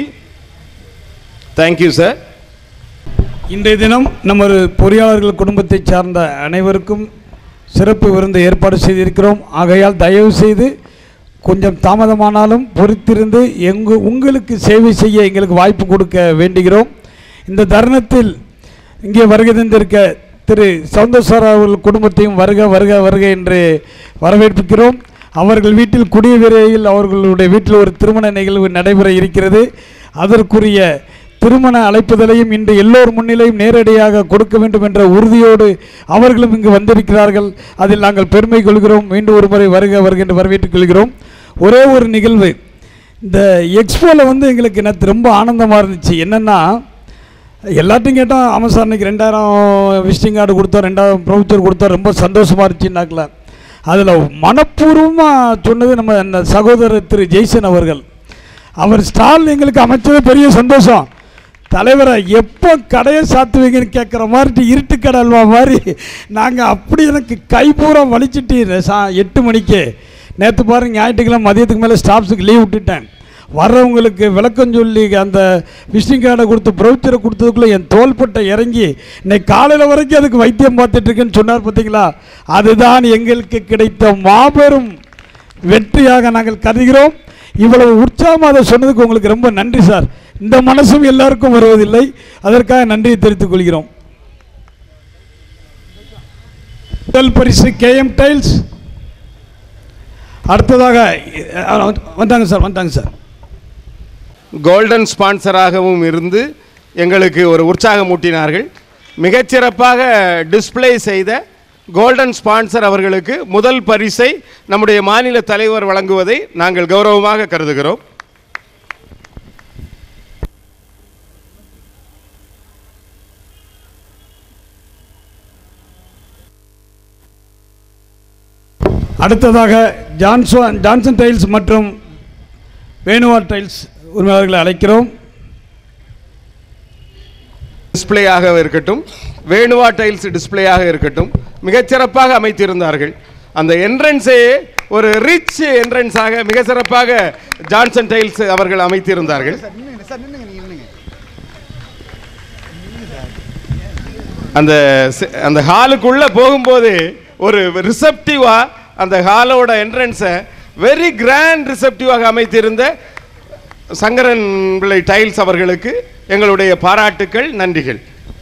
Speaker 2: Thank you, sir.
Speaker 4: இன்றைய தினம் நமது பொறியாளர்கள் குடும்பத்தை சார்ந்த அனைவருக்கும் சிறப்பு விருந்து ஏற்பாடு செய்திருக்கிறோம். ஆகையால் தயவு செய்து கொஞ்சம் தாமதமானாலும் பொறுத்திருந்து உங்களுக்கு சேவை செய்ய எங்களுக்கு வாய்ப்பு கொடுக்க வேண்டுகிறோம். இந்த தருணத்தில் இங்கே வருகை தந்திருக்க திரு சவுந்தரசார் அவர்கள் குடும்பத்தையும் வருக வருக வருக என்று வரவேற்கிறோம். அவர்கள் வீட்டில் குடிய விரைவில் அவர்களுடைய வீட்டில் ஒரு திருமண நிகழ்வு நடைபெற இருக்கிறது. அதற்குரிய திருமண அழைப்புதலையும் இன்று எல்லோர் முன்னிலையும் நேரடியாக கொடுக்க வேண்டும் என்ற உறுதியோடு அவர்களும் இங்கு வந்திருக்கிறார்கள். அதில் நாங்கள் பெருமை கொள்கிறோம். மீண்டும் ஒரு முறை வருக வருக என்று வரவேற்றுக் கொள்கிறோம். ஒரே ஒரு நிகழ்வு, இந்த எக்ஸ்போவில் எங்களுக்கு எனக்கு ரொம்ப ஆனந்தமாக இருந்துச்சு. என்னென்னா, எல்லாத்தையும் கேட்டால் ஆமாம் சார் இன்றைக்கி 2000 விசிட்டிங் கார்டு கொடுத்தோம், 2000 ப்ரௌச்சர் கொடுத்தோம், ரொம்ப சந்தோஷமாக இருந்துச்சுன்னாக்கல. அதில் மனப்பூர்வமாக சொன்னது நம்ம சகோதரர் திரு ஜெய்சன் அவர்கள். அவர் ஸ்டால் எங்களுக்கு அமைச்சது பெரிய சந்தோஷம். தலைவரை எப்போ கடையை சாத்துவீங்கன்னு கேட்குற மாதிரி இருட்டு கடை அல்வா மாதிரி நாங்கள் அப்படி எனக்கு கைப்பூரா வலிச்சிட்டு 8 மணிக்கு நேற்று பாருங்கள், ஞாயிற்றுக்கிழமை மதியத்துக்கு மேலே ஸ்டாஃப்ஸுக்கு லீவ் விட்டுட்டேன். வர்றவங்களுக்கு விளக்கம் சொல்லி அந்த விசிட்டிங் கார்டை கொடுத்து ப்ரௌச்சரை கொடுத்ததுக்குள்ளே என் தோள்பட்டை இறங்கி இன்னைக்கு காலையில் வரைக்கும் அதுக்கு வைத்தியம் பார்த்துட்ருக்குன்னு சொன்னார். பார்த்தீங்களா, அதுதான் எங்களுக்கு கிடைத்த மாபெரும் வெற்றியாக நாங்கள் கருதுகிறோம். இவ்வளவு உற்சாகமாக அதை சொன்னதுக்கு உங்களுக்கு ரொம்ப நன்றி சார். இந்த மனசும் எல்லாருக்கும் வருவதில்லை, அதற்காக நன்றியை தெரிவித்துக் கொள்கிறோம். முதல் பரிசு KM டைல்ஸ். அடுத்ததாக வந்தாங்க சார்.
Speaker 2: கோல்டன் ஸ்பான்சராகவும் இருந்து எங்களுக்கு ஒரு உற்சாகம் ஊட்டினார்கள். மிகச்சிறப்பாக டிஸ்பிளே செய்த கோல்டன் ஸ்பான்சர் அவர்களுக்கு முதல் பரிசை நம்முடைய மாநில தலைவர் வழங்குவதை நாங்கள் கௌரவமாக கருதுகிறோம்.
Speaker 4: அடுத்ததாக ஜான்சன் டைல்ஸ் மற்றும் வேணுவா டைல்ஸ் உரிமையாளர்களை அழைக்கிறோம்.
Speaker 2: டிஸ்பிளேயாக இருக்கட்டும், வேணுவா டைல்ஸ் டிஸ்பிளேயாக இருக்கட்டும், மிகச்சிறப்பாக அமைத்திருந்தார்கள். அந்த என்ட்ரன்ஸே ஒரு ரிச் என்ட்ரன்ஸாக மிக சிறப்பாக ஜான்சன் டைல்ஸ் அவர்கள் அமைத்திருந்தார்கள். அந்த ஹாலுக்குள்ளே போகும்போது ஒரு ரிசப்டிவா அந்த ஹாலோட என்ட்ரன்ஸை வெரி கிராண்ட் ரிசப்டிவாக அமைத்திருந்த சங்கரன் பிள்ளை டைல்ஸ் அவர்களுக்கு எங்களுடைய பாராட்டுக்கள், நன்றிகள்.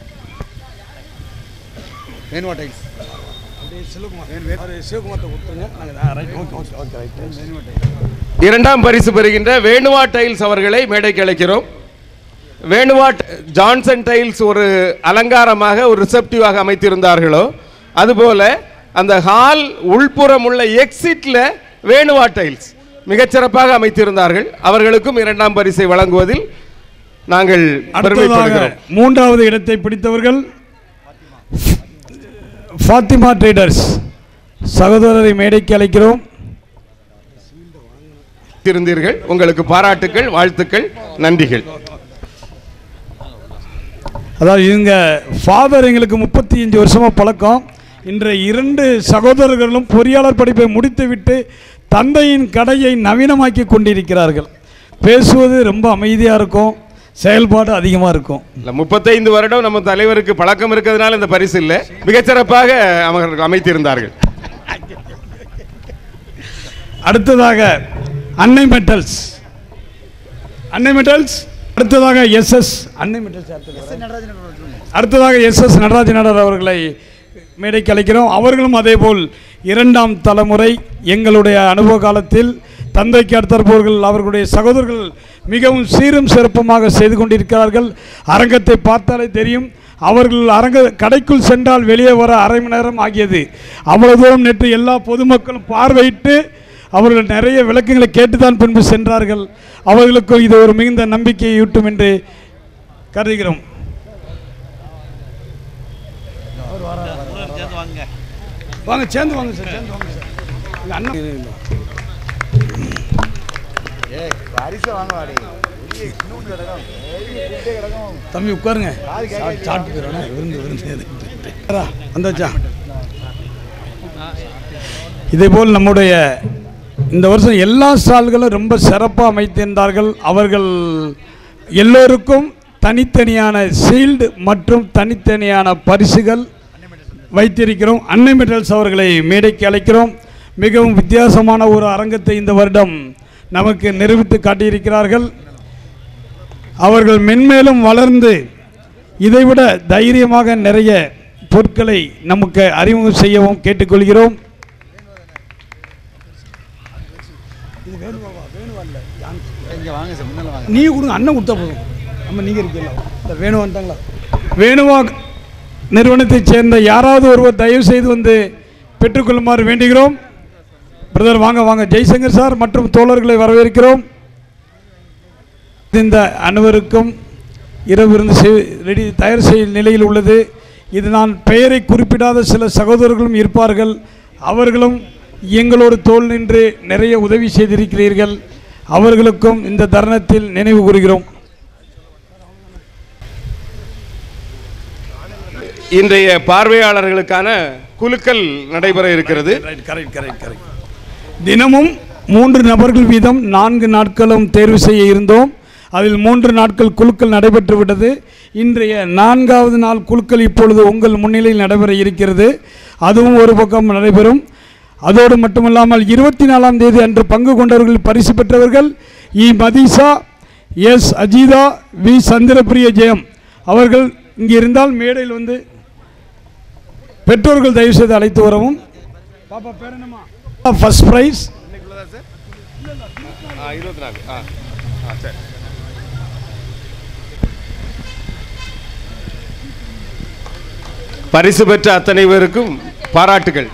Speaker 2: இரண்டாம் பரிசு பெறுகின்ற வேணுவா டைல்ஸ் அவர்களை மேடைக்கு அழைக்கிறோம். வேணுவா ஜான்சன் டைல்ஸ் ஒரு அலங்காரமாக ஒரு ரிசப்டிவாக அமைத்திருந்தார்களோ அதுபோல அந்த ஹால் உள்புறம் உள்ள எக்ஸிட்ல வேணுவா டைல்ஸ் மிகச்சிறப்பாக அமைத்திருந்தார்கள். அவர்களுக்கும் இரண்டாம் பரிசை வழங்குவதில் நாங்கள் பெருமைப்படுகிறோம்.
Speaker 4: மூன்றாவது இடத்தை பிடித்தவர்கள் ஃபாத்திமா ட்ரேடர்ஸ் சகோதரரை மேடைக்கு அழைக்கிறோம்.
Speaker 2: இருந்தீர்கள், உங்களுக்கு பாராட்டுக்கள், வாழ்த்துக்கள், நன்றிகள்.
Speaker 4: அதாவது இவங்க ஃபாதர் எங்களுக்கு 35 வருஷமாக பழக்கம். இன்றைய 2 சகோதரர்களும் பொறியாளர் படிப்பை முடித்துவிட்டு தந்தையின் கடையை நவீனமாக்கி கொண்டிருக்கிறார்கள். பேசுவது ரொம்ப அமைதியாக இருக்கும், செயல்பாடு அதிகமாக இருக்கும்.
Speaker 2: 35 வருடம் நம்ம தலைவருக்கு பழக்கம் இருக்கிறதுனால இந்த பரிசு இல்லை, மிகச்சிறப்பாக அவர்கள் அமைத்திருந்தார்கள்.
Speaker 4: அடுத்ததாக அன்னை மெட்டல்ஸ் அடுத்ததாக எஸ்எஸ் நடராஜனர் அவர்களை மேடைக்கு அழைக்கிறோம். அவர்களும் அதேபோல் 2ஆம் தலைமுறை. எங்களுடைய அனுபவ காலத்தில் தந்தைக்கு அடுத்தவர்கள் அவர்களுடைய சகோதரர்கள் மிகவும் சீரும் சிறப்புமாக செய்து கொண்டிருக்கிறார்கள். அரங்கத்தை பார்த்தாலே தெரியும். அவர்கள் கடைக்குள் சென்றால் வெளியே வர அரை மணி நேரம் ஆகியது. அவ்வளவு தூரம் நேற்று எல்லா பொதுமக்களும் பார்வையிட்டு அவர்கள் நிறைய விளக்கங்களை கேட்டுதான் பின்பு சென்றார்கள். அவர்களுக்கு இது ஒரு மிகுந்த நம்பிக்கையை ஊட்டும் என்று கருதுகிறோம். வாங்க, சேர்ந்து வாங்க சார், சேர்ந்து வாங்க சார். அண்ணன் தம்பி உட்காருங்க. வந்தாச்சா? இதேபோல் நம்முடைய இந்த வருஷம் எல்லா ஸ்டால்களும் ரொம்ப சிறப்பாக அமைத்திருந்தார்கள். அவர்கள் எல்லோருக்கும் தனித்தனியான ஷீல்டு மற்றும் தனித்தனியான பரிசுகள் வைத்திருக்கிறோம். அன்னை மெட்டல்ஸ் அவர்களை மேடைக்கு அழைக்கிறோம். மிகவும் வித்தியாசமான ஒரு அரங்கத்தை இந்த வருடம் நமக்கு நிரூபித்து காட்டியிருக்கிறார்கள். அவர்கள் மென்மேலும் வளர்ந்து இதைவிட தைரியமாக நிறைய பொருட்களை நமக்கு அறிமுகம் செய்யவும் கேட்டுக்கொள்கிறோம். நீங்க கொடுங்க, அண்ணன் கொடுத்தா போதும். நம்ம நீங்க இருக்கீங்களா? வேணு வந்துட்டாங்களா? வேணுவா நிறுவனத்தைச் சேர்ந்த யாராவது ஒருவர் தயவு செய்து வந்து பெற்றுக்கொள்ளுமாறு வேண்டுகிறோம். பிரதர் வாங்க வாங்க. ஜெய்சங்கர் சார் மற்றும் தோழர்களை வரவேற்கிறோம். இந்த அனைவருக்கும் இரவு விருந்து ரெடி தயார் செய்யும் நிலையில் உள்ளது. இது நான் பெயரை குறிப்பிடாத சில சகோதரர்களும் இருப்பார்கள். அவர்களும் எங்களோடு தோள் நின்று நிறைய உதவி செய்திருக்கிறீர்கள். அவர்களுக்கும் இந்த தருணத்தில் நினைவு கூறுகிறோம்.
Speaker 2: இன்றைய பார்வையாளர்களுக்கான குலுக்கல் நடைபெற இருக்கிறது.
Speaker 4: தினமும் 3 நபர்கள் வீதம் 4 நாட்களும் தேர்வு செய்ய இருந்தோம். அதில் 3 நாட்கள் குலுக்கல் நடைபெற்று விட்டது. இன்றைய 4வது நாள் குலுக்கல் இப்பொழுது உங்கள் முன்னிலையில் நடைபெற இருக்கிறது. அதுவும் ஒரு பக்கம் நடைபெறும். அதோடு மட்டுமல்லாமல் 24ஆம் தேதி அன்று பங்கு கொண்டவர்கள் பரிசு பெற்றவர்கள் E Mathisha, S Ajitha, V Chandrapriya Jeyam அவர்கள் இங்கே இருந்தால் மேடையில் வந்து பெற்றோர்கள் தயவு செய்து அழைத்து வரவும். பாப்பா பேர் என்னமா? ஃபர்ஸ்ட் பிரைஸ்
Speaker 2: பரிசு பெற்ற அத்தனை பேருக்கும் பாராட்டுகள்.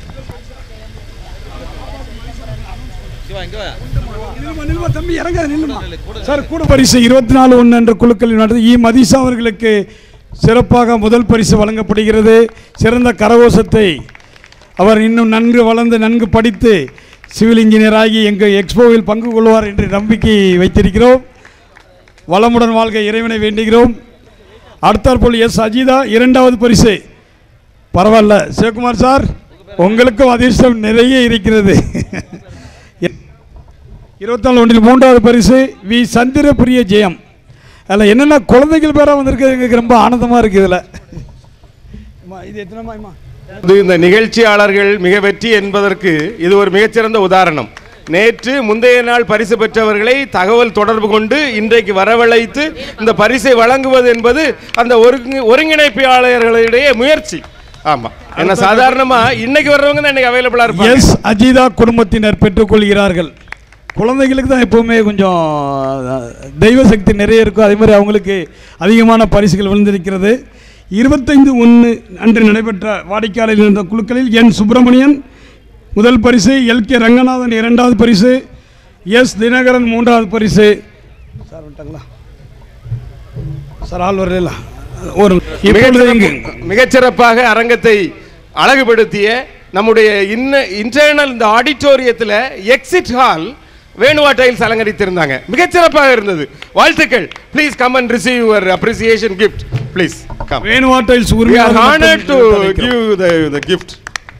Speaker 4: பரிசு 24/1 என்ற குழுக்களில் நடந்தது. இ மதிஷா அவர்களுக்கு சிறப்பாக முதல் பரிசு வழங்கப்படுகிறது. சிறந்த கரகோஷத்தை அவர் இன்னும் நன்கு வளர்ந்து நன்கு படித்து சிவில் இன்ஜினியர் ஆகி எங்கள் எக்ஸ்போவில் பங்கு கொள்வார் என்று நம்பிக்கை வைத்திருக்கிறோம். வளமுடன் வாழ்க இறைவனை வேண்டுகிறோம். அடுத்தாற்போல் எஸ் அஜிதா 2வது பரிசு. பரவாயில்ல சிவகுமார் சார், உங்களுக்கும் அதிர்ஷ்டம் நிறைய இருக்கிறது. 24/1 3வது பரிசு வி சந்திரபிரிய ஜெயம். அதில் என்னென்ன குழந்தைகள் பேராக வந்திருக்கிறது எங்களுக்கு ரொம்ப ஆனந்தமாக இருக்குது. இதில் இது எத்தனைமா?
Speaker 2: இந்த நிகழ்ச்சியாளர்கள் மிக வெற்றி என்பதற்கு இது ஒரு மிகச்சிறந்த உதாரணம். நேற்று முந்தைய நாள் பரிசு பெற்றவர்களை தகவல் தொடர்பு கொண்டு இன்றைக்கு வரவழைத்து இந்த பரிசை வழங்குவது என்பது அந்த ஒருங்கிணைப்பாளர்களுடைய முயற்சி. ஆமாம், என்ன சாதாரணமா இன்னைக்கு வர்றவங்க தான் இன்னைக்கு அவைலபிளா இருப்பாங்க.
Speaker 4: எஸ் அஜிதா குடும்பத்தினர் பெற்றுக்கொள்கிறார்கள். குழந்தைகளுக்கு தான் எப்போவுமே கொஞ்சம் தெய்வ சக்தி நிறைய இருக்கும். அதே மாதிரி அவங்களுக்கு அதிகமான பரிசுகள் விழுந்திருக்கிறது. 25/1 அன்று நடைபெற்ற வாடிக்கையாளர்கள் இருந்த குழுக்களில் என் சுப்பிரமணியன் முதல் பரிசு, எல்கே ரங்கநாதன் 2வது பரிசு, எஸ் தினகரன் 3வது பரிசு. சார் வந்துட்டாங்களா? சார் ஆள் வரல ஒரு இப்பொழுது இங்கு
Speaker 2: மிகச்சிறப்பாக அரங்கத்தை அழகுபடுத்திய நம்முடைய இன்டர்னல் இந்த ஆடிட்டோரியத்தில் எக்ஸிட் ஹால் வேணுவா டைல்ஸ் அலங்கரித்திருந்தாங்க. மிகச்சிறப்பாக இருந்தது. வாழ்த்துக்கள். Please come and receive your appreciation gift. Please come.
Speaker 4: Venuva tiles
Speaker 2: We are honored to give the gift.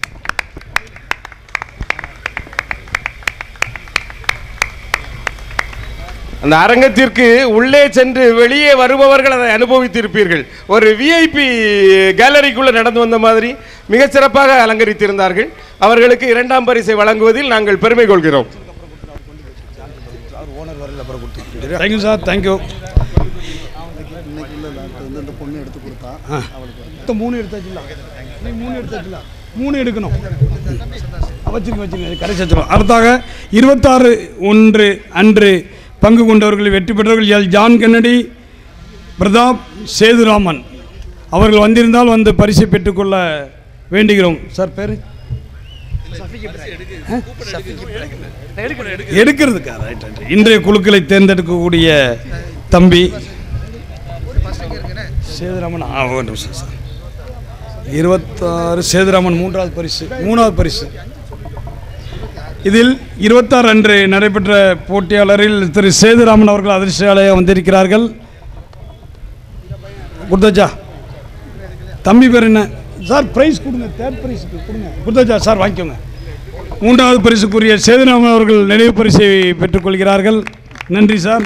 Speaker 2: அந்த அரங்கத்திற்கு உள்ளே சென்று வெளியே வருபவர்கள் அதை அனுபவித்திருப்பீர்கள். ஒரு விஐபி கேலரிக்குள்ள நடந்து வந்த மாதிரி மிகச் சிறப்பாக அலங்கரித்திருந்தார்கள். அவர்களுக்கு 2ஆம் பரிசை வழங்குவதில் நாங்கள் பெருமை கொள்கிறோம்.
Speaker 4: Thank you sir, thank you. மூணு எடுக்கணும். வச்சிருங்க கடைசி வச்சிருக்கோம். அடுத்தாக 26/1 அன்று பங்கு கொண்டவர்கள் வெற்றி பெற்றவர்கள் L John Kennedy, Pratap, Sethuraman அவர்கள் வந்திருந்தால் வந்து பரிசை பெற்றுக்கொள்ள வேண்டுகிறோம். சார் பேர் எடுக்கிறதுக்கா? இன்றைய குழுக்களை தேர்ந்தெடுக்கக்கூடிய தம்பி சேதுராமன். 26 சேதுராமன் 3வது பரிசு. இதில் 26 அன்று நடைபெற்ற போட்டியாளரில் திரு சேதுராமன் அவர்கள் அதிர்ஷ்டசாலியாக வந்திருக்கிறார்கள். குர்தஜா தம்பி பேர் என்ன சார்? பிரைஸ் கொடுங்க. 3rd பிரைஸுக்கு கொடுங்க. குர்தஜா சார் வாங்கிக்கோங்க. 3வது பரிசுக்குரிய சேதுராமன் அவர்கள் நினைவு பரிசை பெற்றுக்கொள்கிறார்கள். நன்றி சார்.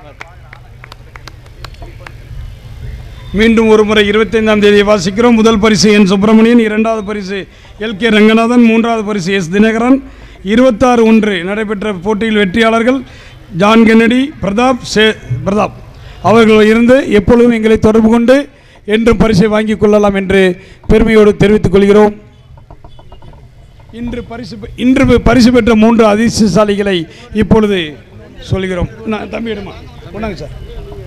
Speaker 4: மீண்டும் ஒரு முறை 25ஆம் தேதி வாசிக்கிறோம். முதல் பரிசு என் சுப்பிரமணியன், 2வது பரிசு LK ரங்கநாதன், 3வது பரிசு S தினகரன். 26/1 நடைபெற்ற போட்டியில் வெற்றியாளர்கள் ஜான் கென்னடி, பிரதாப் அவர்கள் இருந்து எப்பொழுதும் எங்களை தொடர்பு கொண்டு என்றும் பரிசை வாங்கிக் கொள்ளலாம் என்று பெருமையோடு தெரிவித்துக் கொள்கிறோம். இன்று பரிசு பெற்ற 3 அதிர்ஷ்டசாலிகளை இப்பொழுது சொல்கிறோம். தம்பி எடுமா கொண்டாங்க சார்.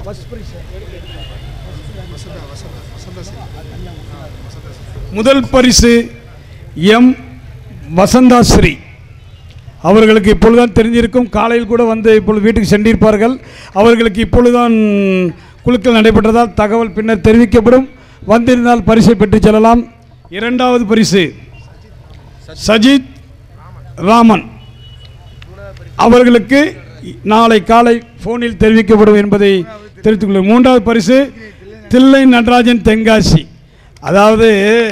Speaker 4: முதல் பரிசு எம் வசந்தாஸ்ரீ அவர்களுக்கு இப்பொழுதுதான் தெரிஞ்சிருக்கும். காலையில் கூட வந்து இப்பொழுது வீட்டுக்கு சென்றிருப்பார்கள். அவர்களுக்கு இப்பொழுதுதான் குழுக்கள் நடைபெற்றதால் தகவல் பின்னர் தெரிவிக்கப்படும். வந்திருந்தால் பரிசை பெற்று செல்லலாம். 2வது பரிசு சஜித் ராமன் அவர்களுக்கு நாளை காலை போனில் தெரிவிக்கப்படும் என்பதை தெரிவித்துக் கொள்ளும். 3வது பரிசு தில்லை நடராஜன் தென்காசி. அதாவது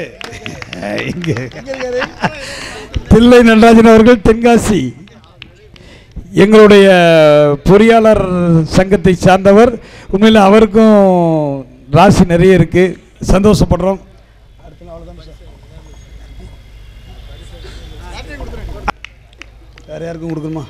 Speaker 4: தில்லை நடராஜன் அவர்கள் தென்காசி எங்களுடைய பொறியாளர் சங்கத்தை சார்ந்தவர். உண்மையில் அவருக்கும் ராசி நிறைய இருக்கு. சந்தோஷப்படுறோம். வேற யாருக்கும் கொடுக்கணுமா?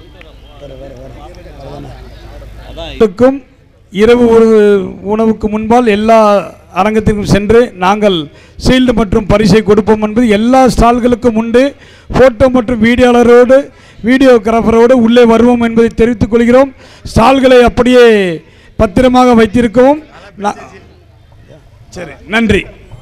Speaker 4: இரவு உணவுக்கு முன்பால் எல்லா அரங்கத்திற்கும் சென்று நாங்கள் சீல்டு மற்றும் பரிசை கொடுப்போம் என்பது எல்லா ஸ்டால்களுக்கும் உண்டு. ஃபோட்டோ மற்றும் வீடியோகிராஃபரோடு உள்ளே வருவோம் என்பதை தெரிவித்துக் கொள்கிறோம். ஸ்டால்களை அப்படியே பத்திரமாக வைத்திருக்கவும். சரி, நன்றி.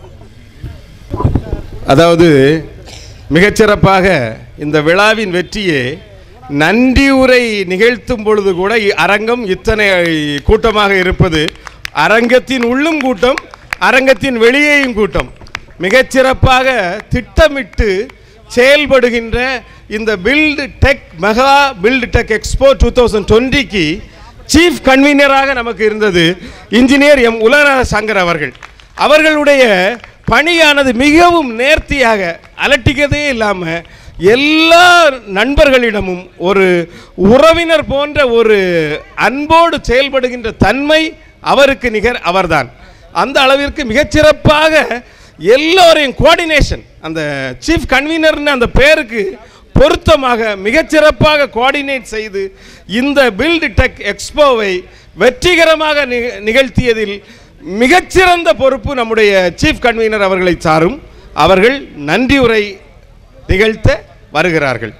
Speaker 2: அதாவது மிகச்சிறப்பாக இந்த விழாவின் வெற்றியே நன்றி உரை நிகழ்த்தும் பொழுது கூட அரங்கம் இத்தனை கூட்டமாக இருப்பது, அரங்கத்தின் உள்ளும் கூட்டம், அரங்கத்தின் வெளியேயும் கூட்டம், மிகச்சிறப்பாக திட்டமிட்டு செயல்படுகின்ற இந்த மெகா பில்ட் டெக் எக்ஸ்போ 2020க்கு சீஃப் கன்வீனராக நமக்கு இருந்தது இன்ஜினியர் எம் உலகநாத சங்கர் அவர்கள். அவர்களுடைய பணியானது மிகவும் நேர்த்தியாக அலட்டிக்கதே இல்லாமல் எல்லா நண்பர்களிடமும் ஒரு உறவினர் போன்ற ஒரு அன்போடு செயல்படுகின்ற தன்மை அவருக்கு நிகர் அவர்தான். அந்த அளவிற்கு மிகச்சிறப்பாக எல்லோரையும் கோஆர்டினேஷன், அந்த சீஃப் கன்வீனர்னு அந்த பேருக்கு பொருத்தமாக மிகச்சிறப்பாக கோஆர்டினேட் செய்து இந்த பில்ட் டெக் எக்ஸ்போவை வெற்றிகரமாக நிகழ்த்தியதில் மிகச்சிறந்த பொறுப்பு நம்முடைய சீஃப் கன்வீனர் அவர்களை சாரும். அவர்கள் நன்றி உரை நிகழ்த்த வருகிறார்கள்.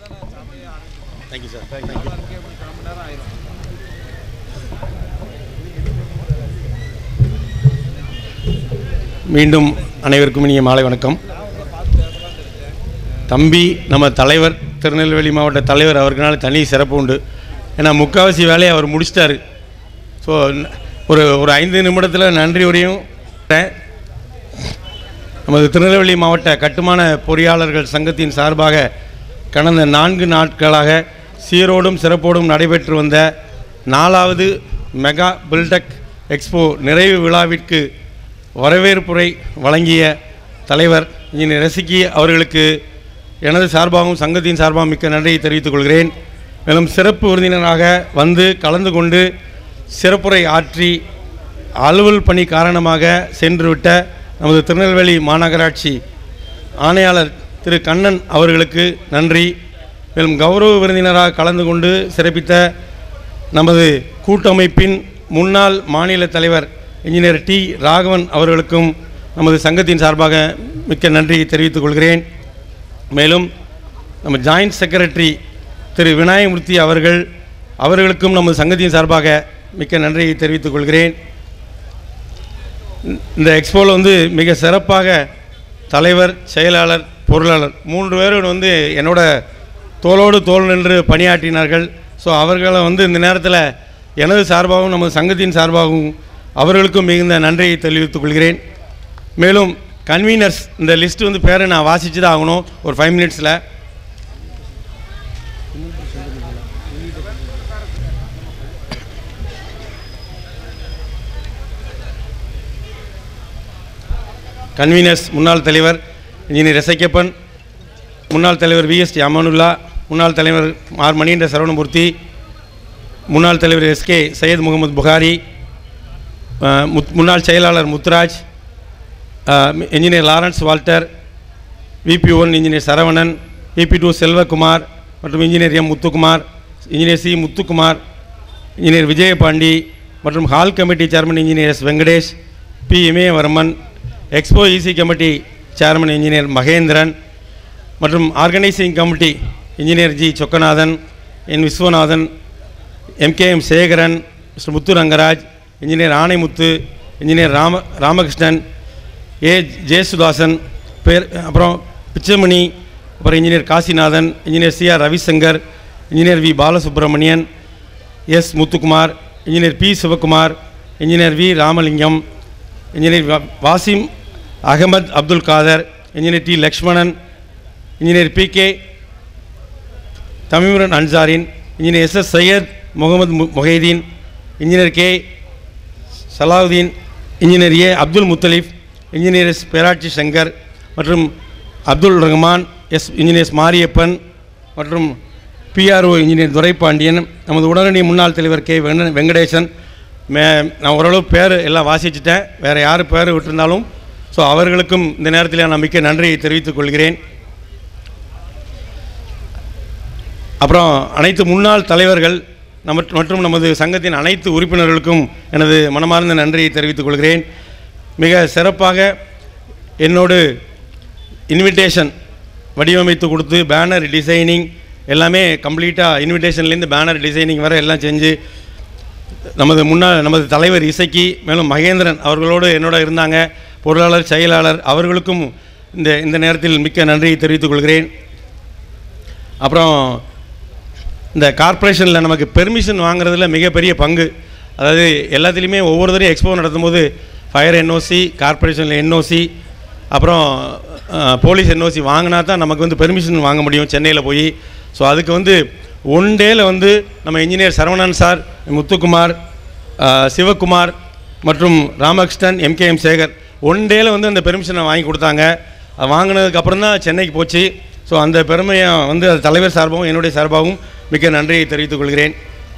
Speaker 8: மீண்டும் அனைவருக்கும் இனிய மாலை வணக்கம். தம்பி நம்ம தலைவர், திருநெல்வேலி மாவட்ட தலைவர் அவர்களால் தனி சிறப்பு உண்டு. ஏன்னா முக்கால்வாசி வேலையை அவர் முடிச்சிட்டாரு. ஸோ ஒரு 5 நிமிடத்தில் நன்றி உரையும் நமது திருநெல்வேலி மாவட்ட கட்டுமான பொறியாளர்கள் சங்கத்தின் சார்பாக கடந்த 4 நாட்களாக சீரோடும் சிறப்போடும் நடைபெற்று வந்த 4வது மெகா பில்டெக் எக்ஸ்போ நிறைவு விழாவிற்கு வரவேற்புரை வழங்கிய தலைவர் இன்ஜினியர் ரசிகி அவர்களுக்கு எனது சார்பாகவும் சங்கத்தின் சார்பாகவும் மிக்க நன்றியை தெரிவித்துக் கொள்கிறேன். மேலும் சிறப்பு விருந்தினராக வந்து கலந்து கொண்டு சிறப்புரை ஆற்றி அலுவல் பணி காரணமாக சென்றுவிட்ட நமது திருநெல்வேலி மாநகராட்சி ஆணையாளர் திரு கண்ணன் அவர்களுக்கு நன்றி. மேலும் கௌரவ விருந்தினராக கலந்து கொண்டு சிறப்பித்த நமது கூட்டமைப்பின் முன்னாள் மாநில தலைவர் இன்ஜினியர் டி ராகவன் அவர்களுக்கும் நமது சங்கத்தின் சார்பாக மிக்க நன்றியை தெரிவித்துக் கொள்கிறேன். மேலும் நம்ம ஜாயிண்ட் செக்ரட்டரி திரு விநாயகமூர்த்தி அவர்களுக்கும் நமது சங்கத்தின் சார்பாக மிக்க நன்றியை தெரிவித்துக் கொள்கிறேன். இந்த எக்ஸ்போவில் வந்து மிக சிறப்பாக தலைவர், செயலாளர், பொருளாளர் 3 பேரும் வந்து என்னோட தோளோடு தோள் நின்று பணியாற்றினார்கள். ஸோ அவர்களை வந்து இந்த நேரத்தில் எனது சார்பாகவும் நமது சங்கத்தின் சார்பாகவும் அவர்களுக்கும் மிகுந்த நன்றியை தெரிவித்துக் கொள்கிறேன். மேலும் கன்வீனர்ஸ் இந்த லிஸ்ட்டு வந்து பேரை நான் வாசித்து தான் ஆகணும் ஒரு 5 மினிட்ஸில். கன்வீனர்ஸ் முன்னாள் தலைவர் இன்ஜினியர் எசைக்கப்பன், முன்னாள் தலைவர் விஎஸ்டி அமானுல்லா, முன்னாள் தலைவர் ஆர் மணிகண்ட சரவணமூர்த்தி, முன்னாள் தலைவர் எஸ்கே சையத் முகமது புகாரி, முன்னாள் செயலாளர் Muthuraj, engineer Lawrence Walter, VP1 engineer Saravanan, VP2 Selvakumar மற்றும் engineer M Muthukumar, engineer C Muthukumar, engineer Vijayapandi மற்றும் hall committee chairman engineer S Venkatesh, P Imayavarman, expo EC committee chairman engineer Mahendran மற்றும் organising committee engineer G Chokkanathan, N Viswanathan, MKM Sekaran, mister Muthu Rangaraj, engineer Anaimuthu, engineer Ramakrishnan, Jeyasudhasan, அப்புறம் பிச்சமணி, அப்புறம் engineer Kasinathan, engineer CR Ravishankar, engineer V Balasubramanian, S Muthukumar, engineer B Sivakumar, engineer V Ramalingam, engineer Wasim Ahmed Abdul Khader, engineer D Lakshmanan, engineer PK Tamimuran Ansarin, engineer SS Syed Mohammed Mohideen, engineer K Salahuddin, engineer A Abdul Muthalif, engineer S Peratchi Shankar மற்றும் Abdul Rahman, engineers Mariyappan மற்றும் PRO engineer Duraipandian, நமது உடனடி முன்னாள் தலைவர் K Venkatesan. நான் ஓரளவு பேர் எல்லாம் வாசிச்சுட்டேன், வேறு யார் பேர் விட்டுருந்தாலும் ஸோ அவர்களுக்கும் இந்த நேரத்தில் நான் மிக்க நன்றியை தெரிவித்துக் கொள்கிறேன். அப்புறம் அனைத்து முன்னாள் தலைவர்கள் மற்றும் நமது சங்கத்தின் அனைத்து உறுப்பினர்களுக்கும் எனது மனமார்ந்த நன்றியை தெரிவித்துக் கொள்கிறேன். மிக சிறப்பாக என்னோடு இன்விடேஷன் வடிவமைத்து கொடுத்து பேனர் டிசைனிங் எல்லாமே கம்ப்ளீட்டாக இன்விடேஷன்லேருந்து பேனர் டிசைனிங் வரை எல்லாம் செஞ்சு நமது தலைவர் இசைக்கு, மேலும் மகேந்திரன் அவர்களோடு என்னோட இருந்தாங்க, பொருளாளர், செயலாளர் அவர்களுக்கும் இந்த நேரத்தில் மிக்க நன்றியை தெரிவித்துக் கொள்கிறேன். அப்புறம் இந்த கார்ப்பரேஷனில் நமக்கு பெர்மிஷன் வாங்குறதுல மிகப்பெரிய பங்கு, அதாவது எல்லாத்துலேயுமே ஒவ்வொரு தடையும் எக்ஸ்போ நடத்தும் போது ஃபயர் NOC, கார்ப்பரேஷனில் NOC, அப்புறம் போலீஸ் NOC வாங்கினா தான் நமக்கு வந்து பெர்மிஷன் வாங்க முடியும் சென்னையில் போய். ஸோ அதுக்கு வந்து 1 டேயில் வந்து நம்ம இன்ஜினியர் சரவணன் சார், முத்துக்குமார், சிவகுமார் மற்றும் ராமகிருஷ்ணன், MKM சேகர் 1 டேயில் வந்து அந்த பெர்மிஷனை வாங்கி கொடுத்தாங்க. அது வாங்கினதுக்கப்புறம் தான் சென்னைக்கு போச்சு. ஸோ அந்த பெருமையை வந்து அது தலைவர் சார்பாகவும் என்னுடைய சார்பாகவும் மிக்க நன்றியை தெரிவித்துக் கொள்கிறேன்.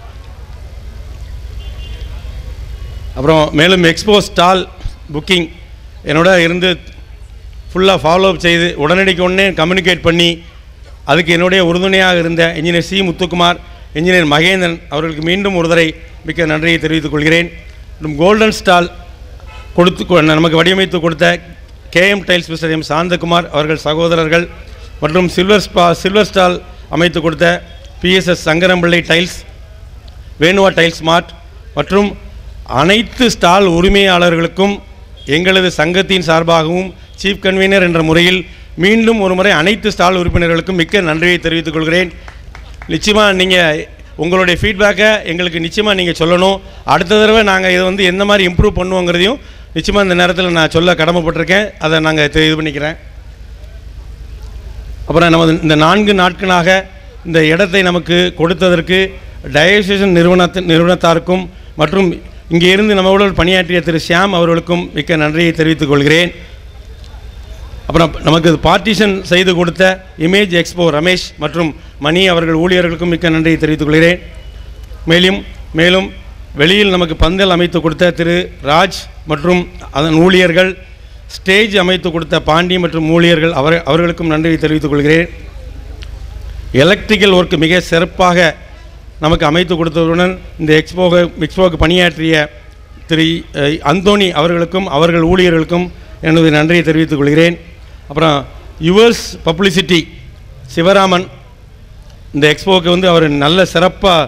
Speaker 8: அப்புறம் மேலும் எக்ஸ்போ ஸ்டால் புக்கிங் என்னோட இருந்து ஃபுல்லாக ஃபாலோ அப் செய்து உடனடிக்கு உடனே கம்யூனிகேட் பண்ணி அதுக்கு என்னுடைய உறுதுணையாக இருந்த engineer C Muthukumar, engineer Mahendran அவர்களுக்கு மீண்டும் ஒரு தடவை மிக்க நன்றியை தெரிவித்துக் கொள்கிறேன். மற்றும் கோல்டன் ஸ்டால் நமக்கு வடிவமைத்து கொடுத்த KM tiles mister M Santhakumar அவர்கள் சகோதரர்கள் மற்றும் சில்வர் ஸ்டால் அமைத்து கொடுத்த PSS Sankarampillai tiles, Venuva tiles mart மற்றும் அனைத்து ஸ்டால் உரிமையாளர்களுக்கும் எங்களது சங்கத்தின் சார்பாகவும் சீஃப் கன்வீனர் என்ற முறையில் மீண்டும் ஒரு முறை அனைத்து ஸ்டால் உறுப்பினர்களுக்கும் மிக்க நன்றியை தெரிவித்துக் கொள்கிறேன். நிச்சயமாக நீங்கள் உங்களுடைய ஃபீட்பேக்கை எங்களுக்கு நிச்சயமாக நீங்கள் சொல்லணும். அடுத்த தடவை நாங்கள் இதை வந்து எந்த மாதிரி இம்ப்ரூவ் பண்ணுவோங்கிறதையும் நிச்சயமாக இந்த நேரத்தில் நான் சொல்ல கடமைப்பட்டிருக்கேன். அதை நாங்கள் இது பண்ணிக்கிறேன். அப்புறம் நமது இந்த 4 நாட்களாக இந்த இடத்தை நமக்கு கொடுத்ததற்கு டயசேஷன் நிறுவனத்தாருக்கும் மற்றும் இங்கே இருந்து நம்மளோடு பணியாற்றிய திரு ஷியாம் அவர்களுக்கும் மிக்க நன்றியை தெரிவித்துக் கொள்கிறேன். அப்புறம் நமக்கு பார்ட்டிஷன் செய்து கொடுத்த இமேஜ் எக்ஸ்போ ரமேஷ் மற்றும் மணி அவர்கள் ஊழியர்களுக்கும் மிக்க நன்றியை தெரிவித்துக் கொள்கிறேன். மேலும் வெளியில் நமக்கு பந்தல் அமைத்து கொடுத்த திரு ராஜ் மற்றும் அதன் ஊழியர்கள், ஸ்டேஜ் அமைத்து கொடுத்த பாண்டி மற்றும் ஊழியர்கள் அவர்களுக்கும் நன்றியை தெரிவித்துக் கொள்கிறேன். எலக்ட்ரிக்கல் ஒர்க் மிக சிறப்பாக நமக்கு அமைத்து கொடுத்ததுடன் இந்த எக்ஸ்போவுக்கு பணியாற்றிய திரு அந்தோனி அவர்களுக்கும் அவர்கள் ஊழியர்களுக்கும் எனது நன்றியை தெரிவித்துக் கொள்கிறேன். அப்புறம் யுவர்ஸ் பப்ளிசிட்டி சிவராமன் இந்த எக்ஸ்போவுக்கு வந்து அவர் நல்ல சிறப்பாக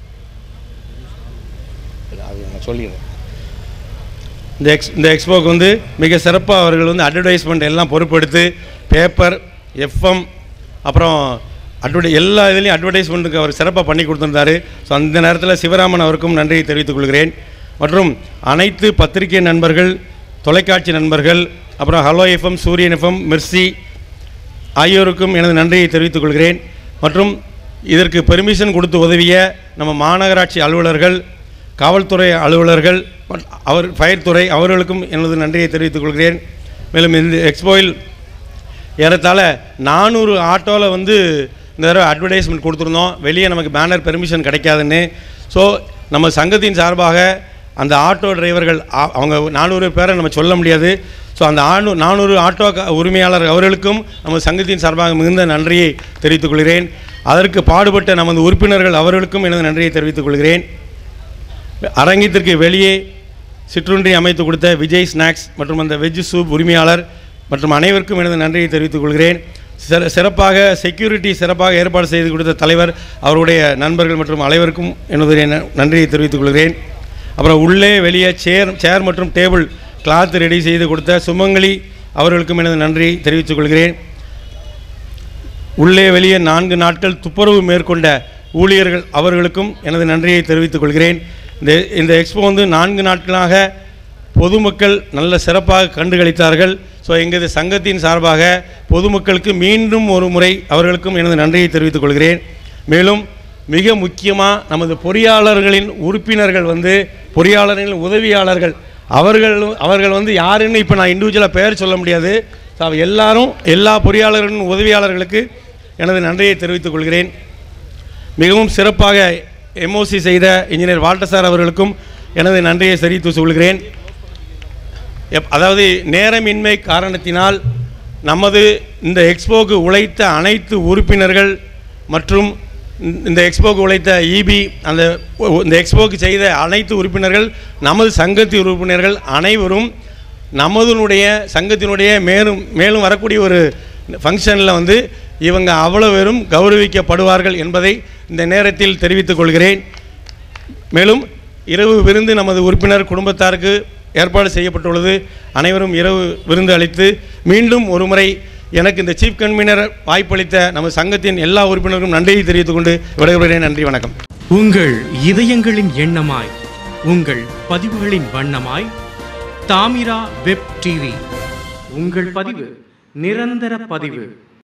Speaker 8: சொல்லிடுறேன். இந்த எக்ஸ்போவுக்கு வந்து மிக சிறப்பாக அவர்கள் வந்து அட்வர்டைஸ்மெண்ட் எல்லாம் பொறுப்பெடுத்து பேப்பர், எஃப்எம், அப்புறம் எல்லா இதுலேயும் அட்வர்டைஸ்மெண்ட்டுக்கு அவர் சிறப்பாக பண்ணி கொடுத்துருந்தார். ஸோ அந்த நேரத்தில் சிவராமன் அவருக்கும் நன்றியை தெரிவித்துக் கொள்கிறேன். மற்றும் அனைத்து பத்திரிகை நண்பர்கள், தொலைக்காட்சி நண்பர்கள், அப்புறம் hello FM, Suriyan FM, Mirchi ஆகியோருக்கும் எனது நன்றியை தெரிவித்துக் கொள்கிறேன். மற்றும் இதற்கு பெர்மிஷன் கொடுத்து உதவிய நம்ம மாநகராட்சி அலுவலர்கள், காவல்துறை அலுவலர்கள், ஃபயர் துறை அவர்களுக்கும் எனது நன்றியை தெரிவித்துக் கொள்கிறேன். மேலும் இந்த எக்ஸ்போயில் ஏறத்தாழ 400 ஆட்டோவில் வந்து இந்த தடவை அட்வர்டைஸ்மெண்ட் கொடுத்துருந்தோம். வெளியே நமக்கு பேனர் பெர்மிஷன் கிடைக்காதுன்னு. ஸோ நம்ம சங்கத்தின் சார்பாக அந்த ஆட்டோ டிரைவர்கள் அவங்க 400 பேரை நம்ம சொல்ல முடியாது. ஸோ அந்த 400 ஆட்டோ உரிமையாளர் அவர்களுக்கும் நம்ம சங்கத்தின் சார்பாக மிகுந்த நன்றியை தெரிவித்துக் கொள்கிறேன். அதற்கு பாடுபட்ட நமது உறுப்பினர்கள் அவர்களுக்கும் எனது நன்றியை தெரிவித்துக் கொள்கிறேன். அரங்கத்திற்கு வெளியே சிற்றுண்டி அமைத்து கொடுத்த விஜய் ஸ்நாக்ஸ் மற்றும் அந்த வெஜ் சூப் உரிமையாளர் மற்றும் அனைவருக்கும் எனது நன்றியை தெரிவித்துக் கொள்கிறேன். சிறப்பாக செக்யூரிட்டி சிறப்பாக ஏற்பாடு செய்து கொடுத்த தலைவர், அவருடைய நண்பர்கள் மற்றும் அனைவருக்கும் எனது நன்றியை தெரிவித்துக் கொள்கிறேன். அப்புறம் உள்ளே வெளியே சேர் மற்றும் டேபிள் கிளாத் ரெடி செய்து கொடுத்த சுமங்கலி அவர்களுக்கும் எனது நன்றியை தெரிவித்துக் கொள்கிறேன். உள்ளே வெளியே 4 நாட்கள் துப்புரவு மேற்கொண்ட ஊழியர்கள் அவர்களுக்கும் எனது நன்றியை தெரிவித்துக் கொள்கிறேன். இந்த எக்ஸ்போ வந்து 4 நாட்களாக பொதுமக்கள் நல்ல சிறப்பாக கண்டுகளித்தார்கள். ஸோ எங்களது சங்கத்தின் சார்பாக பொதுமக்களுக்கு மீண்டும் ஒரு முறை அவர்களுக்கும் எனது நன்றியை தெரிவித்துக் கொள்கிறேன். மேலும் மிக முக்கியமாக நமது பொறியாளர்களின் உறுப்பினர்கள் வந்து பொறியாளர்களின் உதவியாளர்கள் அவர்கள் வந்து யாருன்னு இப்போ நான் இண்டிவிஜுவலாக பெயர் சொல்ல முடியாது. ஸோ எல்லா பொறியாளர்களின் உதவியாளர்களுக்கு எனது நன்றியை தெரிவித்துக் கொள்கிறேன். மிகவும் சிறப்பாக எம்ஓசி செய்த இன்ஜினியர் வால்டர் சார் அவர்களுக்கும் எனது நன்றியை தெரிவித்து சொல்கிறேன். அதாவது நேரமின்மை காரணத்தினால் நமது இந்த எக்ஸ்போக்கு உழைத்த அனைத்து உறுப்பினர்கள் மற்றும் இந்த எக்ஸ்போக்கு உழைத்த இபி இந்த எக்ஸ்போக்கு செய்த அனைத்து உறுப்பினர்கள், நமது சங்கத்தின் உறுப்பினர்கள் அனைவரும் நமதுனுடைய சங்கத்தினுடைய மேலும் வரக்கூடிய ஒரு ஃபங்க்ஷனில் வந்து இவங்க அவ்வளோ பேரும் கௌரவிக்கப்படுவார்கள் என்பதை இந்த நேரத்தில் தெரிவித்துக் கொள்கிறேன். மேலும் இரவு விருந்து நமது உறுப்பினர் குடும்பத்தாருக்கு ஏற்பாடு செய்யப்பட்டுள்ளது. அனைவரும் இரவு விருந்து அளித்து மீண்டும் ஒரு முறை எனக்கு இந்த சீஃப் கன்வீனர் வாய்ப்பளித்த நம்ம சங்கத்தின் எல்லா உறுப்பினருக்கும் நன்றியை தெரிவித்துக் கொண்டு விடைபெறுகிறேன். நன்றி, வணக்கம்.
Speaker 1: உங்கள் இதயங்களின் எண்ணமாய், உங்கள் பதிவுகளின் வண்ணமாய் தாமிரா வெப் டிவி. உங்கள் பதிவு நிரந்தர பதிவு.